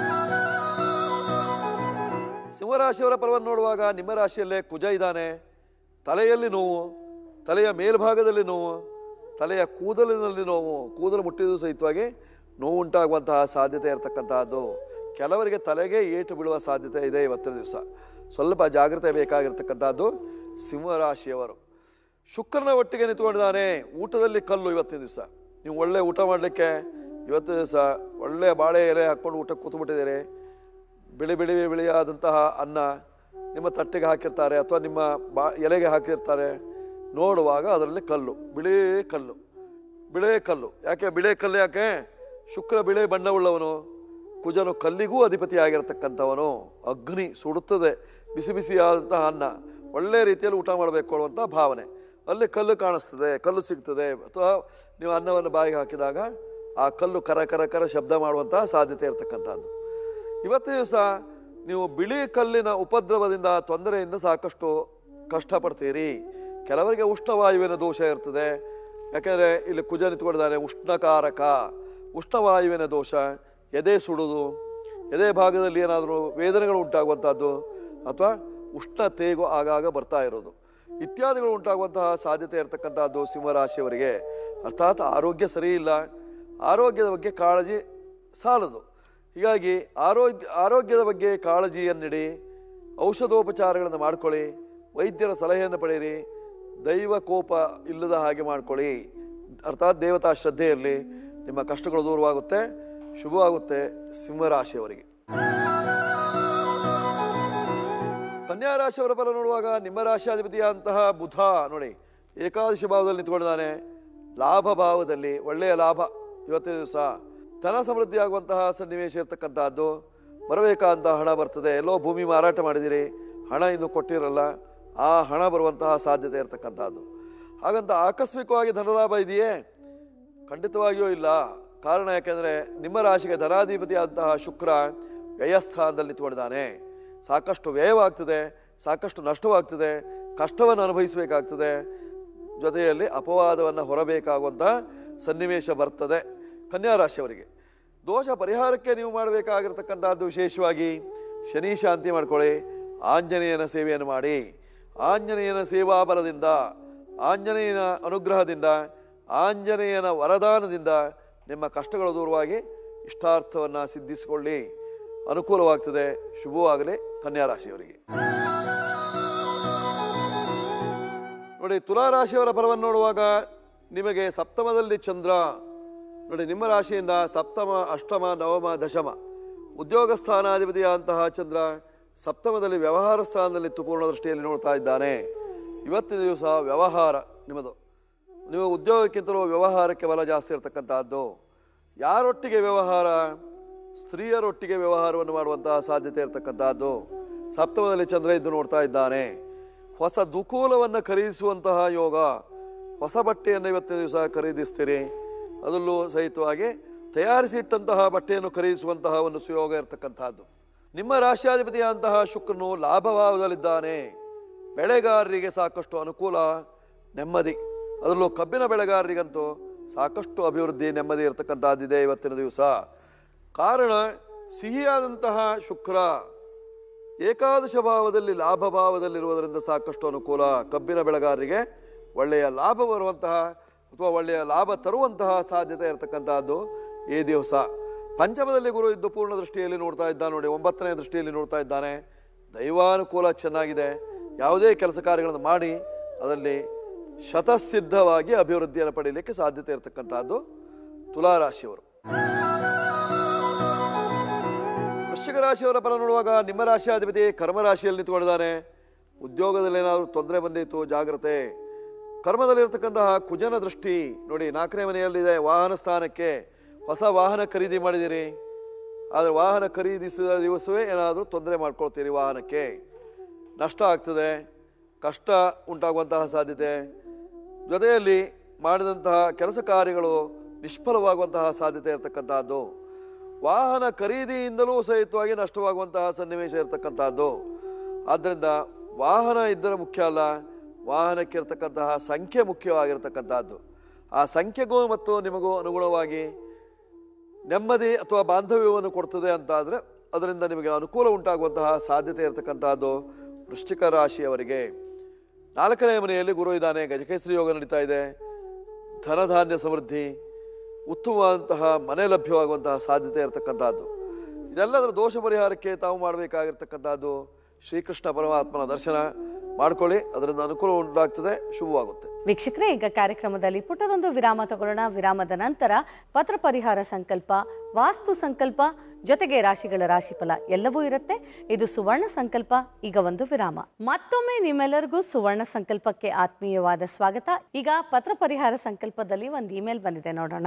ಸಿಂಹರಾಶಿಯವರ ಪರವನ್ನು ನೋಡುವಾಗ ನಿಮ್ಮ ರಾಶಿಯಲ್ಲೇ ಕುಜ ಇದ್ದಾನೆ. ತಲೆಯಲ್ಲಿ ನೋವು, ತಲೆಯ ಮೇಲ್ಭಾಗದಲ್ಲಿ ನೋವು, ತಲೆಯ ಕೂದಲಿನಲ್ಲಿ ನೋವು, ಕೂದಲು ಮುಟ್ಟಿದ್ದು ಸಹಿತವಾಗಿ ನೋವು ಉಂಟಾಗುವಂತಹ ಸಾಧ್ಯತೆ ಇರತಕ್ಕಂತಹದ್ದು. ಕೆಲವರಿಗೆ ತಲೆಗೆ ಏಟು ಬೀಳುವ ಸಾಧ್ಯತೆ ಇದೆ ಇವತ್ತಿನ ದಿವಸ. ಸ್ವಲ್ಪ ಜಾಗ್ರತೆ ಬೇಕಾಗಿರ್ತಕ್ಕಂಥದ್ದು ಸಿಂಹರಾಶಿಯವರು. ಶುಕ್ರನ ಒಟ್ಟಿಗೆ ನಿಂತುಕೊಂಡಿದ್ದಾನೆ, ಊಟದಲ್ಲಿ ಕಲ್ಲು ಇವತ್ತಿನ ದಿವಸ. ನೀವು ಒಳ್ಳೆ ಊಟ ಮಾಡಲಿಕ್ಕೆ ಇವತ್ತು ದಿವಸ ಒಳ್ಳೆ ಬಾಳೆ ಎಲೆ ಹಾಕ್ಕೊಂಡು ಊಟಕ್ಕೆ ಕೂತ್ಬಿಟ್ಟಿದ್ದೀರಿ, ಬಿಳಿ ಬಿಳಿ ಬಿಳಿಯಾದಂತಹ ಅನ್ನ ನಿಮ್ಮ ತಟ್ಟೆಗೆ ಹಾಕಿರ್ತಾರೆ ಅಥವಾ ನಿಮ್ಮ ಬಾ ಎಲೆಗೆ ಹಾಕಿರ್ತಾರೆ. ನೋಡುವಾಗ ಅದರಲ್ಲಿ ಕಲ್ಲು, ಬಿಳಿ ಕಲ್ಲು, ಬಿಳೆ ಕಲ್ಲು. ಯಾಕೆ ಬಿಳೆ ಕಲ್ಲು? ಯಾಕೆ? ಶುಕ್ರ ಬಿಳೆ ಬಣ್ಣವುಳ್ಳವನು, ಕುಜನು ಕಲ್ಲಿಗೂ ಅಧಿಪತಿ ಆಗಿರತಕ್ಕಂಥವನು. ಅಗ್ನಿ ಸುಡುತ್ತದೆ, ಬಿಸಿ ಬಿಸಿಯಾದಂತಹ ಅನ್ನ, ಒಳ್ಳೆ ರೀತಿಯಲ್ಲಿ ಊಟ ಮಾಡಬೇಕು ಅನ್ನುವಂಥ ಭಾವನೆ. ಅಲ್ಲಿ ಕಲ್ಲು ಕಾಣಿಸ್ತದೆ, ಕಲ್ಲು ಸಿಗ್ತದೆ. ಅಥವಾ ನೀವು ಅನ್ನವನ್ನು ಬಾಯಿಗೆ ಹಾಕಿದಾಗ ಆ ಕಲ್ಲು ಕರ ಕರ ಕರ ಶಬ್ದ ಮಾಡುವಂತಹ ಸಾಧ್ಯತೆ ಇರತಕ್ಕಂಥದ್ದು. ಇವತ್ತು ದಿವಸ ನೀವು ಬಿಳಿ ಕಲ್ಲಿನ ಉಪದ್ರವದಿಂದ, ತೊಂದರೆಯಿಂದ ಸಾಕಷ್ಟು ಕಷ್ಟಪಡ್ತೀರಿ. ಕೆಲವರಿಗೆ ಉಷ್ಣವಾಯುವಿನ ದೋಷ ಇರ್ತದೆ. ಯಾಕೆಂದರೆ ಇಲ್ಲಿ ಕುಜ ನಿಂತ್ಕೊಂಡಿದ್ದಾನೆ, ಉಷ್ಣಕಾರಕ. ಉಷ್ಣವಾಯುವಿನ ದೋಷ, ಎದೆ ಸುಡುವುದು, ಎದೆ ಭಾಗದಲ್ಲಿ ಏನಾದರೂ ವೇದನೆಗಳು ಉಂಟಾಗುವಂಥದ್ದು, ಅಥವಾ ಉಷ್ಣ ತೇಗು ಆಗಾಗ ಬರ್ತಾ ಇರೋದು ಇತ್ಯಾದಿಗಳು ಉಂಟಾಗುವಂತಹ ಸಾಧ್ಯತೆ ಇರತಕ್ಕಂಥದ್ದು ಸಿಂಹರಾಶಿಯವರಿಗೆ. ಅರ್ಥಾತ್ ಆರೋಗ್ಯ ಸರಿ ಇಲ್ಲ, ಆರೋಗ್ಯದ ಬಗ್ಗೆ ಕಾಳಜಿ ಸಾಲದು. ಹೀಗಾಗಿ ಆರೋಗ್ಯ ಆರೋಗ್ಯದ ಬಗ್ಗೆ ಕಾಳಜಿಯನ್ನಿಡಿ, ಔಷಧೋಪಚಾರಗಳನ್ನು ಮಾಡ್ಕೊಳ್ಳಿ, ವೈದ್ಯರ ಸಲಹೆಯನ್ನು ಪಡೆಯಿರಿ, ದೈವ ಕೋಪ ಇಲ್ಲದ ಹಾಗೆ ಮಾಡ್ಕೊಳ್ಳಿ. ಅರ್ಥಾತ್ ದೇವತಾ ಶ್ರದ್ಧೆಯಲ್ಲಿ ನಿಮ್ಮ ಕಷ್ಟಗಳು ದೂರವಾಗುತ್ತೆ, ಶುಭವಾಗುತ್ತೆ ಸಿಂಹರಾಶಿಯವರಿಗೆ. ಕನ್ಯಾ ರಾಶಿಯವರ ಫಲ ನೋಡುವಾಗ ನಿಮ್ಮ ರಾಶಿಯಾಧಿಪತಿಯಾದಂತಹ ಬುಧ ನೋಡಿ ಏಕಾದಶಿ ಭಾವದಲ್ಲಿ ನಿಂತ್ಕೊಂಡಿದ್ದಾನೆ. ಲಾಭ ಭಾವದಲ್ಲಿ ಒಳ್ಳೆಯ ಲಾಭ. ಇವತ್ತಿನ ದಿವಸ ಧನ ಸಮೃದ್ಧಿ ಆಗುವಂತಹ ಸನ್ನಿವೇಶ ಇರ್ತಕ್ಕಂಥದ್ದು. ಬರಬೇಕಾದಂತಹ ಹಣ ಬರ್ತದೆ. ಎಲ್ಲೋ ಭೂಮಿ ಮಾರಾಟ ಮಾಡಿದಿರಿ, ಹಣ ಇನ್ನು ಕೊಟ್ಟಿರಲ್ಲ, ಆ ಹಣ ಬರುವಂತಹ ಸಾಧ್ಯತೆ ಇರತಕ್ಕಂಥದ್ದು. ಹಾಗಂತ ಆಕಸ್ಮಿಕವಾಗಿ ಧನಲಾಭ ಇದೆಯೇ? ಖಂಡಿತವಾಗಿಯೂ ಇಲ್ಲ. ಕಾರಣ ಯಾಕೆಂದರೆ ನಿಮ್ಮ ರಾಶಿಗೆ ಧನಾಧಿಪತಿಯಾದಂತಹ ಶುಕ್ರ ವ್ಯಯಸ್ಥಾನದಲ್ಲಿ ನಿಂತ್ಕೊಂಡಿದ್ದಾನೆ. ಸಾಕಷ್ಟು ವ್ಯಯವಾಗ್ತದೆ, ಸಾಕಷ್ಟು ನಷ್ಟವಾಗ್ತದೆ, ಕಷ್ಟವನ್ನು ಅನುಭವಿಸಬೇಕಾಗ್ತದೆ, ಜೊತೆಯಲ್ಲಿ ಅಪವಾದವನ್ನು ಹೊರಬೇಕಾಗುವಂಥ ಸನ್ನಿವೇಶ ಬರ್ತದೆ ಕನ್ಯಾ ರಾಶಿಯವರಿಗೆ. ದೋಷ ಪರಿಹಾರಕ್ಕೆ ನೀವು ಮಾಡಬೇಕಾಗಿರ್ತಕ್ಕಂಥದ್ದು ವಿಶೇಷವಾಗಿ ಶನಿ ಶಾಂತಿ ಮಾಡ್ಕೊಳ್ಳಿ, ಆಂಜನೇಯನ ಸೇವೆಯನ್ನು ಮಾಡಿ. ಆಂಜನೇಯನ ಸೇವಾ ಬಲದಿಂದ, ಆಂಜನೇಯನ ಅನುಗ್ರಹದಿಂದ, ಆಂಜನೇಯನ ವರದಾನದಿಂದ ನಿಮ್ಮ ಕಷ್ಟಗಳು ದೂರವಾಗಿ ಇಷ್ಟಾರ್ಥವನ್ನು ಸಿದ್ಧಿಸಿಕೊಳ್ಳಿ. ಅನುಕೂಲವಾಗ್ತದೆ, ಶುಭವಾಗಲಿ ಕನ್ಯಾ ರಾಶಿಯವರಿಗೆ. ನೋಡಿ ತುಲಾ ರಾಶಿಯವರ ಫಲವನ್ನು ನೋಡುವಾಗ ನಿಮಗೆ ಸಪ್ತಮದಲ್ಲಿ ಚಂದ್ರ ನೋಡಿ ನಿಮ್ಮ ರಾಶಿಯಿಂದ ಸಪ್ತಮ, ಅಷ್ಟಮ, ನವಮ, ದಶಮ ಉದ್ಯೋಗ ಸ್ಥಾನಾಧಿಪತಿಯಾದಂತಹ ಚಂದ್ರ ಸಪ್ತಮದಲ್ಲಿ ವ್ಯವಹಾರ ಸ್ಥಾನದಲ್ಲಿತ್ತು ಪೂರ್ಣ ದೃಷ್ಟಿಯಲ್ಲಿ ನೋಡ್ತಾ ಇದ್ದಾನೆ. ಇವತ್ತಿನ ದಿವಸ ವ್ಯವಹಾರ ನಿಮ್ಮದು, ನೀವು ಉದ್ಯೋಗಕ್ಕಿಂತಲೂ ವ್ಯವಹಾರಕ್ಕೆ ಬಲ ಜಾಸ್ತಿ ಇರತಕ್ಕಂತಹದ್ದು. ಯಾರೊಟ್ಟಿಗೆ ವ್ಯವಹಾರ? ಸ್ತ್ರೀಯರೊಟ್ಟಿಗೆ ವ್ಯವಹಾರವನ್ನು ಮಾಡುವಂತಹ ಸಾಧ್ಯತೆ ಇರತಕ್ಕಂತಹದ್ದು. ಸಪ್ತಮದಲ್ಲಿ ಚಂದ್ರ ಇದ್ದು ನೋಡ್ತಾ ಇದ್ದಾನೆ. ಹೊಸ ದುಕೂಲವನ್ನು ಖರೀದಿಸುವಂತಹ ಯೋಗ. ಹೊಸ ಬಟ್ಟೆಯನ್ನು ಇವತ್ತಿನ ದಿವಸ ಖರೀದಿಸ್ತೀರಿ, ಅದರಲ್ಲೂ ಸಹಿತವಾಗಿ ತಯಾರಿಸಿ ಇಟ್ಟಂತಹ ಬಟ್ಟೆಯನ್ನು ಖರೀದಿಸುವಂತಹ ಒಂದು ಸುಯೋಗ ಇರತಕ್ಕಂತಹದ್ದು. ನಿಮ್ಮ ರಾಶಿಯಾಧಿಪತಿಯಾದಂತಹ ಶುಕ್ರನು ಲಾಭಭಾವದಲ್ಲಿದ್ದಾನೆ. ಬೆಳೆಗಾರರಿಗೆ ಸಾಕಷ್ಟು ಅನುಕೂಲ, ನೆಮ್ಮದಿ. ಅದರಲ್ಲೂ ಕಬ್ಬಿನ ಬೆಳೆಗಾರರಿಗಂತೂ ಸಾಕಷ್ಟು ಅಭಿವೃದ್ಧಿ, ನೆಮ್ಮದಿ ಇರತಕ್ಕಂಥದ್ದಿದೆ ಇವತ್ತಿನ ದಿವಸ. ಕಾರಣ ಸಿಹಿಯಾದಂತಹ ಶುಕ್ರ ಏಕಾದಶ ಭಾವದಲ್ಲಿ ಲಾಭ ಭಾವದಲ್ಲಿರುವುದರಿಂದ ಸಾಕಷ್ಟು ಅನುಕೂಲ. ಕಬ್ಬಿನ ಬೆಳೆಗಾರರಿಗೆ ಒಳ್ಳೆಯ ಲಾಭ ಬರುವಂತಹ ಅಥವಾ ಒಳ್ಳೆಯ ಲಾಭ ತರುವಂತಹ ಸಾಧ್ಯತೆ ಇರತಕ್ಕಂತಹದ್ದು ಈ ದಿವಸ. ಪಂಚಮದಲ್ಲಿ ಗುರು ಇದ್ದು ಪೂರ್ಣ ದೃಷ್ಟಿಯಲ್ಲಿ ನೋಡ್ತಾ ಇದ್ದಾನೆ ನೋಡಿ, ಒಂಬತ್ತನೇ ದೃಷ್ಟಿಯಲ್ಲಿ ನೋಡ್ತಾ ಇದ್ದಾನೆ. ದೈವಾನುಕೂಲ ಚೆನ್ನಾಗಿದೆ. ಯಾವುದೇ ಕೆಲಸ ಕಾರ್ಯಗಳನ್ನು ಮಾಡಿ ಅದರಲ್ಲಿ ಶತಸಿದ್ಧವಾಗಿ ಅಭಿವೃದ್ಧಿಯನ್ನು ಪಡೆಯಲಿಕ್ಕೆ ಸಾಧ್ಯತೆ ಇರತಕ್ಕಂತಹದ್ದು ತುಲಾರಾಶಿಯವರು. ವೃಶ್ಚಿಕ ರಾಶಿಯವರ ಫಲ ನೋಡುವಾಗ ನಿಮ್ಮ ರಾಶಿಯಾಧಿಪತಿ ಕರ್ಮರಾಶಿಯಲ್ಲಿ ನಿಂತುಕೊಂಡಿದ್ದಾನೆ. ಉದ್ಯೋಗದಲ್ಲಿ ಏನಾದರೂ ತೊಂದರೆ ಬಂದಿತ್ತು, ಜಾಗ್ರತೆ. ಕರ್ಮದಲ್ಲಿರ್ತಕ್ಕಂತಹ ಕುಜನ ದೃಷ್ಟಿ ನೋಡಿ ನಾಲ್ಕನೇ ಮನೆಯಲ್ಲಿದೆ. ವಾಹನ ಸ್ಥಾನಕ್ಕೆ ಹೊಸ ವಾಹನ ಖರೀದಿ ಮಾಡಿದಿರಿ, ಆದರೆ ವಾಹನ ಖರೀದಿಸಿದ ದಿವಸವೇ ಏನಾದರೂ ತೊಂದರೆ ಮಾಡ್ಕೊಳ್ತೀರಿ, ವಾಹನಕ್ಕೆ ನಷ್ಟ ಆಗ್ತದೆ, ಕಷ್ಟ ಉಂಟಾಗುವಂತಹ ಸಾಧ್ಯತೆ. ಜೊತೆಯಲ್ಲಿ ಮಾಡಿದಂತಹ ಕೆಲಸ ಕಾರ್ಯಗಳು ನಿಷ್ಫಲವಾಗುವಂತಹ ಸಾಧ್ಯತೆ ಇರತಕ್ಕಂತಹದ್ದು. ವಾಹನ ಖರೀದಿಯಿಂದಲೂ ಸಹಿತವಾಗಿ ನಷ್ಟವಾಗುವಂತಹ ಸನ್ನಿವೇಶ ಇರತಕ್ಕಂತಹದ್ದು. ಆದ್ದರಿಂದ ವಾಹನ ಇದ್ದರೆ ಮುಖ್ಯ ಅಲ್ಲ, ವಾಹನಕ್ಕೆ ಇರತಕ್ಕಂತಹ ಸಂಖ್ಯೆ ಮುಖ್ಯವಾಗಿರ್ತಕ್ಕಂಥದ್ದು. ಆ ಸಂಖ್ಯೆಗೂ ಮತ್ತು ನಿಮಗೂ ಅನುಗುಣವಾಗಿ ನೆಮ್ಮದಿ ಅಥವಾ ಬಾಂಧವ್ಯವನ್ನು ಕೊಡ್ತದೆ ಅಂತಾದರೆ ಅದರಿಂದ ನಿಮಗೆ ಅನುಕೂಲ ಉಂಟಾಗುವಂತಹ ಸಾಧ್ಯತೆ ಇರತಕ್ಕಂತಹದ್ದು ವೃಶ್ಚಿಕ ರಾಶಿಯವರಿಗೆ. ನಾಲ್ಕನೇ ಮನೆಯಲ್ಲಿ ಗುರು ಇದ್ದಾನೆ. ಗಜಕೇಸರಿ ಯೋಗ ನಡೀತಾ ಇದೆ. ಧನಧಾನ್ಯ ಸಮೃದ್ಧಿ, ಉತ್ತಮವಾದಂತಹ ಮನೆ ಲಭ್ಯವಾಗುವಂತಹ ಸಾಧ್ಯತೆ ಇರತಕ್ಕಂತಹದ್ದು. ಇದೆಲ್ಲದರ ದೋಷ ಪರಿಹಾರಕ್ಕೆ ತಾವು ಮಾಡಬೇಕಾಗಿರ್ತಕ್ಕಂಥದ್ದು ಶ್ರೀಕೃಷ್ಣ ಪರಮಾತ್ಮನ ದರ್ಶನ ಮಾಡ್ಕೊಳ್ಳಿ, ಅದರಿಂದ ಅನುಕೂಲ ಉಂಟಾಗ್ತದೆ, ಶುಭವಾಗುತ್ತೆ. ವೀಕ್ಷಕರೇ, ಈಗ ಕಾರ್ಯಕ್ರಮದಲ್ಲಿ ಪುಟ್ಟದೊಂದು ವಿರಾಮ ತಗೊಳ್ಳೋಣ. ವಿರಾಮದ ನಂತರ ಪತ್ರ ಪರಿಹಾರ ಸಂಕಲ್ಪ, ವಾಸ್ತು ಸಂಕಲ್ಪ, ಜೊತೆಗೆ ರಾಶಿಗಳ ರಾಶಿಫಲ ಎಲ್ಲವೂ ಇರುತ್ತೆ. ಇದು ಸುವರ್ಣ ಸಂಕಲ್ಪ. ಈಗ ಒಂದು ವಿರಾಮ. ಮತ್ತೊಮ್ಮೆ ನಿಮ್ಮೆಲ್ಲರಿಗೂ ಸುವರ್ಣ ಸಂಕಲ್ಪಕ್ಕೆ ಆತ್ಮೀಯವಾದ ಸ್ವಾಗತ. ಈಗ ಪತ್ರ ಪರಿಹಾರ ಸಂಕಲ್ಪದಲ್ಲಿ ಒಂದು ಇಮೇಲ್ ಬಂದಿದೆ, ನೋಡೋಣ.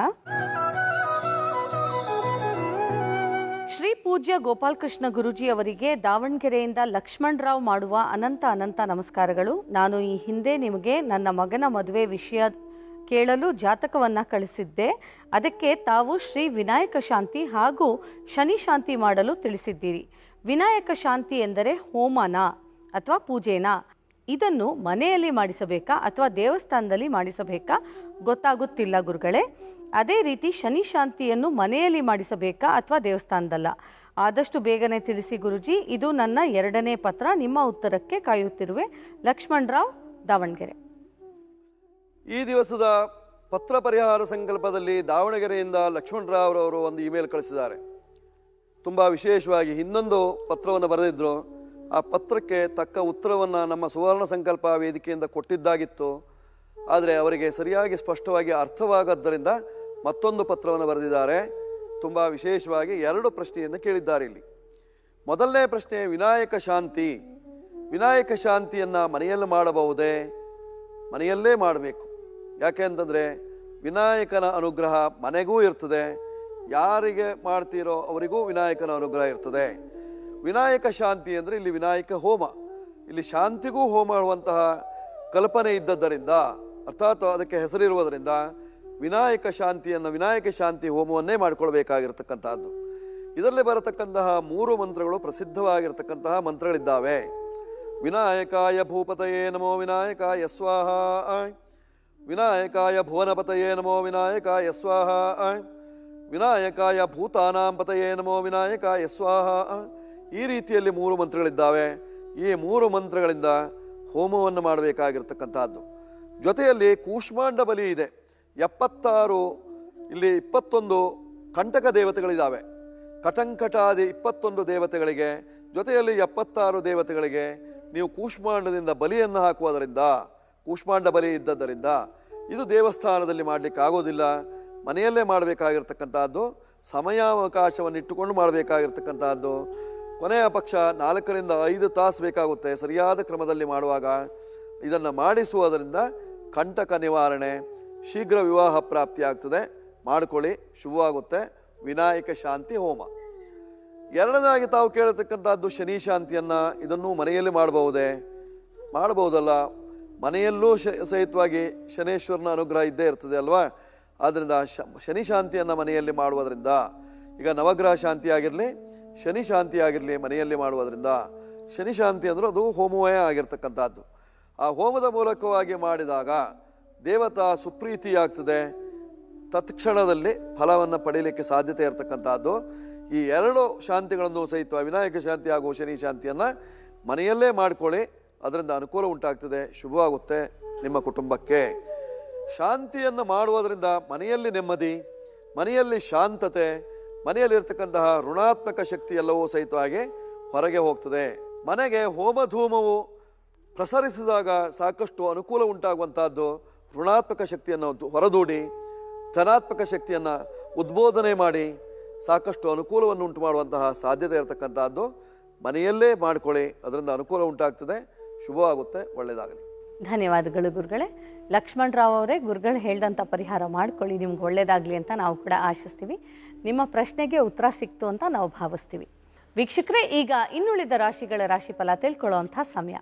ಶ್ರೀ ಪೂಜ್ಯ ಗೋಪಾಲಕೃಷ್ಣ ಗುರೂಜಿ ಅವರಿಗೆ ದಾವಣಗೆರೆಯಿಂದ ಲಕ್ಷ್ಮಣ್ ರಾವ್ ಮಾಡುವ ಅನಂತ ಅನಂತ ನಮಸ್ಕಾರಗಳು. ನಾನು ಈ ಹಿಂದೆ ನಿಮಗೆ ನನ್ನ ಮಗನ ಮದುವೆ ವಿಷಯ ಕೇಳಲು ಜಾತಕವನ್ನು ಕಳಿಸಿದ್ದೆ. ಅದಕ್ಕೆ ತಾವು ಶ್ರೀ ವಿನಾಯಕ ಶಾಂತಿ ಹಾಗೂ ಶನಿ ಶಾಂತಿ ಮಾಡಲು ತಿಳಿಸಿದ್ದೀರಿ. ವಿನಾಯಕ ಶಾಂತಿ ಎಂದರೆ ಹೋಮನ ಅಥವಾ ಪೂಜೆನಾ? ಇದನ್ನು ಮನೆಯಲ್ಲಿ ಮಾಡಿಸಬೇಕಾ ಅಥವಾ ದೇವಸ್ಥಾನದಲ್ಲಿ ಮಾಡಿಸಬೇಕಾ ಗೊತ್ತಾಗುತ್ತಿಲ್ಲ ಗುರುಗಳೇ. ಅದೇ ರೀತಿ ಶನಿ ಶಾಂತಿಯನ್ನು ಮನೆಯಲ್ಲಿ ಮಾಡಿಸಬೇಕಾ ಅಥವಾ ದೇವಸ್ಥಾನದಲ್ಲ? ಆದಷ್ಟು ಬೇಗನೆ ತಿಳಿಸಿ ಗುರುಜಿ. ಇದು ನನ್ನ ಎರಡನೇ ಪತ್ರ. ನಿಮ್ಮ ಉತ್ತರಕ್ಕೆ ಕಾಯುತ್ತಿರುವೆ. ಲಕ್ಷ್ಮಣ್ ರಾವ್, ದಾವಣಗೆರೆ. ಈ ದಿವಸದ ಪತ್ರ ಪರಿಹಾರ ಸಂಕಲ್ಪದಲ್ಲಿ ದಾವಣಗೆರೆಯಿಂದ ಲಕ್ಷ್ಮಣ್ ರಾವ್ ರವರು ಒಂದು ಇಮೇಲ್ ಕಳಿಸಿದ್ದಾರೆ. ತುಂಬ ವಿಶೇಷವಾಗಿ ಇನ್ನೊಂದು ಪತ್ರವನ್ನು ಬರೆದಿದ್ರು. ಆ ಪತ್ರಕ್ಕೆ ತಕ್ಕ ಉತ್ತರವನ್ನು ನಮ್ಮ ಸುವರ್ಣ ಸಂಕಲ್ಪ ವೇದಿಕೆಯಿಂದ ಕೊಟ್ಟಿದ್ದಾಗಿತ್ತು. ಆದರೆ ಅವರಿಗೆ ಸರಿಯಾಗಿ ಸ್ಪಷ್ಟವಾಗಿ ಅರ್ಥವಾಗದ್ದರಿಂದ ಮತ್ತೊಂದು ಪತ್ರವನ್ನು ಬರೆದಿದ್ದಾರೆ. ತುಂಬ ವಿಶೇಷವಾಗಿ ಎರಡು ಪ್ರಶ್ನೆಯನ್ನು ಕೇಳಿದ್ದಾರೆ ಇಲ್ಲಿ. ಮೊದಲನೇ ಪ್ರಶ್ನೆ, ವಿನಾಯಕ ಶಾಂತಿ. ವಿನಾಯಕ ಶಾಂತಿಯನ್ನು ಮನೆಯಲ್ಲಿ ಮಾಡಬಹುದೇ? ಮನೆಯಲ್ಲೇ ಮಾಡಬೇಕು. ಯಾಕೆ ಅಂತಂದರೆ ವಿನಾಯಕನ ಅನುಗ್ರಹ ಮನೆಗೂ ಇರ್ತದೆ, ಯಾರಿಗೆ ಮಾಡ್ತೀರೋ ಅವರಿಗೂ ವಿನಾಯಕನ ಅನುಗ್ರಹ ಇರ್ತದೆ. ವಿನಾಯಕ ಶಾಂತಿ ಅಂದರೆ ಇಲ್ಲಿ ವಿನಾಯಕ ಹೋಮ, ಇಲ್ಲಿ ಶಾಂತಿಗೂ ಹೋಮ ಮಾಡುವಂತಹ ಕಲ್ಪನೆ ಇದ್ದದ್ದರಿಂದ, ಅರ್ಥಾತ್ ಅದಕ್ಕೆ ಹೆಸರಿರುವುದರಿಂದ ವಿನಾಯಕ ಶಾಂತಿಯನ್ನು ವಿನಾಯಕ ಶಾಂತಿ ಹೋಮವನ್ನೇ ಮಾಡಿಕೊಳ್ಬೇಕಾಗಿರ್ತಕ್ಕಂಥದ್ದು. ಇದರಲ್ಲಿ ಬರತಕ್ಕಂತಹ ಮೂರು ಮಂತ್ರಗಳು ಪ್ರಸಿದ್ಧವಾಗಿರ್ತಕ್ಕಂತಹ ಮಂತ್ರಗಳಿದ್ದಾವೆ. ವಿನಾಯಕಾಯ ಭೂಪತಯೇ ನಮೋ ವಿನಾಯಕಾಯ ಸ್ವಾಹ, ವಿನಾಯಕಾಯ ಭುವನಪತಯೇ ನಮೋ ವಿನಾಯಕಾಯ ಸ್ವಾಹ, ವಿನಾಯಕಾಯ ಭೂತಾನಾಂ ಪತಯೇ ನಮೋ ವಿನಾಯಕಾಯ ಸ್ವಾಹ. ಈ ರೀತಿಯಲ್ಲಿ ಮೂರು ಮಂತ್ರಗಳಿದ್ದಾವೆ. ಈ ಮೂರು ಮಂತ್ರಗಳಿಂದ ಹೋಮವನ್ನು ಮಾಡಬೇಕಾಗಿರ್ತಕ್ಕಂಥದ್ದು. ಜೊತೆಯಲ್ಲಿ ಕೂಷ್ಮಾಂಡ ಬಲಿ ಇದೆ. ಎಪ್ಪತ್ತಾರು ಇಲ್ಲಿ ಇಪ್ಪತ್ತೊಂದು ಕಂಟಕ ದೇವತೆಗಳಿದ್ದಾವೆ. ಕಟಂಕಟಾದಿ ಇಪ್ಪತ್ತೊಂದು ದೇವತೆಗಳಿಗೆ, ಜೊತೆಯಲ್ಲಿ ಎಪ್ಪತ್ತಾರು ದೇವತೆಗಳಿಗೆ ನೀವು ಕೂಷ್ಮಾಂಡದಿಂದ ಬಲಿಯನ್ನು ಹಾಕುವುದರಿಂದ, ಕೂಷ್ಮಾಂಡ ಬಲಿ ಇದ್ದದ್ದರಿಂದ ಇದು ದೇವಸ್ಥಾನದಲ್ಲಿ ಮಾಡಲಿಕ್ಕೆ ಆಗೋದಿಲ್ಲ, ಮನೆಯಲ್ಲೇ ಮಾಡಬೇಕಾಗಿರ್ತಕ್ಕಂಥದ್ದು. ಸಮಯಾವಕಾಶವನ್ನು ಇಟ್ಟುಕೊಂಡು ಮಾಡಬೇಕಾಗಿರ್ತಕ್ಕಂಥದ್ದು. ಕೊನೆಯ ಪಕ್ಷ ನಾಲ್ಕರಿಂದ ಐದು ತಾಸು ಬೇಕಾಗುತ್ತೆ ಸರಿಯಾದ ಕ್ರಮದಲ್ಲಿ ಮಾಡುವಾಗ. ಇದನ್ನು ಮಾಡಿಸುವುದರಿಂದ ಕಂಟಕ ನಿವಾರಣೆ, ಶೀಘ್ರ ವಿವಾಹ ಪ್ರಾಪ್ತಿ ಆಗ್ತದೆ. ಮಾಡಿಕೊಳ್ಳಿ, ಶುಭವಾಗುತ್ತೆ. ವಿನಾಯಕ ಶಾಂತಿ ಹೋಮ. ಎರಡನೇದಾಗಿ ತಾವು ಕೇಳತಕ್ಕಂಥದ್ದು ಶನಿ ಶಾಂತಿಯನ್ನು. ಇದನ್ನು ಮನೆಯಲ್ಲಿ ಮಾಡಬಹುದೇ? ಮಾಡಬಹುದಲ್ಲ. ಮನೆಯಲ್ಲೂ ಶ ಸಹಿತವಾಗಿ ಶನೇಶ್ವರನ ಅನುಗ್ರಹ ಇದ್ದೇ ಇರ್ತದೆ ಅಲ್ವಾ? ಆದ್ದರಿಂದ ಶನಿ ಶಾಂತಿಯನ್ನು ಮನೆಯಲ್ಲಿ ಮಾಡುವುದರಿಂದ, ಈಗ ನವಗ್ರಹ ಶಾಂತಿ ಆಗಿರಲಿ, ಶನಿ ಶಾಂತಿ ಆಗಿರಲಿ, ಮನೆಯಲ್ಲಿ ಮಾಡುವುದರಿಂದ, ಶನಿ ಶಾಂತಿ ಅಂದರೆ ಅದು ಹೋಮವೇ ಆಗಿರ್ತಕ್ಕಂಥದ್ದು. ಆ ಹೋಮದ ಮೂಲಕವಾಗಿ ಮಾಡಿದಾಗ ದೇವತಾ ಸುಪ್ರೀತಿಯಾಗ್ತದೆ. ತತ್ಕ್ಷಣದಲ್ಲಿ ಫಲವನ್ನು ಪಡೆಯಲಿಕ್ಕೆ ಸಾಧ್ಯತೆ ಇರತಕ್ಕಂಥದ್ದು. ಈ ಎರಡು ಶಾಂತಿಗಳನ್ನು ಸಹಿತ ವಿನಾಯಕ ಶಾಂತಿ ಹಾಗೂ ಶನಿ ಶಾಂತಿಯನ್ನು ಮನೆಯಲ್ಲೇ ಮಾಡಿಕೊಳ್ಳಿ. ಅದರಿಂದ ಅನುಕೂಲ ಉಂಟಾಗ್ತದೆ, ಶುಭವಾಗುತ್ತೆ ನಿಮ್ಮ ಕುಟುಂಬಕ್ಕೆ. ಶಾಂತಿಯನ್ನು ಮಾಡುವುದರಿಂದ ಮನೆಯಲ್ಲಿ ನೆಮ್ಮದಿ, ಮನೆಯಲ್ಲಿ ಶಾಂತತೆ, ಮನೆಯಲ್ಲಿರ್ತಕ್ಕಂತಹ ಋಣಾತ್ಮಕ ಶಕ್ತಿ ಎಲ್ಲವೂ ಸಹಿತವಾಗಿ ಹೊರಗೆ ಹೋಗ್ತದೆ. ಮನೆಗೆ ಹೋಮಧೂಮವು ಪ್ರಸರಿಸಿದಾಗ ಸಾಕಷ್ಟು ಅನುಕೂಲ ಉಂಟಾಗುವಂತಹದ್ದು. ಋಣಾತ್ಮಕ ಶಕ್ತಿಯನ್ನು ಹೊರದೂಡಿ ಧನಾತ್ಮಕ ಶಕ್ತಿಯನ್ನು ಉದ್ಬೋಧನೆ ಮಾಡಿ ಸಾಕಷ್ಟು ಅನುಕೂಲವನ್ನು ಉಂಟು ಮಾಡುವಂತಹ ಸಾಧ್ಯತೆ ಇರತಕ್ಕಂಥದ್ದು. ಮನೆಯಲ್ಲೇ ಮಾಡಿಕೊಳ್ಳಿ, ಅದರಿಂದ ಅನುಕೂಲ ಉಂಟಾಗ್ತದೆ, ಶುಭವಾಗುತ್ತೆ, ಒಳ್ಳೆಯದಾಗಲಿ. ಧನ್ಯವಾದಗಳು ಗುರುಗಳೇ. ಲಕ್ಷ್ಮಣ್ ರಾವ್ ಅವರೇ, ಗುರುಗಳು ಹೇಳ್ದಂಥ ಪರಿಹಾರ ಮಾಡ್ಕೊಳ್ಳಿ, ನಿಮ್ಗೆ ಒಳ್ಳೆಯದಾಗಲಿ ಅಂತ ನಾವು ಕೂಡ ಆಶಿಸ್ತೀವಿ. ನಿಮ್ಮ ಪ್ರಶ್ನೆಗೆ ಉತ್ತರ ಸಿಕ್ತು ಅಂತ ನಾವು ಭಾವಿಸ್ತೀವಿ. ವೀಕ್ಷಕರೇ, ಈಗ ಇನ್ನುಳಿದ ರಾಶಿಗಳ ರಾಶಿಫಲ ತಿಳ್ಕೊಳ್ಳುವಂಥ ಸಮಯ.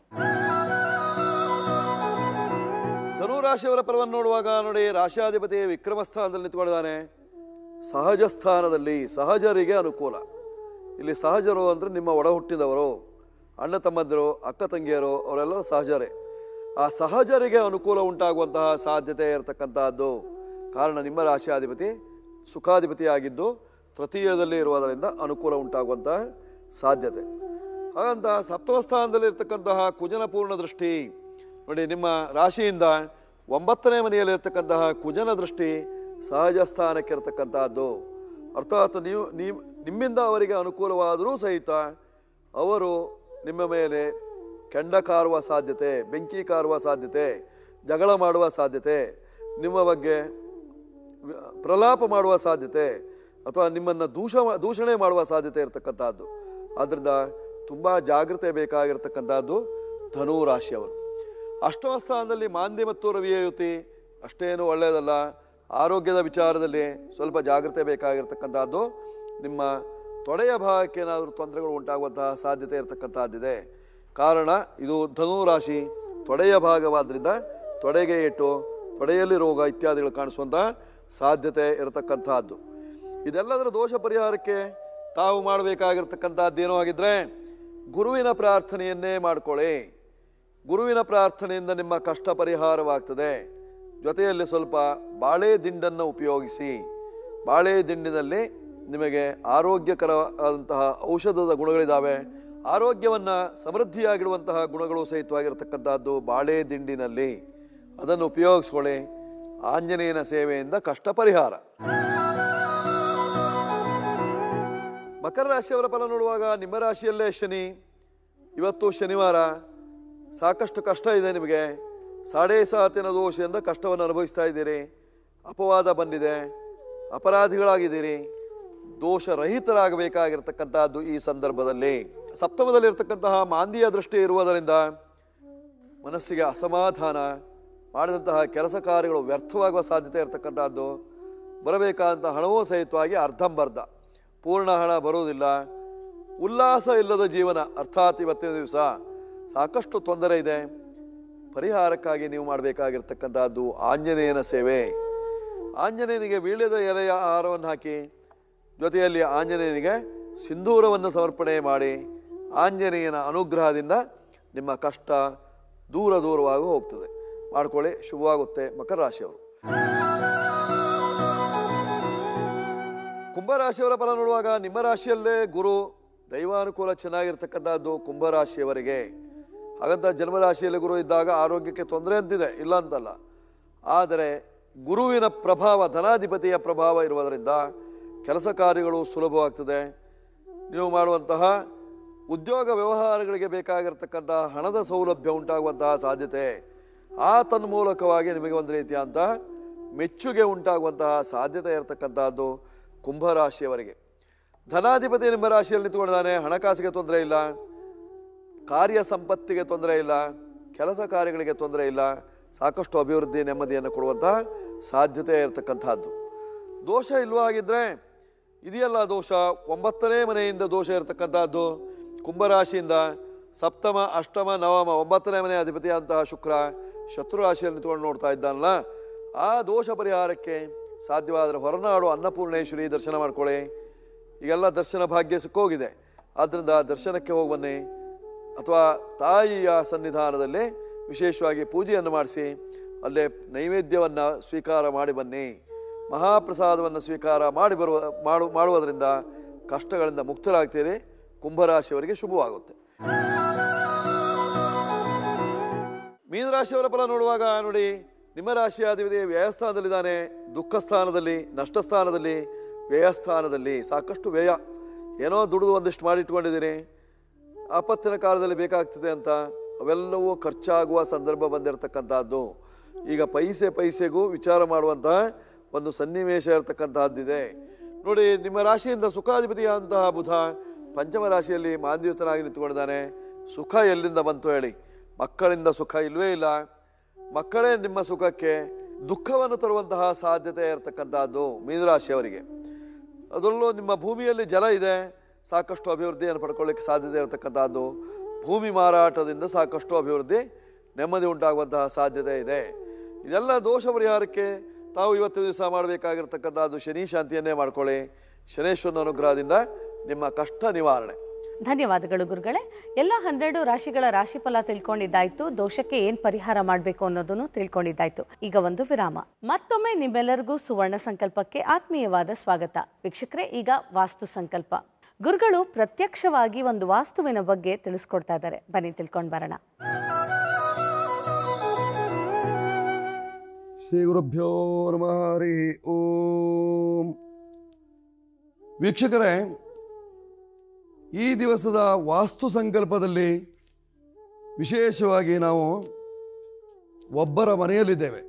ಧನು ರಾಶಿಯವರ ಫಲವನ್ನು ನೋಡುವಾಗ ನೋಡಿ, ರಾಶಾಧಿಪತಿ ವಿಕ್ರಮ ಸ್ಥಾನದಲ್ಲಿ ನಿಂತ್ಕೊಂಡಿದ್ದಾನೆ. ಸಹಜ ಸ್ಥಾನದಲ್ಲಿ ಸಹಜರಿಗೆ ಅನುಕೂಲ. ಇಲ್ಲಿ ಸಹಜರು ಅಂದರೆ ನಿಮ್ಮ ಒಡ ಹುಟ್ಟಿದವರು, ಅಣ್ಣ ತಮ್ಮಂದಿರು, ಅಕ್ಕ ತಂಗಿಯರು, ಅವರೆಲ್ಲರೂ ಸಹಜರೇ. ಆ ಸಹಜರಿಗೆ ಅನುಕೂಲ ಉಂಟಾಗುವಂತಹ ಸಾಧ್ಯತೆ ಇರತಕ್ಕಂತಹದ್ದು. ಕಾರಣ ನಿಮ್ಮ ರಾಶಿಯಾಧಿಪತಿ ಸುಖಾಧಿಪತಿಯಾಗಿದ್ದು ತೃತೀಯದಲ್ಲಿ ಇರುವುದರಿಂದ ಅನುಕೂಲ ಉಂಟಾಗುವಂತಹ ಸಾಧ್ಯತೆ. ಹಾಗಂತ ಸಪ್ತಮ ಸ್ಥಾನದಲ್ಲಿ ಇರ್ತಕ್ಕಂತಹ ಕುಜನ ಪೂರ್ಣ ದೃಷ್ಟಿ ನೋಡಿ, ನಿಮ್ಮ ರಾಶಿಯಿಂದ ಒಂಬತ್ತನೇ ಮನೆಯಲ್ಲಿ ಇರ್ತಕ್ಕಂತಹ ಕುಜನ ದೃಷ್ಟಿ ಸಹಜ ಸ್ಥಾನಕ್ಕೆ ಇರತಕ್ಕಂತಹದ್ದು. ಅರ್ಥಾತ್ ನೀವು ನೀವು ನಿಮ್ಮಿಂದ ಅವರಿಗೆ ಅನುಕೂಲವಾದರೂ ಸಹಿತ ಅವರು ನಿಮ್ಮ ಮೇಲೆ ಕೆಂಡ ಕಾರುವ ಸಾಧ್ಯತೆ, ಬೆಂಕಿ ಕಾರುವ ಸಾಧ್ಯತೆ, ಜಗಳ ಮಾಡುವ ಸಾಧ್ಯತೆ, ನಿಮ್ಮ ಬಗ್ಗೆ ಪ್ರಲಾಪ ಮಾಡುವ ಸಾಧ್ಯತೆ ಅಥವಾ ನಿಮ್ಮನ್ನು ದೂಷ ದೂಷಣೆ ಮಾಡುವ ಸಾಧ್ಯತೆ ಇರತಕ್ಕಂಥದ್ದು. ಆದ್ದರಿಂದ ತುಂಬ ಜಾಗ್ರತೆ ಬೇಕಾಗಿರ್ತಕ್ಕಂಥದ್ದು ಧನು ರಾಶಿಯವರು. ಅಷ್ಟಮ ಸ್ಥಾನದಲ್ಲಿ ಮಾಂದ್ಯ ಮತ್ತು ರವಿಯ ಯುತಿ ಅಷ್ಟೇನು ಒಳ್ಳೆಯದಲ್ಲ. ಆರೋಗ್ಯದ ವಿಚಾರದಲ್ಲಿ ಸ್ವಲ್ಪ ಜಾಗ್ರತೆ ಬೇಕಾಗಿರ್ತಕ್ಕಂಥದ್ದು. ನಿಮ್ಮ ತೊಡೆಯ ಭಾಗಕ್ಕೆ ಏನಾದರೂ ತೊಂದರೆಗಳು ಉಂಟಾಗುವಂತಹ ಸಾಧ್ಯತೆ ಇರತಕ್ಕಂಥದ್ದಿದೆ. ಕಾರಣ ಇದು ಧನು ರಾಶಿ ತೊಡೆಯ ಭಾಗವಾದ್ರಿಂದ ತೊಡೆಗೆ ಏಟು, ತೊಡೆಯಲ್ಲಿ ರೋಗ ಇತ್ಯಾದಿಗಳು ಕಾಣಿಸುವಂತಹ ಸಾಧ್ಯತೆ ಇರತಕ್ಕಂಥದ್ದು. ಇದೆಲ್ಲದರ ದೋಷ ಪರಿಹಾರಕ್ಕೆ ತಾವು ಮಾಡಬೇಕಾಗಿರ್ತಕ್ಕಂಥದ್ದೇನೋ ಆಗಿದ್ರೆ ಗುರುವಿನ ಪ್ರಾರ್ಥನೆಯನ್ನೇ ಮಾಡಿಕೊಳ್ಳಿ. ಗುರುವಿನ ಪ್ರಾರ್ಥನೆಯಿಂದ ನಿಮ್ಮ ಕಷ್ಟ ಪರಿಹಾರವಾಗ್ತದೆ. ಜೊತೆಯಲ್ಲಿ ಸ್ವಲ್ಪ ಬಾಳೆ ದಿಂಡನ್ನು ಉಪಯೋಗಿಸಿ. ಬಾಳೆ ದಿಂಡಿನಲ್ಲಿ ನಿಮಗೆ ಆರೋಗ್ಯಕರವಾದಂತಹ ಔಷಧದ ಗುಣಗಳಿದ್ದಾವೆ. ಆರೋಗ್ಯವನ್ನು ಸಮೃದ್ಧಿಯಾಗಿಡುವಂತಹ ಗುಣಗಳು ಸಹಿತವಾಗಿರತಕ್ಕಂಥದ್ದು ಬಾಳೆ ದಿಂಡಿನಲ್ಲಿ. ಅದನ್ನು ಉಪಯೋಗಿಸ್ಕೊಳ್ಳಿ. ಆಂಜನೇಯನ ಸೇವೆಯಿಂದ ಕಷ್ಟ ಪರಿಹಾರ. ಮಕರ ರಾಶಿಯವರ ಫಲ ನೋಡುವಾಗ ನಿಮ್ಮ ರಾಶಿಯಲ್ಲೇ ಶನಿ. ಇವತ್ತು ಶನಿವಾರ, ಸಾಕಷ್ಟು ಕಷ್ಟ ಇದೆ ನಿಮಗೆ. ಸಾಡೇ ಸಾತಿನ ದೋಷದಿಂದ ಕಷ್ಟವನ್ನು ಅನುಭವಿಸ್ತಾ ಇದ್ದೀರಿ. ಅಪವಾದ ಬಂದಿದೆ, ಅಪರಾಧಿಗಳಾಗಿದ್ದೀರಿ. ದೋಷರಹಿತರಾಗಬೇಕಾಗಿರ್ತಕ್ಕಂಥದ್ದು ಈ ಸಂದರ್ಭದಲ್ಲಿ. ಸಪ್ತಮದಲ್ಲಿರ್ತಕ್ಕಂತಹ ಮಾಂದಿಯ ದೃಷ್ಟಿ ಇರುವುದರಿಂದ ಮನಸ್ಸಿಗೆ ಅಸಮಾಧಾನ, ಮಾಡಿದಂತಹ ಕೆಲಸ ಕಾರ್ಯಗಳು ವ್ಯರ್ಥವಾಗುವ ಸಾಧ್ಯತೆ ಇರತಕ್ಕಂಥದ್ದು. ಬರಬೇಕಾದಂಥ ಹಣವೂ ಸಹಿತವಾಗಿ ಅರ್ಧಂಬರ್ಧ, ಪೂರ್ಣ ಹಣ ಬರುವುದಿಲ್ಲ. ಉಲ್ಲಾಸ ಇಲ್ಲದ ಜೀವನ, ಅರ್ಥಾತ್ ಇವತ್ತಿನ ದಿವಸ ಸಾಕಷ್ಟು ತೊಂದರೆ ಇದೆ. ಪರಿಹಾರಕ್ಕಾಗಿ ನೀವು ಮಾಡಬೇಕಾಗಿರ್ತಕ್ಕಂಥದ್ದು ಆಂಜನೇಯನ ಸೇವೆ. ಆಂಜನೇಯನಿಗೆ ವೀಳ್ಯದ ಎಲೆಯ ಆಹಾರವನ್ನು ಹಾಕಿ, ಜೊತೆಯಲ್ಲಿ ಆಂಜನೇಯನಿಗೆ ಸಿಂಧೂರವನ್ನು ಸಮರ್ಪಣೆ ಮಾಡಿ, ಆಂಜನೇಯನ ಅನುಗ್ರಹದಿಂದ ನಿಮ್ಮ ಕಷ್ಟ ದೂರ ದೂರವಾಗಿ ಹೋಗ್ತದೆ. ಮಾಡ್ಕೊಳ್ಳಿ, ಶುಭವಾಗುತ್ತೆ. ಮಕರ ರಾಶಿಯವರು. ಕುಂಭರಾಶಿಯವರ ಫಲ ನೋಡುವಾಗ ನಿಮ್ಮ ರಾಶಿಯಲ್ಲೇ ಗುರು, ದೈವಾನುಕೂಲ ಚೆನ್ನಾಗಿರ್ತಕ್ಕಂಥದ್ದು ಕುಂಭರಾಶಿಯವರಿಗೆ. ಹಾಗಂತ ಜನ್ಮರಾಶಿಯಲ್ಲಿ ಗುರು ಇದ್ದಾಗ ಆರೋಗ್ಯಕ್ಕೆ ತೊಂದರೆ ಅಂತಿದೆ, ಇಲ್ಲ ಅಂತಲ್ಲ. ಆದರೆ ಗುರುವಿನ ಪ್ರಭಾವ, ಧನಾಧಿಪತಿಯ ಪ್ರಭಾವ ಇರುವುದರಿಂದ ಕೆಲಸ ಕಾರ್ಯಗಳು ಸುಲಭವಾಗ್ತದೆ. ನೀವು ಮಾಡುವಂತಹ ಉದ್ಯೋಗ ವ್ಯವಹಾರಗಳಿಗೆ ಬೇಕಾಗಿರ್ತಕ್ಕಂತಹ ಹಣದ ಸೌಲಭ್ಯ ಉಂಟಾಗುವಂತಹ ಸಾಧ್ಯತೆ, ಆ ತನ್ಮೂಲಕವಾಗಿ ನಿಮಗೆ ಒಂದು ರೀತಿಯಾದಂಥ ಮೆಚ್ಚುಗೆ ಉಂಟಾಗುವಂತಹ ಸಾಧ್ಯತೆ ಇರತಕ್ಕಂತಹದ್ದು ಕುಂಭರಾಶಿಯವರಿಗೆ. ಧನಾಧಿಪತಿ ನಿಮ್ಮ ರಾಶಿಯಲ್ಲಿ ನಿಂತುಕೊಂಡಿದ್ದಾನೆ, ಹಣಕಾಸಿಗೆ ತೊಂದರೆ ಇಲ್ಲ, ಕಾರ್ಯ ಸಂಪತ್ತಿಗೆ ತೊಂದರೆ ಇಲ್ಲ, ಕೆಲಸ ಕಾರ್ಯಗಳಿಗೆ ತೊಂದರೆ ಇಲ್ಲ, ಸಾಕಷ್ಟು ಅಭಿವೃದ್ಧಿ ನೆಮ್ಮದಿಯನ್ನು ಕೊಡುವಂತಹ ಸಾಧ್ಯತೆ ಇರತಕ್ಕಂತಹದ್ದು. ದೋಷ ಇಲ್ವಾಗಿದ್ರೆ ಇದೆಯಲ್ಲ ದೋಷ, ಒಂಬತ್ತನೇ ಮನೆಯಿಂದ ದೋಷ ಇರತಕ್ಕಂತಹದ್ದು. ಕುಂಭರಾಶಿಯಿಂದ ಸಪ್ತಮ, ಅಷ್ಟಮ, ನವಮ, ಒಂಬತ್ತನೇ ಮನೆ ಅಧಿಪತಿಯಾದಂತಹ ಶುಕ್ರ ಶತ್ರು ರಾಶಿಯಲ್ಲಿ ನಿಂತುಕೊಂಡು ನೋಡ್ತಾ ಇದ್ದಾನಲ್ಲ, ಆ ದೋಷ ಪರಿಹಾರಕ್ಕೆ ಸಾಧ್ಯವಾದರೆ ಹೊರನಾಡು ಅನ್ನಪೂರ್ಣೇಶ್ವರಿ ದರ್ಶನ ಮಾಡ್ಕೊಳ್ಳಿ. ಈಗೆಲ್ಲ ದರ್ಶನ ಭಾಗ್ಯ ಸಿಕ್ಕೋಗಿದೆ, ಆದ್ದರಿಂದ ದರ್ಶನಕ್ಕೆ ಹೋಗಿ ಬನ್ನಿ. ಅಥವಾ ತಾಯಿಯ ಸನ್ನಿಧಾನದಲ್ಲಿ ವಿಶೇಷವಾಗಿ ಪೂಜೆಯನ್ನು ಮಾಡಿಸಿ ಅಲ್ಲೇ ನೈವೇದ್ಯವನ್ನು ಸ್ವೀಕಾರ ಮಾಡಿ ಬನ್ನಿ. ಮಹಾಪ್ರಸಾದವನ್ನು ಸ್ವೀಕಾರ ಮಾಡಿ ಬರುವ ಮಾಡು ಮಾಡುವುದರಿಂದ ಕಷ್ಟಗಳಿಂದ ಮುಕ್ತರಾಗ್ತೀರಿ. ಕುಂಭರಾಶಿಯವರಿಗೆ ಶುಭವಾಗುತ್ತೆ. ಮೀನರಾಶಿಯವರ ಫಲ ನೋಡುವಾಗ ನೋಡಿ, ನಿಮ್ಮ ರಾಶಿಯ ಅಧಿಪತಿ ವ್ಯಯಸ್ಥಾನದಲ್ಲಿದ್ದಾನೆ. ದುಃಖ ಸ್ಥಾನದಲ್ಲಿ, ನಷ್ಟ ಸ್ಥಾನದಲ್ಲಿ, ವ್ಯಯಸ್ಥಾನದಲ್ಲಿ ಸಾಕಷ್ಟು ವ್ಯಯ. ಏನೋ ದುಡಿದು ಒಂದಿಷ್ಟು ಮಾಡಿಟ್ಕೊಂಡಿದ್ದೀರಿ, ಆಪತ್ತಿನ ಕಾಲದಲ್ಲಿ ಬೇಕಾಗ್ತದೆ ಅಂತ ಅವೆಲ್ಲವೂ ಖರ್ಚಾಗುವ ಸಂದರ್ಭ ಬಂದಿರತಕ್ಕಂಥದ್ದು. ಈಗ ಪೈಸೆ ಪೈಸೆಗೂ ವಿಚಾರ ಮಾಡುವಂತಹ ಒಂದು ಸನ್ನಿವೇಶ ಇರತಕ್ಕಂತಹದ್ದಿದೆ. ನೋಡಿ, ನಿಮ್ಮ ರಾಶಿಯಿಂದ ಸುಖಾಧಿಪತಿಯಾದಂತಹ ಬುಧ ಪಂಚಮ ರಾಶಿಯಲ್ಲಿ ಮಾಂದ್ಯುತನಾಗಿ ನಿಂತುಕೊಂಡಿದ್ದಾನೆ. ಸುಖ ಎಲ್ಲಿಂದ ಬಂತು ಹೇಳಿ? ಮಕ್ಕಳಿಂದ ಸುಖ ಇಲ್ವೇ ಇಲ್ಲ. ಮಕ್ಕಳೇ ನಿಮ್ಮ ಸುಖಕ್ಕೆ ದುಃಖವನ್ನು ತರುವಂತಹ ಸಾಧ್ಯತೆ ಇರತಕ್ಕಂತಹದ್ದು ಮೀನರಾಶಿಯವರಿಗೆ. ಅದರಲ್ಲೂ ನಿಮ್ಮ ಭೂಮಿಯಲ್ಲಿ ಜಲ ಇದೆ, ಸಾಕಷ್ಟು ಅಭಿವೃದ್ಧಿಯನ್ನು ಪಡ್ಕೊಳ್ಳಿಕ್ಕೆ ಸಾಧ್ಯತೆ ಇರತಕ್ಕಂತಹದ್ದು. ಭೂಮಿ ಮಾರಾಟದಿಂದ ಸಾಕಷ್ಟು ಅಭಿವೃದ್ಧಿ, ನೆಮ್ಮದಿ ಉಂಟಾಗುವಂತಹ ಸಾಧ್ಯತೆ ಇದೆ. ಇದೆಲ್ಲ ದೋಷ ಪರಿಹಾರಕ್ಕೆ ತಾವು ಇವತ್ತು ದಿವಸ ಮಾಡಬೇಕಾಗಿರ್ತಕ್ಕಂಥದ್ದು ಶನಿ ಶಾಂತಿಯನ್ನೇ ಮಾಡ್ಕೊಳ್ಳಿ. ಶನೇಶ್ವರನ ಅನುಗ್ರಹದಿಂದ ನಿಮ್ಮ ಕಷ್ಟ ನಿವಾರಣೆ. ಧನ್ಯವಾದಗಳು ಗುರುಗಳೇ. ಎಲ್ಲ ಹನ್ನೆರಡು ರಾಶಿಗಳ ರಾಶಿಫಲ ತಿಳ್ಕೊಂಡಿದ್ದಾಯ್ತು, ದೋಷಕ್ಕೆ ಏನ್ ಪರಿಹಾರ ಮಾಡಬೇಕು ಅನ್ನೋದನ್ನು ತಿಳ್ಕೊಂಡಿದ್ದಾಯ್ತು. ಈಗ ಒಂದು ವಿರಾಮ. ಮತ್ತೊಮ್ಮೆ ನಿಮ್ಮೆಲ್ಲರಿಗೂ ಸುವರ್ಣ ಸಂಕಲ್ಪಕ್ಕೆ ಆತ್ಮೀಯವಾದ ಸ್ವಾಗತ. ವೀಕ್ಷಕರೇ, ಈಗ ವಾಸ್ತು ಸಂಕಲ್ಪ. ಗುರುಗಳು ಪ್ರತ್ಯಕ್ಷವಾಗಿ ಒಂದು ವಾಸ್ತುವಿನ ಬಗ್ಗೆ ತಿಳಿಸ್ಕೊಡ್ತಾ ಇದ್ದಾರೆ, ಬನ್ನಿ ತಿಳ್ಕೊಂಡು ಬರೋಣ. ಶ್ರೀ ಗುರುಭ್ಯೋ ನಮಃ. ಹರಿ ಓಂ. ವೀಕ್ಷಕರೇ, ಈ ದಿವಸದ ವಾಸ್ತು ಸಂಕಲ್ಪದಲ್ಲಿ ವಿಶೇಷವಾಗಿ ನಾವು ಒಬ್ಬರ ಮನೆಯಲ್ಲಿದ್ದೇವೆ.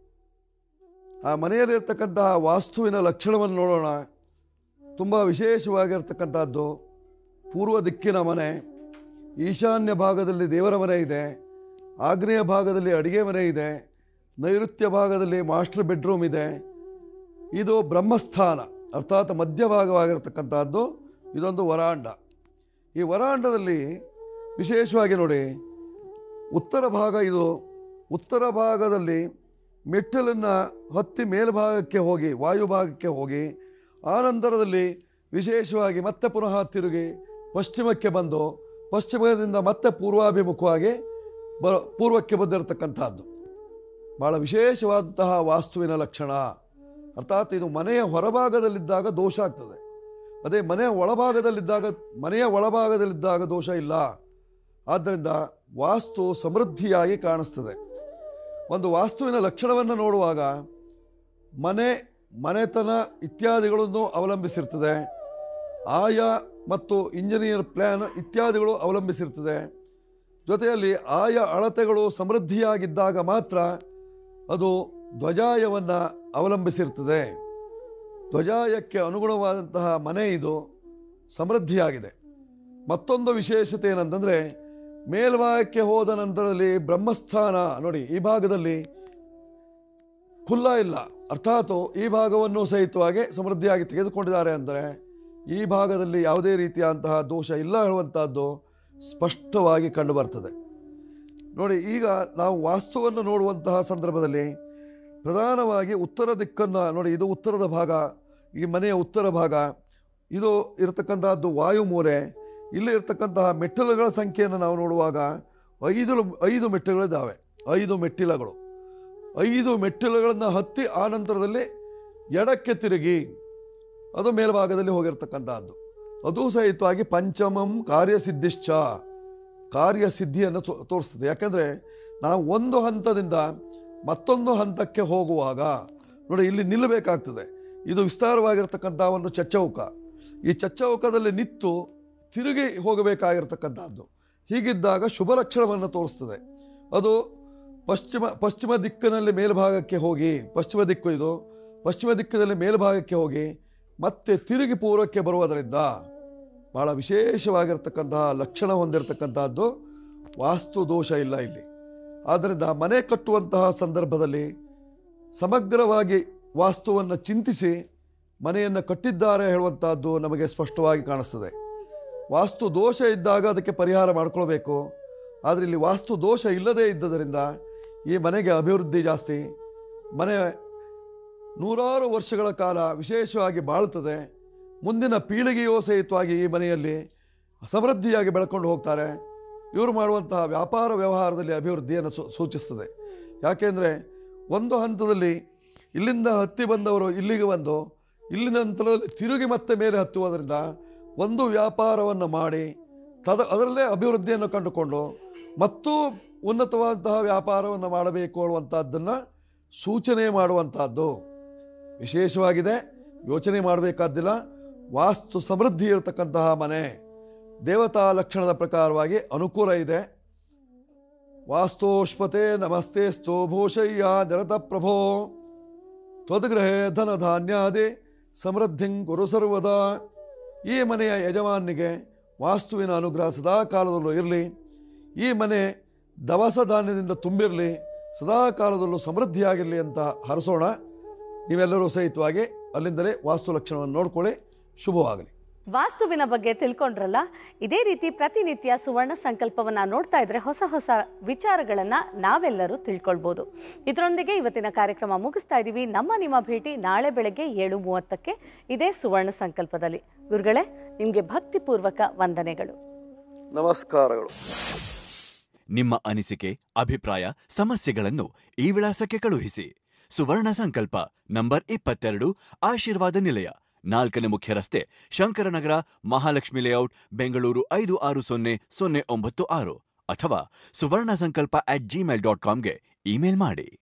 ಆ ಮನೆಯಲ್ಲಿರ್ತಕ್ಕಂತಹ ವಾಸ್ತುವಿನ ಲಕ್ಷಣವನ್ನು ನೋಡೋಣ. ತುಂಬ ವಿಶೇಷವಾಗಿರ್ತಕ್ಕಂಥದ್ದು ಪೂರ್ವ ದಿಕ್ಕಿನ ಮನೆ, ಈಶಾನ್ಯ ಭಾಗದಲ್ಲಿ ದೇವರ ಮನೆ ಇದೆ, ಆಗ್ನೇಯ ಭಾಗದಲ್ಲಿ ಅಡಿಗೆ ಮನೆ ಇದೆ, ನೈಋತ್ಯ ಭಾಗದಲ್ಲಿ ಮಾಸ್ಟರ್ ಬೆಡ್ರೂಮ್ ಇದೆ. ಇದು ಬ್ರಹ್ಮಸ್ಥಾನ ಅರ್ಥಾತ್ ಮಧ್ಯಭಾಗವಾಗಿರ್ತಕ್ಕಂಥದ್ದು. ಇದೊಂದು ವರಾಂಡ. ಈ ವರಾಂಡದಲ್ಲಿ ವಿಶೇಷವಾಗಿ ನೋಡಿ ಉತ್ತರ ಭಾಗ ಇದು. ಉತ್ತರ ಭಾಗದಲ್ಲಿ ಮೆಟ್ಟಲನ್ನು ಹತ್ತಿ ಮೇಲ್ಭಾಗಕ್ಕೆ ಹೋಗಿ ವಾಯುಭಾಗಕ್ಕೆ ಹೋಗಿ ಆನಂತರದಲ್ಲಿ ವಿಶೇಷವಾಗಿ ಮತ್ತೆ ಪುನಃ ತಿರುಗಿ ಪಶ್ಚಿಮಕ್ಕೆ ಬಂದು ಪಶ್ಚಿಮದಿಂದ ಮತ್ತೆ ಪೂರ್ವಾಭಿಮುಖವಾಗಿ ಬ ಪೂರ್ವಕ್ಕೆ ಬಂದಿರತಕ್ಕಂಥದ್ದು ಭಾಳ ವಿಶೇಷವಾದಂತಹ ವಾಸ್ತುವಿನ ಲಕ್ಷಣ. ಅರ್ಥಾತ್ ಇದು ಮನೆಯ ಹೊರಭಾಗದಲ್ಲಿದ್ದಾಗ ದೋಷ ಆಗ್ತದೆ. ಅದೇ ಮನೆಯ ಒಳಭಾಗದಲ್ಲಿದ್ದಾಗ ಮನೆಯ ಒಳಭಾಗದಲ್ಲಿದ್ದಾಗ ದೋಷ ಇಲ್ಲ. ಆದ್ದರಿಂದ ವಾಸ್ತು ಸಮೃದ್ಧಿಯಾಗಿ ಕಾಣಿಸ್ತದೆ. ಒಂದು ವಾಸ್ತುವಿನ ಲಕ್ಷಣವನ್ನು ನೋಡುವಾಗ ಮನೆ, ಮನೆತನ ಇತ್ಯಾದಿಗಳನ್ನು ಅವಲಂಬಿಸಿರ್ತದೆ. ಆಯ ಮತ್ತು ಇಂಜಿನಿಯರ್ ಪ್ಲ್ಯಾನ್ ಇತ್ಯಾದಿಗಳು ಅವಲಂಬಿಸಿರ್ತದೆ. ಜೊತೆಯಲ್ಲಿ ಆಯ ಅಳತೆಗಳು ಸಮೃದ್ಧಿಯಾಗಿದ್ದಾಗ ಮಾತ್ರ ಅದು ಧ್ವಜಾಯವನ್ನು ಅವಲಂಬಿಸಿರ್ತದೆ. ಧ್ವಜಾಯಕ್ಕೆ ಅನುಗುಣವಾದಂತಹ ಮನೆ ಇದು ಸಮೃದ್ಧಿಯಾಗಿದೆ. ಮತ್ತೊಂದು ವಿಶೇಷತೆ ಏನಂತಂದರೆ ಮೇಲ್ಭಾಗಕ್ಕೆ ಹೋದ ನಂತರದಲ್ಲಿ ಬ್ರಹ್ಮಸ್ಥಾನ ನೋಡಿ, ಈ ಭಾಗದಲ್ಲಿ ಖುಲ್ಲ ಇಲ್ಲ, ಅರ್ಥಾತ್ ಈ ಭಾಗವನ್ನು ಸಹಿತವಾಗಿ ಸಮೃದ್ಧಿಯಾಗಿ ತೆಗೆದುಕೊಂಡಿದ್ದಾರೆ ಅಂದರೆ ಈ ಭಾಗದಲ್ಲಿ ಯಾವುದೇ ರೀತಿಯಾದಂತಹ ದೋಷ ಇಲ್ಲ ಹೇಳುವಂತಹದ್ದು ಸ್ಪಷ್ಟವಾಗಿ ಕಂಡುಬರ್ತದೆ. ನೋಡಿ, ಈಗ ನಾವು ವಾಸ್ತುವನ್ನು ನೋಡುವಂತಹ ಸಂದರ್ಭದಲ್ಲಿ ಪ್ರಧಾನವಾಗಿ ಉತ್ತರ ದಿಕ್ಕನ್ನು ನೋಡಿ. ಇದು ಉತ್ತರದ ಭಾಗ, ಈ ಮನೆಯ ಉತ್ತರ ಭಾಗ. ಇದು ಇರತಕ್ಕಂತಹದ್ದು ವಾಯುಮೂಲೆ. ಇಲ್ಲಿ ಇರತಕ್ಕಂತಹ ಮೆಟ್ಟಿಲುಗಳ ಸಂಖ್ಯೆಯನ್ನು ನಾವು ನೋಡುವಾಗ ಐದು ಐದು ಮೆಟ್ಟಿಲುಗಳಿದ್ದಾವೆ. ಐದು ಮೆಟ್ಟಿಲುಗಳು ಐದು ಮೆಟ್ಟಿಲುಗಳನ್ನು ಹತ್ತಿ ಆನಂತರದಲ್ಲಿ ಎಡಕ್ಕೆ ತಿರುಗಿ ಅದು ಮೇಲ್ಭಾಗದಲ್ಲಿ ಹೋಗಿರ್ತಕ್ಕಂಥದ್ದು. ಅದು ಸಹಿತವಾಗಿ ಪಂಚಮಂ ಕಾರ್ಯಸಿದ್ಧಿಶ್ಚ, ಕಾರ್ಯಸಿದ್ಧಿಯನ್ನು ತೋರಿಸ್ತದೆ. ಯಾಕೆಂದರೆ ನಾವು ಒಂದು ಹಂತದಿಂದ ಮತ್ತೊಂದು ಹಂತಕ್ಕೆ ಹೋಗುವಾಗ ನೋಡಿ ಇಲ್ಲಿ ನಿಲ್ಲಬೇಕಾಗ್ತದೆ. ಇದು ವಿಸ್ತಾರವಾಗಿರ್ತಕ್ಕಂಥ ಒಂದು ಚಚ್ಚೌಕ. ಈ ಚಚ್ಚೌಕದಲ್ಲಿ ನಿಂತು ತಿರುಗಿ ಹೋಗಬೇಕಾಗಿರ್ತಕ್ಕಂಥದ್ದು. ಹೀಗಿದ್ದಾಗ ಶುಭ ಲಕ್ಷಣವನ್ನು ತೋರಿಸ್ತದೆ. ಅದು ಪಶ್ಚಿಮ ಪಶ್ಚಿಮ ದಿಕ್ಕಿನಲ್ಲಿ ಮೇಲ್ಭಾಗಕ್ಕೆ ಹೋಗಿ, ಪಶ್ಚಿಮ ದಿಕ್ಕು ಇದು, ಪಶ್ಚಿಮ ದಿಕ್ಕಿನಲ್ಲಿ ಮೇಲ್ಭಾಗಕ್ಕೆ ಹೋಗಿ ಮತ್ತೆ ತಿರುಗಿ ಪೂರ್ವಕ್ಕೆ ಬರುವುದರಿಂದ ಭಾಳ ವಿಶೇಷವಾಗಿರ್ತಕ್ಕಂತಹ ಲಕ್ಷಣ ಹೊಂದಿರತಕ್ಕಂತಹದ್ದು. ವಾಸ್ತು ದೋಷ ಇಲ್ಲ ಇಲ್ಲಿ. ಆದ್ದರಿಂದ ಮನೆ ಕಟ್ಟುವಂತಹ ಸಂದರ್ಭದಲ್ಲಿ ಸಮಗ್ರವಾಗಿ ವಾಸ್ತುವನ್ನು ಚಿಂತಿಸಿ ಮನೆಯನ್ನು ಕಟ್ಟಿದ್ದಾರೆ ಹೇಳುವಂತಹದ್ದು ನಮಗೆ ಸ್ಪಷ್ಟವಾಗಿ ಕಾಣಿಸ್ತದೆ. ವಾಸ್ತು ದೋಷ ಇದ್ದಾಗ ಅದಕ್ಕೆ ಪರಿಹಾರ ಮಾಡಿಕೊಳ್ಬೇಕು. ಆದರೆ ಇಲ್ಲಿ ವಾಸ್ತು ದೋಷ ಇಲ್ಲದೇ ಇದ್ದದರಿಂದ ಈ ಮನೆಗೆ ಅಭಿವೃದ್ಧಿ ಜಾಸ್ತಿ. ಮನೆ ನೂರಾರು ವರ್ಷಗಳ ಕಾಲ ವಿಶೇಷವಾಗಿ ಬಾಳುತ್ತದೆ. ಮುಂದಿನ ಪೀಳಿಗೆಯೋ ಸಹಿತವಾಗಿ ಈ ಮನೆಯಲ್ಲಿ ಸಮೃದ್ಧಿಯಾಗಿ ಬೆಳ್ಕೊಂಡು ಹೋಗ್ತಾರೆ. ಇವರು ಮಾಡುವಂತಹ ವ್ಯಾಪಾರ ವ್ಯವಹಾರದಲ್ಲಿ ಅಭಿವೃದ್ಧಿಯನ್ನು ಸೂಚಿಸ್ತದೆ. ಯಾಕೆಂದರೆ ಒಂದು ಹಂತದಲ್ಲಿ ಇಲ್ಲಿಂದ ಹತ್ತಿ ಬಂದವರು ಇಲ್ಲಿಗೆ ಬಂದು ಇಲ್ಲಿನ ನಂತರದಲ್ಲಿ ತಿರುಗಿ ಮತ್ತೆ ಮೇಲೆ ಹತ್ತುವುದರಿಂದ ಒಂದು ವ್ಯಾಪಾರವನ್ನು ಮಾಡಿ ತದ ಅದರಲ್ಲೇ ಅಭಿವೃದ್ಧಿಯನ್ನು ಕಂಡುಕೊಂಡು ಮತ್ತೂ ಉನ್ನತವಾದಂತಹ ವ್ಯಾಪಾರವನ್ನು ಮಾಡಬೇಕು ಅನ್ನುವಂಥದ್ದನ್ನು ಸೂಚನೆ ಮಾಡುವಂಥದ್ದು ವಿಶೇಷವಾಗಿದೆ. ಯೋಚನೆ ಮಾಡಬೇಕಾದ್ದಿಲ್ಲ. ವಾಸ್ತು ಸಮೃದ್ಧಿ ಇರತಕ್ಕಂತಹ ಮನೆ ದೇವತಾ ಲಕ್ಷಣದ ಪ್ರಕಾರವಾಗಿ ಅನುಕೂಲ ಇದೆ. ವಾಸ್ತೋಷ್ಪತೆ ನಮಸ್ತೆ ಸ್ತೋ ಭೂಷಯ್ಯ ಜರತ ಪ್ರಭೋ ತ್ವದ್ಗೃಹೇ ಧನ ಧಾನ್ಯಾದಿ ಸಮೃದ್ಧಿಂ ಕುರು ಸರ್ವದಾ. ಈ ಮನೆಯ ಯಜಮಾನಿಗೆ ವಾಸ್ತುವಿನ ಅನುಗ್ರಹ ಸದಾ ಕಾಲದಲ್ಲೂ ಇರಲಿ. ಈ ಮನೆ ದವಸ ಧಾನ್ಯದಿಂದ ತುಂಬಿರಲಿ, ಸದಾ ಕಾಲದಲ್ಲೂ ಸಮೃದ್ಧಿಯಾಗಿರಲಿ ಅಂತ ಹರಸೋಣ. ನೀವೆಲ್ಲರೂ ಸಹಿತವಾಗಿ ಅಲ್ಲಿಂದಲೇ ವಾಸ್ತು ಲಕ್ಷಣವನ್ನು ನೋಡ್ಕೊಳ್ಳಿ. ಶುಭವಾಗಲಿ. ವಾಸ್ತುವಿನ ಬಗ್ಗೆ ತಿಳ್ಕೊಂಡ್ರಲ್ಲ, ಇದೇ ರೀತಿ ಪ್ರತಿನಿತ್ಯ ಸುವರ್ಣ ಸಂಕಲ್ಪವನ್ನ ನೋಡ್ತಾ ಇದ್ರೆ ಹೊಸ ಹೊಸ ವಿಚಾರಗಳನ್ನ ನಾವೆಲ್ಲರೂ ತಿಳ್ಕೊಳ್ಬಹುದು. ಇದರೊಂದಿಗೆ ಇವತ್ತಿನ ಕಾರ್ಯಕ್ರಮ ಮುಗಿಸ್ತಾ ಇದ್ದೀವಿ. ನಮ್ಮ ನಿಮ್ಮ ಭೇಟಿ ನಾಳೆ ಬೆಳಗ್ಗೆ ಏಳು ಮೂವತ್ತಕ್ಕೆ ಇದೇ ಸುವರ್ಣ ಸಂಕಲ್ಪದಲ್ಲಿ. ಗುರುಗಳೇ, ನಿಮಗೆ ಭಕ್ತಿಪೂರ್ವಕ ವಂದನೆಗಳು. ನಮಸ್ಕಾರಗಳು. ನಿಮ್ಮ ಅನಿಸಿಕೆ, ಅಭಿಪ್ರಾಯ, ಸಮಸ್ಯೆಗಳನ್ನು ಈ ವಿಳಾಸಕ್ಕೆ ಕಳುಹಿಸಿ. ಸುವರ್ಣ ಸಂಕಲ್ಪ, ನಂಬರ್ ಇಪ್ಪತ್ತೆರಡು, ಆಶೀರ್ವಾದ ನಿಲಯ, ನಾಲ್ಕನೇ ಮುಖ್ಯ ರಸ್ತೆ, ಶಂಕರನಗರ, ಮಹಾಲಕ್ಷ್ಮಿ ಲೇಔಟ್, ಬೆಂಗಳೂರು ಐದು ಆರು ಸೊನ್ನೆ ಸೊನ್ನೆ ಒಂಬತ್ತು ಆರು. ಅಥವಾ Suvarna Sankalp at gmail dot ಕಾಮ್ಗೆ ಇಮೇಲ್ ಮಾಡಿ.